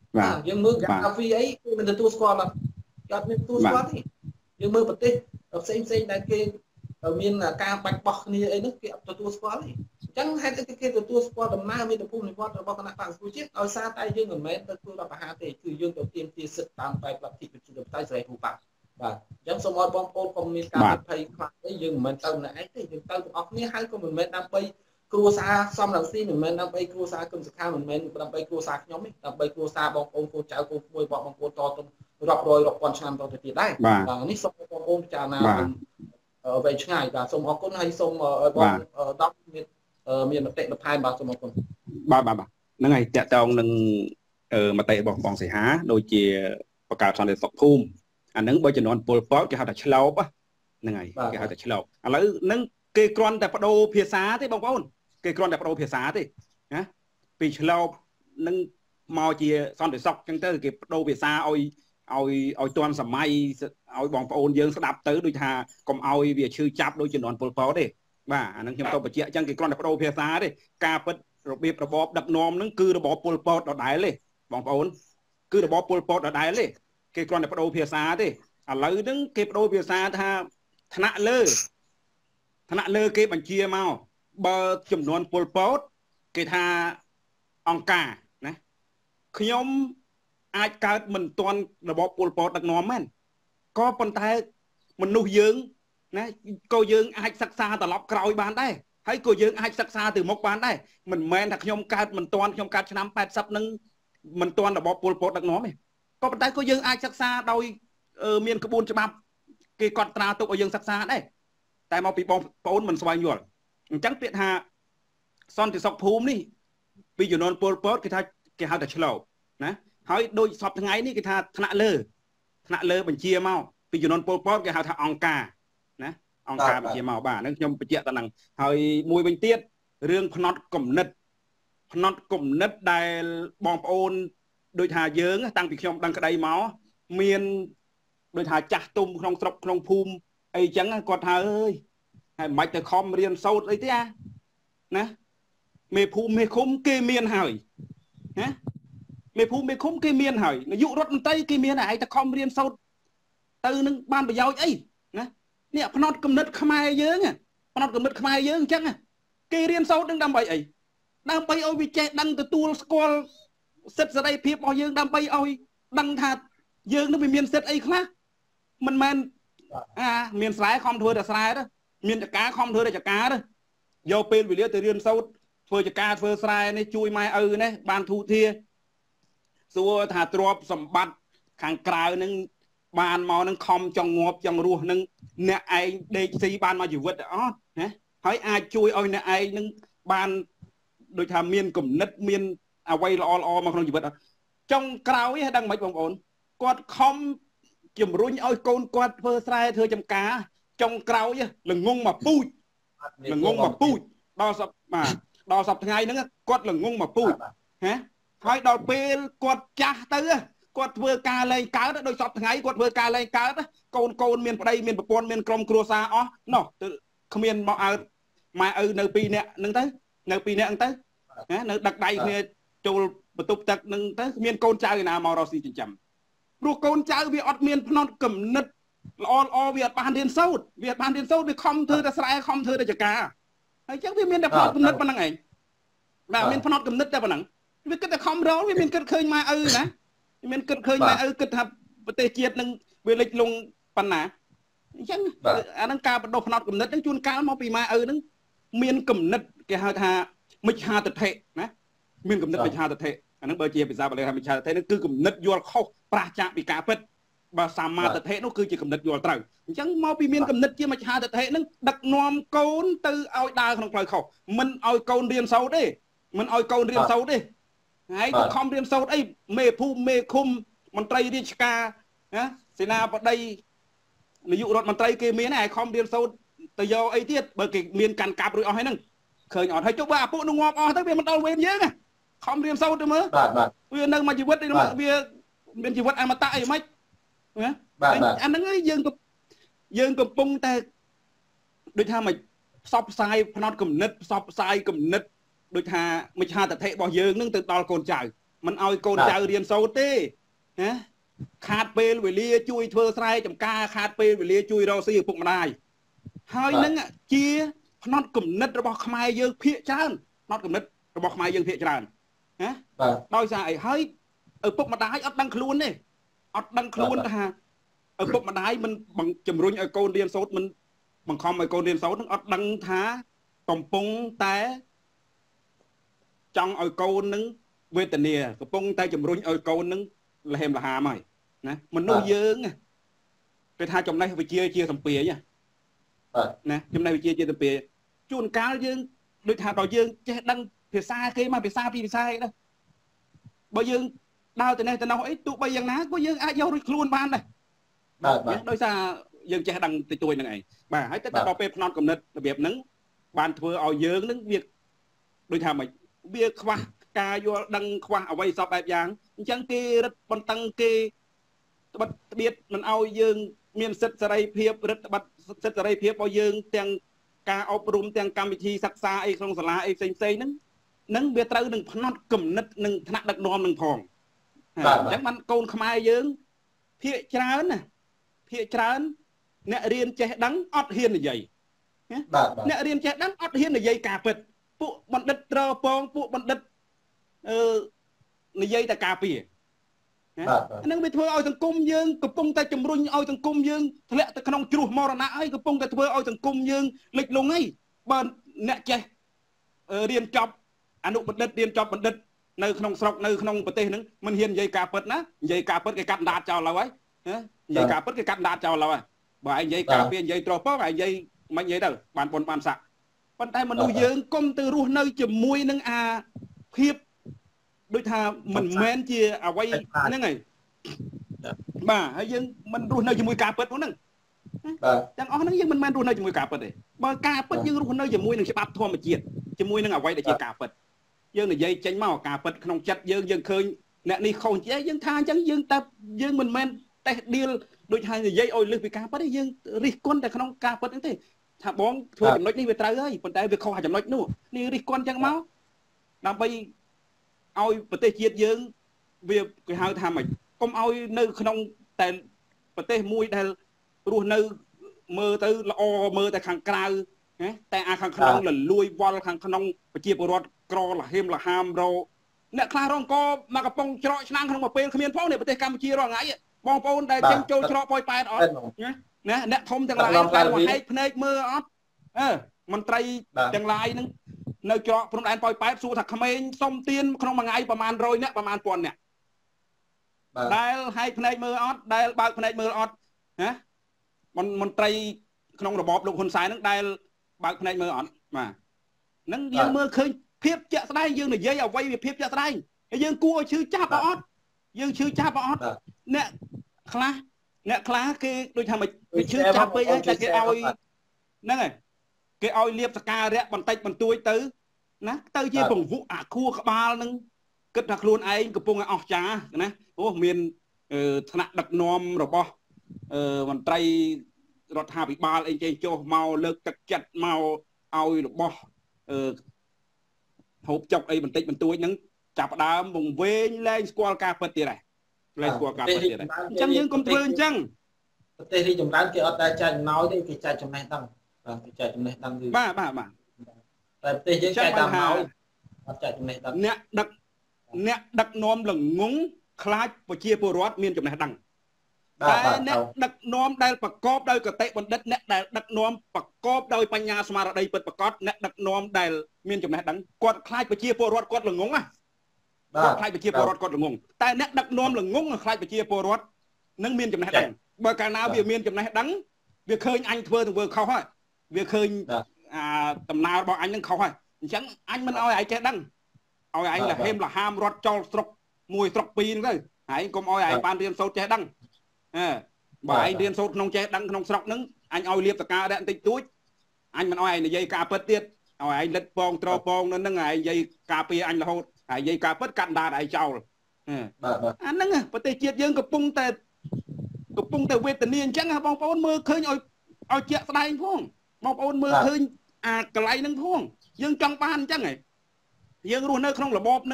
បាទយើងមើលកាហ្វេអីគឺមិនទទួលស្គាល់អត់គេអត់មានទទួលស្គាល់ទេយើងមើលប្រទេសផ្សេងផ្សេងដែលគេមានការបាច់បោះគ្នាអីនោះគេអត់ទទួលស្គាល់ទេអញ្ចឹងហេតុអីគេទទួលស្គាល់ដំណើរមាតុភូមិនិវត្តន៍របស់គណៈបក្សប្រជាជាតិដោយសារតែយើងមិនមែនទៅធ្វើរដ្ឋប្រហារទេគឺយើងទៅទាមទារសិទ្ធិតាមបែបលទ្ធិប្រជាធិបតេយ្យសេរីភូមិបាទបាទអញ្ចឹងសូមឲ្យបងប្អូនកុំមានការភ័យខ្លាចទេយើងមិនមែនទៅម្នាក់ឯងទេយើងទៅទាំងអស់គ្នាហើយក៏មិនមែនដើម្បីគ្រួសារសំរងស៊ីមិនមែនដើម្បីគ្រួសារគឹមសុខាមិនមែនដើម្បីគ្រួសារខ្ញុំទេដើម្បីគ្រួសារបងប្អូនកូនចៅកូនក្មួយរបស់បងប្អូនតទៅរាប់រយរាប់ពាន់ឆ្នាំតទៅទៀតដែរបាទនេះសូមបងប្អូនពិចារណាវែងឆ្ងាយបាទសូមអរគុណហើយសូមឲ្យបងដល់មានមានមតិបន្ថែមបាទសូមអរគុណបាទបាទហ្នឹងហើយតកតងនឹងមតិរបស់បងសីហាដូចជាបង្កើតសន្តិសុខភូមិអាហ្នឹងបើចំនួនពលពតគេហៅថាឆ្លូបហ្នឹងហើយគេហៅថាឆ្លូបឥឡូវហ្នឹងគេគ្រាន់តែបដូរភាសាទេបងប្អូនគេគ្រាន់តែបដូរភាសាទេណាពីឆ្លូបនឹងមកជាសន្តិសុខអញ្ចឹងទៅគេបដូរភាសាឲ្យឲ្យឲ្យទាន់សម័យឲ្យបងប្អូនយើងស្ដាប់ទៅដូចថាកុំឲ្យវាឈឺចាប់ដូចចំនួនពលពតទេបាទអាហ្នឹងខ្ញុំទៅបញ្ជាក់អញ្ចឹងគេគ្រាន់តែបដូរភាសាទេការពិតរបៀបរបបដឹកនាំហ្នឹងគឺរបបពលពតដដែលទេបងប្អូនគឺរបបពលពតដដែលទេគេគ្រាន់តែបដូរភាសាទេឥឡូវហ្នឹងគេបដូរភាសាថាថ្នាក់លើថ្នាក់លើគេបញ្ជាមកបើចំនួនពលពតគេថាអង្គការណាខ្ញុំអាចកើតមិនទាន់របបពលពតដឹកនាំមែនក៏ប៉ុន្តែមនុស្សយើងណាក៏យើងអាចសិក្សាត្រឡប់ក្រោយបានដែរហើយក៏យើងអាចសិក្សាទៅមុខបានដែរមិនមែនថាខ្ញុំកើតមិនទាន់ខ្ញុំកើតឆ្នាំแปดสิบនឹងមិនទាន់របបពលពតដឹកនាំទេក៏ប៉ុន្តែក៏យើងអាចសិក្សាដោយមានក្បួនច្បាប់គេកត់ត្រាទុកឲ្យយើងសិក្សាដែរតែមកពីបងប្អូនមិនស្វែងយល់អញ្ចឹងពាក្យថាសន្តិសុខភូមិនេះពីចំនួនពលពតគេថាគេហៅថាឆ្លូបណាហើយដូចសពថ្ងៃនេះគេថាថ្នាក់លើថ្នាក់លើបញ្ជាមកពីចំនួនពលពតគេហៅថាអង្គការណាអង្គការបញ្ជាមកបាទហ្នឹងខ្ញុំបញ្ជាក់តែហ្នឹងហើយមួយវិញទៀតរឿងផ្នត់គំនិតផ្នត់គំនិតដែលបងប្អូនដូចថាយើងតាំងពីខ្ញុំដឹងក្តីមកមានដូចថាចាស់ទុំក្នុងស្រុកក្នុងភូមិអីចឹងគាត់ថាអើយហើយមិនបាច់ទៅខំរៀនសូត្រអីទេអាណាមេភូមិមេឃុំគេមានហើយណាមេភូមិមេឃុំគេមានហើយនាយករដ្ឋមន្ត្រីគេមានហើយតែខំរៀនសូត្រទៅនឹងបានប្រយោជន៍អីណានេះផ្នត់គំនិតខ្មែរយើងផ្នត់គំនិតខ្មែរយើងអញ្ចឹងគេរៀនសូត្រនឹងដើម្បីអីដើម្បីឲ្យវាចេះដឹងទទួលស្គាល់សិទ្ធិសេរីភាពរបស់យើងដើម្បីឲ្យដឹងថាយើងនឹងវាមានសិទ្ធិអីខ្លះមិនមែនអាមានស្រែខំធ្វើតែស្រែទៅមានចការខំធ្វើតែចការទៅយកពេលវេលាទៅរៀនសូត្រធ្វើចការធ្វើស្រែនេះជួយម៉ែឪនេះបានធូធាសួរថាទ្រព្យសម្បត្តិខាងក្រៅនឹងបានមកនឹងខំចង់ងាប់ចង់រស់នឹងអ្នកឯងដេកស៊ីបានមកជីវិតអត់ណាហើយអាចជួយឲ្យអ្នកឯងនឹងបានដូចថាមានគំនិតមានអ្វីល្អល្អមកក្នុងជីវិតចុងក្រោយហ្នឹងដឹងមិនបងប្អូនគាត់ខំជំរុញឲ្យកូនគាត់ធ្វើស្រែធ្វើចំការចុងក្រោយល្ងងមកពូជល្ងងមកពូជដល់សពបាទដល់សពថ្ងៃហ្នឹងគាត់ល្ងងមកពូជហ៎ហើយដល់ពេលគាត់ចាស់ទៅគាត់ធ្វើការលែងកើតដោយសពថ្ងៃគាត់ធ្វើការលែងកើតកូនកូនមានប្តីមានប្រពន្ធមានក្រុមគ្រួសារអស់ណោះគ្មានមកអើម៉ែឪនៅពីរនាក់ហ្នឹងទៅនៅពីរនាក់ហ្នឹងទៅណានៅដឹកដៃគ្នាចូលបន្ទប់ទឹកហ្នឹងទៅគ្មានកូនចៅឯណាមករកស៊ីចិញ្ចឹមព្រោះកូនចៅវាអត់មានផ្នត់គំនិតល្អល្អវាអត់បានរៀនសូត្រវាអត់បានរៀនសូត្រវាខំធ្វើតែស្រែខំធ្វើតែចការហើយអញ្ចឹងវាមានតែផ្នត់គំនិតប៉ុណ្្នឹងឯងបាទមានផ្នត់គំនិតតែប៉ុណ្្នឹងវាគិតតែខំរលវាមានគិតឃើញម៉ែឪណាវាមានគិតឃើញម៉ែឪគិតថាប្រទេសជាតិនឹងវាលិចលង់ប៉ុណ្ណាអញ្ចឹងអាហ្នឹងការបដោះផ្នត់គំនិតហ្នឹងជួនកាលមកពីម៉ែឪហ្នឹងមានគំនិតគេហៅថាមិច្ឆាទិដ្ឋិណាមានគំនិតមិច្ឆាទិដ្ឋិអាហ្នឹងបើជាភាសាបាលីថាមិច្ឆាទិដ្ឋិហ្នឹងគឺគំនិតយល់ខុសប្រឆាចពីការពិតបើសម្មាទិដ្ឋិនោះគឺជាគំនិតយល់ត្រូវអញ្ចឹងមកពីមានគំនិតជាមិច្ឆាទិដ្ឋិហ្នឹងដឹកនាំកូនទៅឲ្យដើរក្នុងផ្លូវខុសមិនឲ្យកូនរៀនសូត្រទេមិនឲ្យកូនរៀនសូត្រទេហើយទៅខំរៀនសូត្រអីមេភូមិមេឃុំមន្ត្រីរាជការណាសេនាបតីនាយករដ្ឋមន្ត្រីគេមានហើយខំរៀនសូត្រទៅយកអីទៀតបើគេមានកាន់កាប់រួចអស់ហើយហ្នឹងឃើញអត់ហើយចុះបើអាពួកនោះងាប់អស់ទៅវាមិនដល់វេនយើងខំរៀនសូត្រទៅមើលវានៅមួយជីវិតវាមានជីវិតអមតៈអីមិនណាអាហ្នឹងយើងយើងកំពុងតែដូចថាមិនផ្សព្វផ្សាយផ្នត់គំនិតផ្សព្វផ្សាយគំនិតដូចថាមិច្ឆាទិដ្ឋិរបស់យើងនឹងទៅដល់កូនចៅមិនឲ្យកូនចៅរៀនសូត្រទេណាខាតពេលវេលាជួយធ្វើស្រែចម្ការខាតពេលវេលាជួយរកស៊ីឪពុកម្ដាយហើយនឹងជាផ្នត់គំនិតរបស់ខ្មែរយើងភាកច្រើនផ្នត់គំនិតរបស់ខ្មែរយើងភាកច្រើនណាដោយសារអីហើយឪពុកម្ដាយអត់ដឹងខ្លួនទេអត់ដឹងខ្លួនថាឪពុកម្ដាយមិនជំរុញឲ្យកូនរៀនសូត្រមិនបង្ខំឲ្យកូនរៀនសូត្រនឹងអត់ដឹងថាកំពុងតែចង់ឲ្យកូននឹងវេទនាកំពុងតែជំរុញឲ្យកូននឹងលហេមលហាមហើយណាមនុស្សយើងគេថាចំណេះវិជ្ជាជាសម្ពាយណាចំណេះវិជ្ជាជាសម្ពាយជួនកាលយើងដូចថាដល់យើងចេះដឹងភាសាគេមកភាសាពីរភាសាអីដែរបើយើងដើរទៅនេះទៅនោះអីទោះបីយ៉ាងណាក៏យើងអាចយករួចខ្លួនបានដែរបាទបាទដោយសារយើងចេះដឹងតិចតួចហ្នឹងឯងបាទហើយតែដល់ពេលផ្នត់គំនិតរបៀបហ្នឹងបានធ្វើឲ្យយើងហ្នឹងវាដូចថាម៉េចវាខ្វះការយល់ដឹងខ្វះអ្វីសពបែបយ៉ាងអញ្ចឹងគេរឹតបន្តឹងគេត្បិតត្បៀតមិនឲ្យយើងមានសិទ្ធិសេរីភាពរឹតបន្តឹងសិទ្ធិសេរីភាពរបស់យើងទាំងការអប់រំទាំងកម្មវិធីសិក្សាអីក្នុងសាលាអីផ្សេងផ្សេងហ្នឹងនឹងវាត្រូវនឹងផ្នត់គំនិតនឹងថ្នាក់ដឹកនាំនឹងផងអញ្ចឹងបានកូនខ្មែរយើងភាកច្រើនណាភាកច្រើនអ្នករៀនចេះដឹងអត់ហ៊ាននិយាយអ្នករៀនចេះដឹងអត់ហ៊ាននិយាយការពិតពួកបណ្ឌិតត្រពងពួកបណ្ឌិតអឺនិយាយតែការពារហ្នឹងវាធ្វើឲ្យសង្គមយើងកំពុងតែជំរុញឲ្យសង្គមយើងធ្លាក់ទៅក្នុងជ្រោះមរណៈហើយកំពុងតែធ្វើឲ្យសង្គមយើងលិចលង់ហើយបើអ្នកចេះរៀនចប់អនុបណ្ឌិតរៀនចប់បណ្ឌិតនៅក្នុងស្រុកនៅក្នុងប្រទេសហ្នឹងមិនហ៊ាននិយាយការពិតណានិយាយការពិតគេកាត់ដាតចោលហើយនិយាយការពិតគេកាត់ដាតចោលហើយបើឯងនិយាយការពារនិយាយត្រពងឯងនិយាយមិននិយាយទៅបានប៉ុនបានស័កប៉ុន្តែមនុស្សយើងគុំទៅរស់នៅជាមួយនឹងអាភាពដូចថាមិនមែនជាអ្វីហ្នឹងហើយបាទហើយយើងមិនរស់នៅជាមួយការពិតហ្នឹងបាទទាំងអស់ហ្នឹងយើងមិនមែនរស់នៅជាមួយការពិតទេបើការពិតយើងរស់នៅជាមួយនឹងច្បាប់ធម្មជាតិជាមួយនឹងអ្វីដែលជាការពិតយើងនិយាយចេញមកការពិតក្នុងចិត្តយើងយើងឃើញអ្នកនេះខុសចេះយើងថាអញ្ចឹងយើងតែយើងមិនមែនតេះឌីលដូចថានិយាយឲ្យលើសពីការពិតទេយើងរិះគន់តែក្នុងការពិតហ្នឹងទេថាបងធ្វើចំណុចនេះវាត្រូវហើយប៉ុន្តែវាខុសចំណុចនោះនេះរិះគន់អញ្ចឹងមកដើម្បីឲ្យប្រទេសជាតិយើងវាគេហៅថាម៉េចកុំឲ្យនៅក្នុងតែប្រទេសមួយដែលរស់នៅមើលទៅល្អមើលតែខាងក្រៅណាតែអាខាងក្នុងលលួយវល់ខាងក្នុងប្រជាពលរដ្ឋក្រលហេមលហាមរោអ្នកខ្លះរងកមកកំប៉ុងច្រកឆ្នាំក្នុងមួយពេលគ្មានផងនៅប្រទេសកម្ពុជារាល់ថ្ងៃបងប្អូនដែលចេញចូលច្រកប៉ោយប៉ែតអត់ណាអ្នកធំទាំងឡាយតែមកហែកភ្នែកមើលអត់អឺមន្ត្រីទាំងឡាយហ្នឹងនៅច្រកព្រំដែនប៉ោយប៉ែតសួរថាក្មេងសុំទៀនក្នុងមួយថ្ងៃប្រហែលរយនាក់ប្រហែលពាន់នាក់ដែលហែកភ្នែកមើលអត់ដែលបើកភ្នែកមើលអត់ណាមន្ត្រីក្នុងរបបលោកហ៊ុនសែនហ្នឹងដែលបើកភ្នែកមើលអត់បាទហ្នឹងយើងមើលឃើញភាពជាក់ស្ដែងយើងនិយាយអ្វីវាភាពជាក់ស្ដែងហើយយើងគួរឲ្យឈឺចាប់អត់យើងឈឺចាប់អត់អ្នកខ្លះអ្នកខ្លះគេដូចថាមិនគេឈឺចាប់ពេកហើយតែគេឲ្យហ្នឹងហើយគេឲ្យលៀបសការៈបន្តិចបន្តួចទៅណាទៅជាពង្វក់អាខួរក្បាលហ្នឹងគិតថាខ្លួនឯងកំពុងឲ្យអស់ចាណាអូមានថ្នាក់ដឹកនាំរបស់មន្ត្រីរដ្ឋាភិបាលអីចេះចុះមកលើកទឹកចិត្តមកឲ្យរបស់ហូបចុកអីបន្តិចបន្តួចហ្នឹងចាប់ដើមវង្វេងលែងស្គាល់ការពិតទៀតដែរលែងស្គាល់ការពិតទៀតដែរអញ្ចឹងយើងកុំធ្វើអញ្ចឹងប្រទេសរីកចម្រើនគេអត់តែចែកអំណោយទេគេចែកចំណេះដឹងបាទគេចែកចំណេះដឹងគឺបាទបាទបាទតែប្រទេសយើងចែកតែអំណោយអត់ចែកចំណេះដឹងអ្នកដឹកអ្នកដឹកនាំល្ងងខ្លាចប្រជាពលរដ្ឋមានចំណេះដឹងតែអ្នកដឹកនាំដែលប្រកបដោយកតេបណ្ឌិតអ្នកដែលដឹកនាំប្រកបដោយបញ្ញាស្មារតីពិតប្រាកដអ្នកដឹកនាំដែលមានចំណេះដឹងគាត់ខ្លាចប្រជាពលរដ្ឋគាត់ល្ងងណាគាត់ខ្លាចប្រជាពលរដ្ឋគាត់ល្ងងតែអ្នកដឹកនាំល្ងងខ្លាចប្រជាពលរដ្ឋនឹងមានចំណេះដឹងបើកាលណាវាមានចំណេះដឹងវាឃើញអញធ្វើទៅធ្វើខុសហើយវាឃើញអាដំណើររបស់អញនឹងខុសហើយអញ្ចឹងអញមិនឲ្យឯងចេះដឹងឲ្យឯងលហេមលហាមរត់ចោលស្រុកមួយស្រុកពីរហ្នឹងទៅហើយកុំឲ្យឯងបានរៀនសូត្រចេះដឹងអើបើឯងរៀនសូត្រក្នុងចេះដឹងក្នុងស្រុកហ្នឹងអញឲ្យលៀបតកាដាក់បន្តិចតួចអញមិនឲ្យឯងនិយាយការពិតទៀតឲ្យឯងលិតពងត្រពងនៅហ្នឹងឯងនិយាយការពារអញរហូតហើយនិយាយការពិតកាត់ដាតឯងចោលបាទអាហ្នឹងប្រទេសជាតិយើងកំពុងតែកំពុងតែវេទនាអញ្ចឹងបងប្អូនមើលឃើញឲ្យឲ្យជាក់ស្ដែងផងបងប្អូនមើលឃើញអាកន្លែងហ្នឹងផងយើងចង់បានអញ្ចឹងហ៎យើងរស់នៅក្នុងរបបហ្នឹង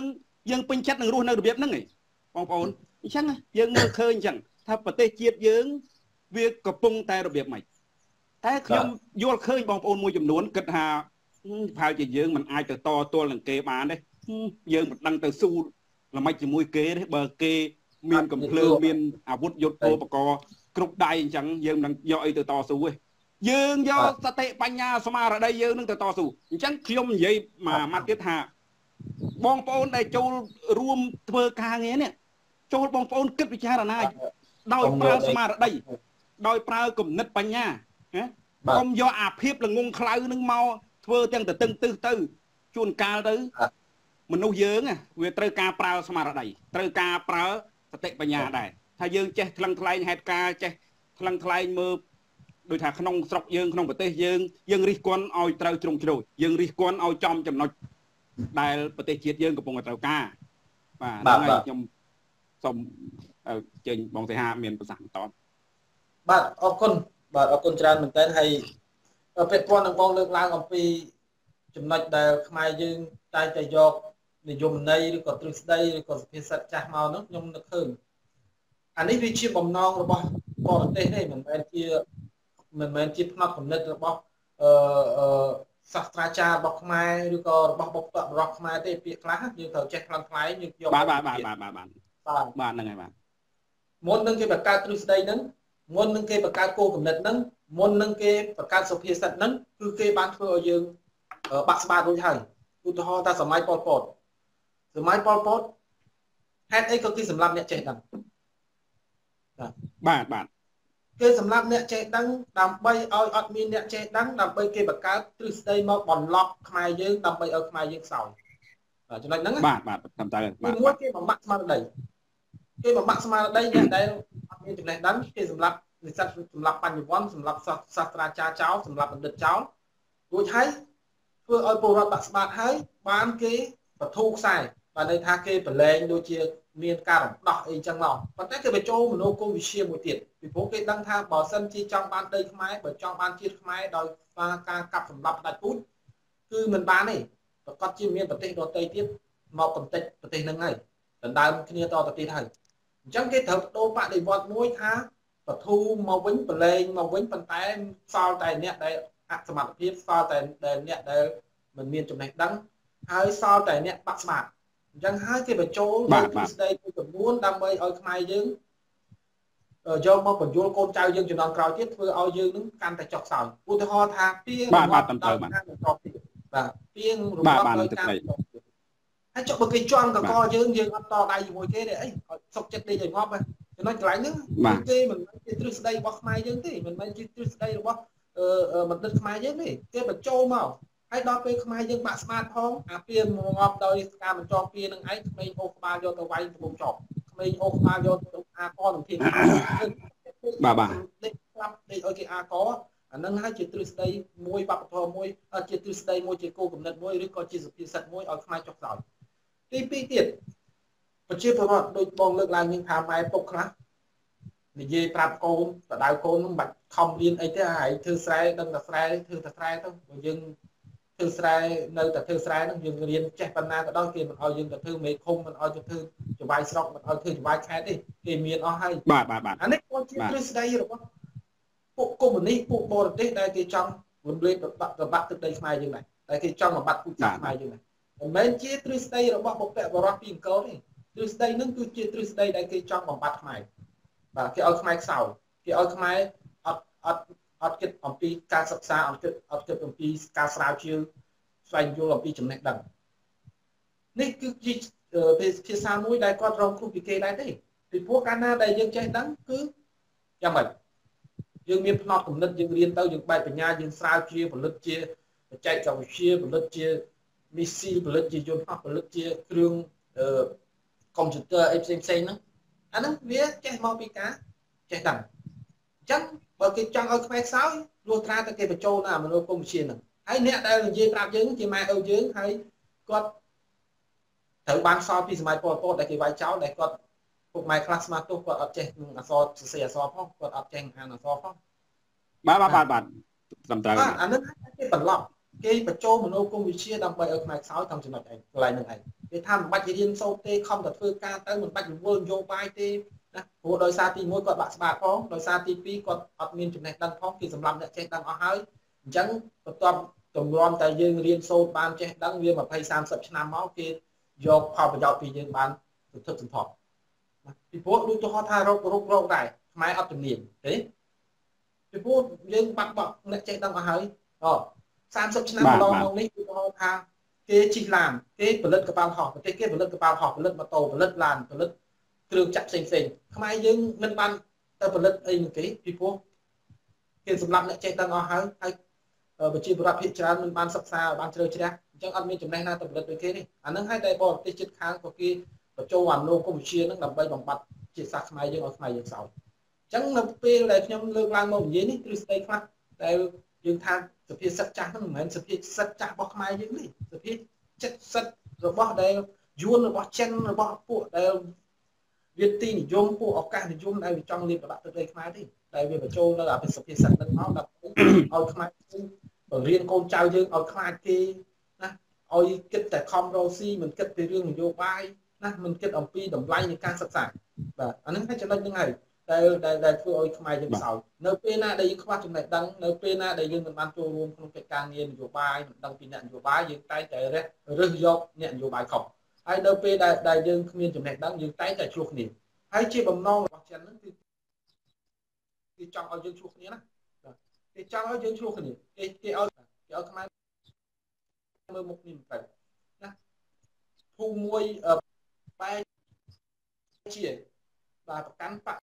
យើងពេញចិត្តនឹងរស់នៅរបៀបហ្នឹងឯងបងប្អូនអញ្ចឹងយើងមើលឃើញអញ្ចឹងថាប្រទេសជាតិយើងវាកំពុងតែរបៀបម៉េចតែខ្ញុំយល់ឃើញបងប្អូនមួយចំនួនគិតថាប្រហែលជាយើងមិនអាចទៅតទល់នឹងគេបានទេយើងមិនដឹងទៅស៊ូល្មិចជាមួយគេទេបើគេមានកំភ្លើងមានអាវុធយុទ្ធឧបករណ៍គ្រប់ដៃអញ្ចឹងយើងមិនយកអីទៅតស៊ូទេយើងយកសតិបញ្ញាស្មារតីយើងនឹងទៅតស៊ូអញ្ចឹងខ្ញុំនិយាយមួយម៉ាត់ទៀតថាបងប្អូនដែលចូលរួមធ្វើការងារនេះចូលបងប្អូនគិតពិចារណាដោយប្រើស្មារតីដោយប្រើគំនិតបញ្ញាណាកុំយកអាភាពល្ងងខ្លៅនឹងមកធ្វើទាំងទៅតឹងទឹះទៅជួនកាលទៅមនុស្សយើងវាត្រូវការប្រើស្មារតីត្រូវការប្រើសតិបញ្ញាដែរថាយើងចេះថ្លឹងថ្លែងហេតុការចេះថ្លឹងថ្លែងមើលដូចថាក្នុងស្រុកយើងក្នុងប្រទេសយើងយើងរិះគន់ឲ្យត្រូវជ្រុងជ្រោយយើងរិះគន់ឲ្យចំចំណុចដែលប្រទេសជាតិយើងកំពុងតែត្រូវការបាទហ្នឹងហើយខ្ញុំសូមចេញបងសីហាមានប្រសាសន៍បន្តបាទអរគុណបាទអរគុណច្រើនមែនតើហើយពាក់ព័ន្ធនឹងបងលើកឡើងអំពីចំណុចដែលខ្មែរយើងតែងតែយកនិយមន័យឬក៏ទ្រឹស្ដីឬក៏សុភាសិតចាស់មកនោះខ្ញុំនឹកឃើញអានេះវាជាបំណងរបស់បរទេសទេមិនមែនជាមិនមែនជាផ្នត់គំនិតរបស់អឺសាស្ត្រាចារ្យរបស់ខ្មែរឬក៏របស់បុព្វបុរសខ្មែរទេពាក្យខ្លះយើងត្រូវចេះខ្លាំងខ្លាយយើងយកបាទបាទបាទបាទបាទបាទបាទហ្នឹងហើយបាទមុននឹងគេបង្កើតទ្រឹស្ដីហ្នឹងមុននឹងគេបង្កើតគោលគំនិតហ្នឹងមុននឹងគេបង្កើតសុភាសិតហ្នឹងគឺគេបានធ្វើឲ្យយើងបាក់ស្បាតរួចហើយឧទាហរណ៍ថាសម័យប៉ុលពតសម័យប៉ុលពតហេតុអីក៏គេសម្លាប់អ្នកចេះដឹងបាទបាទគេសម្លាប់អ្នកចេះដឹងដើម្បីឲ្យអត់មានអ្នកចេះដឹងដើម្បីគេបង្កើតទ្រឹស្ដីមកបន្លប់ខ្មែរយើងដើម្បីឲ្យខ្មែរយើងខ្សោយបាទចំណុចហ្នឹងបាទបាទតាមតើបាទមួយគេបំបាក់ស្មារតីគេបំបាក់ស្មារតីអ្នកដែលអត់មានចំណេះដឹងគេសម្លាប់និស្សិតសម្លាប់បញ្ញវន្តសម្លាប់សាស្ត្រាចារ្យចោលសម្លាប់បណ្ឌិតចោលរួចហើយធ្វើឲ្យពលរដ្ឋបាក់ស្បាតហើយបានគេបធូរខ្សែបានន័យថាគេប្រឡែងដូចជាមានការរំដោះអីចឹងមកប៉ុន្តែគេបញ្ចូលមនោគមវិជ្ជាមួយទៀតពីព្រោះគេដឹងថាបើសិនជាចង់បានដីខ្មែរបើចង់បានជាតិខ្មែរដោយការកាប់សម្លាប់ផ្ដាច់ពូជគឺមិនបានទេប្រកាសជាមានប្រទេសដទៃទៀតមកកំទេចប្រទេសហ្នឹងហើយដណ្ដើមគ្នាតទៅទៀតហើយអញ្ចឹងគេត្រូវបដូរបដិវត្តមួយថាបធូរមកវិញប្រឡែងមកវិញប៉ុន្តែសល់តែអ្នកដែលអសមត្ថភាពសល់តែអ្នកដែលមិនមានចំណេះដឹងហើយសល់តែអ្នកបាក់ស្បាតអញ្ចឹងហើយគេបញ្ចូលនៅទ្រឹស្ដីមួយចំនួនដើម្បីឲ្យខ្មែរយើងយកមកបញ្យល់កូនចៅយើងជំនាន់ក្រោយទៀតធ្វើឲ្យយើងនឹងកាន់តែចុះខ្សោយឧទាហរណ៍ថាពីបាទបាទតាមទៅបាទបាទពីរំលឹកដោយការហើយចុះបើគេជន់កកយើងយើងអត់តដៃជាមួយគេទេអីសុកចិត្តដេកឲ្យងាប់ចំណុចកន្លែងហ្នឹងគេមិនមែនជាទ្រឹស្ដីរបស់ខ្មែរយើងទេមិនមែនជាទ្រឹស្ដីរបស់បណ្ឌិតខ្មែរយើងទេគេបញ្ចូលមកហើយដល់ពេលខ្មែរយើងបាក់ស្មាតផងអាពីងាប់ដោយការបញ្ចោពីនឹងឯងក្មេងអូក្បាលយកទៅវាយត្បូងចប់ក្មេងអូក្បាលយកទៅអាកនឹងភាពបាទបាទដេកស្លាប់ដេកឲ្យគេអាកអានឹងហើយជាទ្រឹស្ដីមួយវប្បធម៌មួយជាទ្រឹស្ដីមួយជាគោលគំនិតមួយឬក៏ជាសុភាសិតមួយឲ្យខ្មែរចុះខ្សោយទីពីរទៀតប្រជាពលរដ្ឋដូចបងលើកឡើងយើងថាម៉ែពុកខ្លះនិយាយប្រាប់កូនបដៅកូនមិនបាច់ខំរៀនអីទេហើយធ្វើស្រែដឹងតែស្រែធ្វើតែស្រែទៅបើយើងធ្វើស្រែនៅតែធ្វើស្រែហ្នឹងយើងរៀនចេះប៉ុណ្ណាក៏ដោយគេមិនឲ្យយើងទៅធ្វើមេឃុំមិនឲ្យទៅធ្វើចវាយស្រុកមិនឲ្យធ្វើចវាយខេត្តទេគេមានអស់ហើយបាទបាទបាទអានេះគឺជាទ្រឹស្ដីរបស់ពួកកុម្មុយនីសពួកបរទេសដែលគេចង់រំលែកប្របាក់ទឹកដីខ្មែរយើងដែរតែគេចង់បំបត្តិពូជសាសន៍ខ្មែរយើងដែរមិនមែនជាទ្រឹស្ដីរបស់បុព្វបុរសពីអង្គរទេទ្រឹស្ដីហ្នឹងគឺជាទ្រឹស្ដីដែលគេចង់បំបត្តិខ្មែរបាទគេឲ្យខ្មែរខ្សោយគេឲ្យខ្មែរអត់អត់អត់គិតអំពីការសិក្សាអត់គិតអត់គិតអំពីការស្រាវជ្រាវស្វែងយល់អំពីចំណេះដឹងនេះគឺជាភាសាមួយដែលគាត់រងគ្រោះពីគេដែរទេពីព្រោះកាលណាដែលយើងចេះដឹងគឺយ៉ាងម៉េចយើងមានផ្នត់គំនិតយើងរៀនទៅយើងបែបបញ្ញាយើងស្រាវជ្រាវផលិតជាបច្ចេកវិទ្យាផលិតជាមីស៊ីលផលិតជាយន្តហោះផលិតជាគ្រឿងកុំព្យូទ័រអីផ្សេងផ្សេងហ្នឹងអាហ្នឹងវាចេះមកពីការចេះដឹងអញ្ចឹងបើគេចង់ឲ្យខ្មែរខ្សោយលុះត្រាតែគេបញ្ចូលនៅមនោគមវិជ្ជាហ្នឹងហើយអ្នកដែលនិយាយប្រាប់យើងជាម៉ែឪយើងហើយគាត់ត្រូវបានសល់ពីសម័យប៉ុលពតដែលគេវាយចោលដែលគាត់ពុកម៉ែខ្លះស្មាតទោសគាត់អត់ចេះនឹងអក្សរសរសេរអក្សរផងគាត់អត់ចេះអានអក្សរផងបាទបាទបាទបាទត្រឹមត្រូវអាហ្នឹងគេបន្លប់គេបញ្ចូលមនោគមវិជ្ជាដើម្បីឲ្យខ្មែរខ្សោយតាមចំណុចឯងកន្លែងហ្នឹងឯងគេថាមិនបាច់រៀនសូត្រទេខំតែធ្វើការទៅមិនបាច់រវល់នយោបាយទេណាព្រោះដោយសារទីមួយគាត់បាក់ស្បាតផងដោយសារទីពីរគាត់អត់មានចំណេះដឹងផងគេសម្រាប់អ្នកចេះដឹងអស់ហើយអញ្ចឹងបន្ទាប់តម្រាំតែយើងរៀនសូត្របានចេះដឹងវាยี่สิบ 30ឆ្នាំមកគេយកផលប្រយោជន៍ពីយើងបានសន្ធឹកសន្ធាប់ពីព្រោះដូចទៅហៅថារោគរោគរោគដែរខ្មែរអត់ជំនាញទេពីព្រោះយើងបាត់បង់អ្នកចេះដឹងអស់ហើយអូ30ឆ្នាំកន្លងមកនេះគឺហៅថាគេជិះឡានគេផលិតកប៉ាល់ហោះប្រទេសគេផលិតកប៉ាល់ហោះផលិតម៉ូតូផលិតឡានផលិតគ្រឿងចក្រផ្សេងផ្សេងខ្មែរយើងមិនបានទៅផលិតអីនោះទេពីព្រោះគេសម្រាប់អ្នកចេះដឹងអស់ហើយហើយប្រជាពលរដ្ឋភាគច្រើនមិនបានសិក្សាបានជ្រៅជ្រះអញ្ចឹងអត់មានចំណេះណាទៅផលិតដូចគេទេអានឹងហើយតែបរទេសជិតខាងក៏គេបញ្ចូលអាមនោគមវិជ្ជានឹងដើម្បីបំបត្តិជាសាសខ្មែរយើងឲ្យខ្មែរយើងសោយអញ្ចឹងនៅពេលដែលខ្ញុំលើកឡើងមកនិយាយនេះទ្រឹស្ដីខ្លះដែលយើងថាសភាសិទ្ធចាស់ហ្នឹងមិនមែនសភាសិទ្ធចាស់របស់ខ្មែរយើងទេសភាចិត្តសិទ្ធរបស់ដែលយួនរបស់ចិនរបស់ពួកដែលវាទីនិយមពួកឱកាសនិយមដែលវាចង់លៀបដាក់ទឹកដីខ្មែរទេដែលវាបញ្ចូលនៅអាសភាសិទ្ធហ្នឹងមកដើម្បីឲ្យខ្មែរបង្រៀនកូនចៅយើងឲ្យខ្លាចគេណាឲ្យគិតតែខំរកស៊ីមិនគិតពីរឿងនយោបាយណាមិនគិតអំពីតម្លៃនៃការសិក្សាបាទអាហ្នឹងហើយចំណុចហ្នឹងហើយដែលដែលធ្វើឲ្យខ្មែរយើងសោយនៅពេលណាដែលយើងខ្វះចំណេះដឹងនៅពេលណាដែលយើងមិនបានចូលរួមក្នុងកិច្ចការងារនយោបាយមិនដឹងពីអ្នកនយោបាយយើងតែងតែរះរើសយកអ្នកនយោបាយខុសហើយនៅពេលដែលដែលយើងគ្មានចំណេះដឹងយើងតែងតែឆ្លោះគ្នាហើយជាបំណងរបស់ចិនហ្នឹងគឺគេចង់ឲ្យយើងឆ្លោះគ្នាណាគេចង់ឲ្យយើងឆ្លោះគ្នាគេគេឲ្យគេឲ្យខ្មែរមើលមុខនេះមិនទៅណាភូមិមួយបែរជាបាទប្រកាន់ប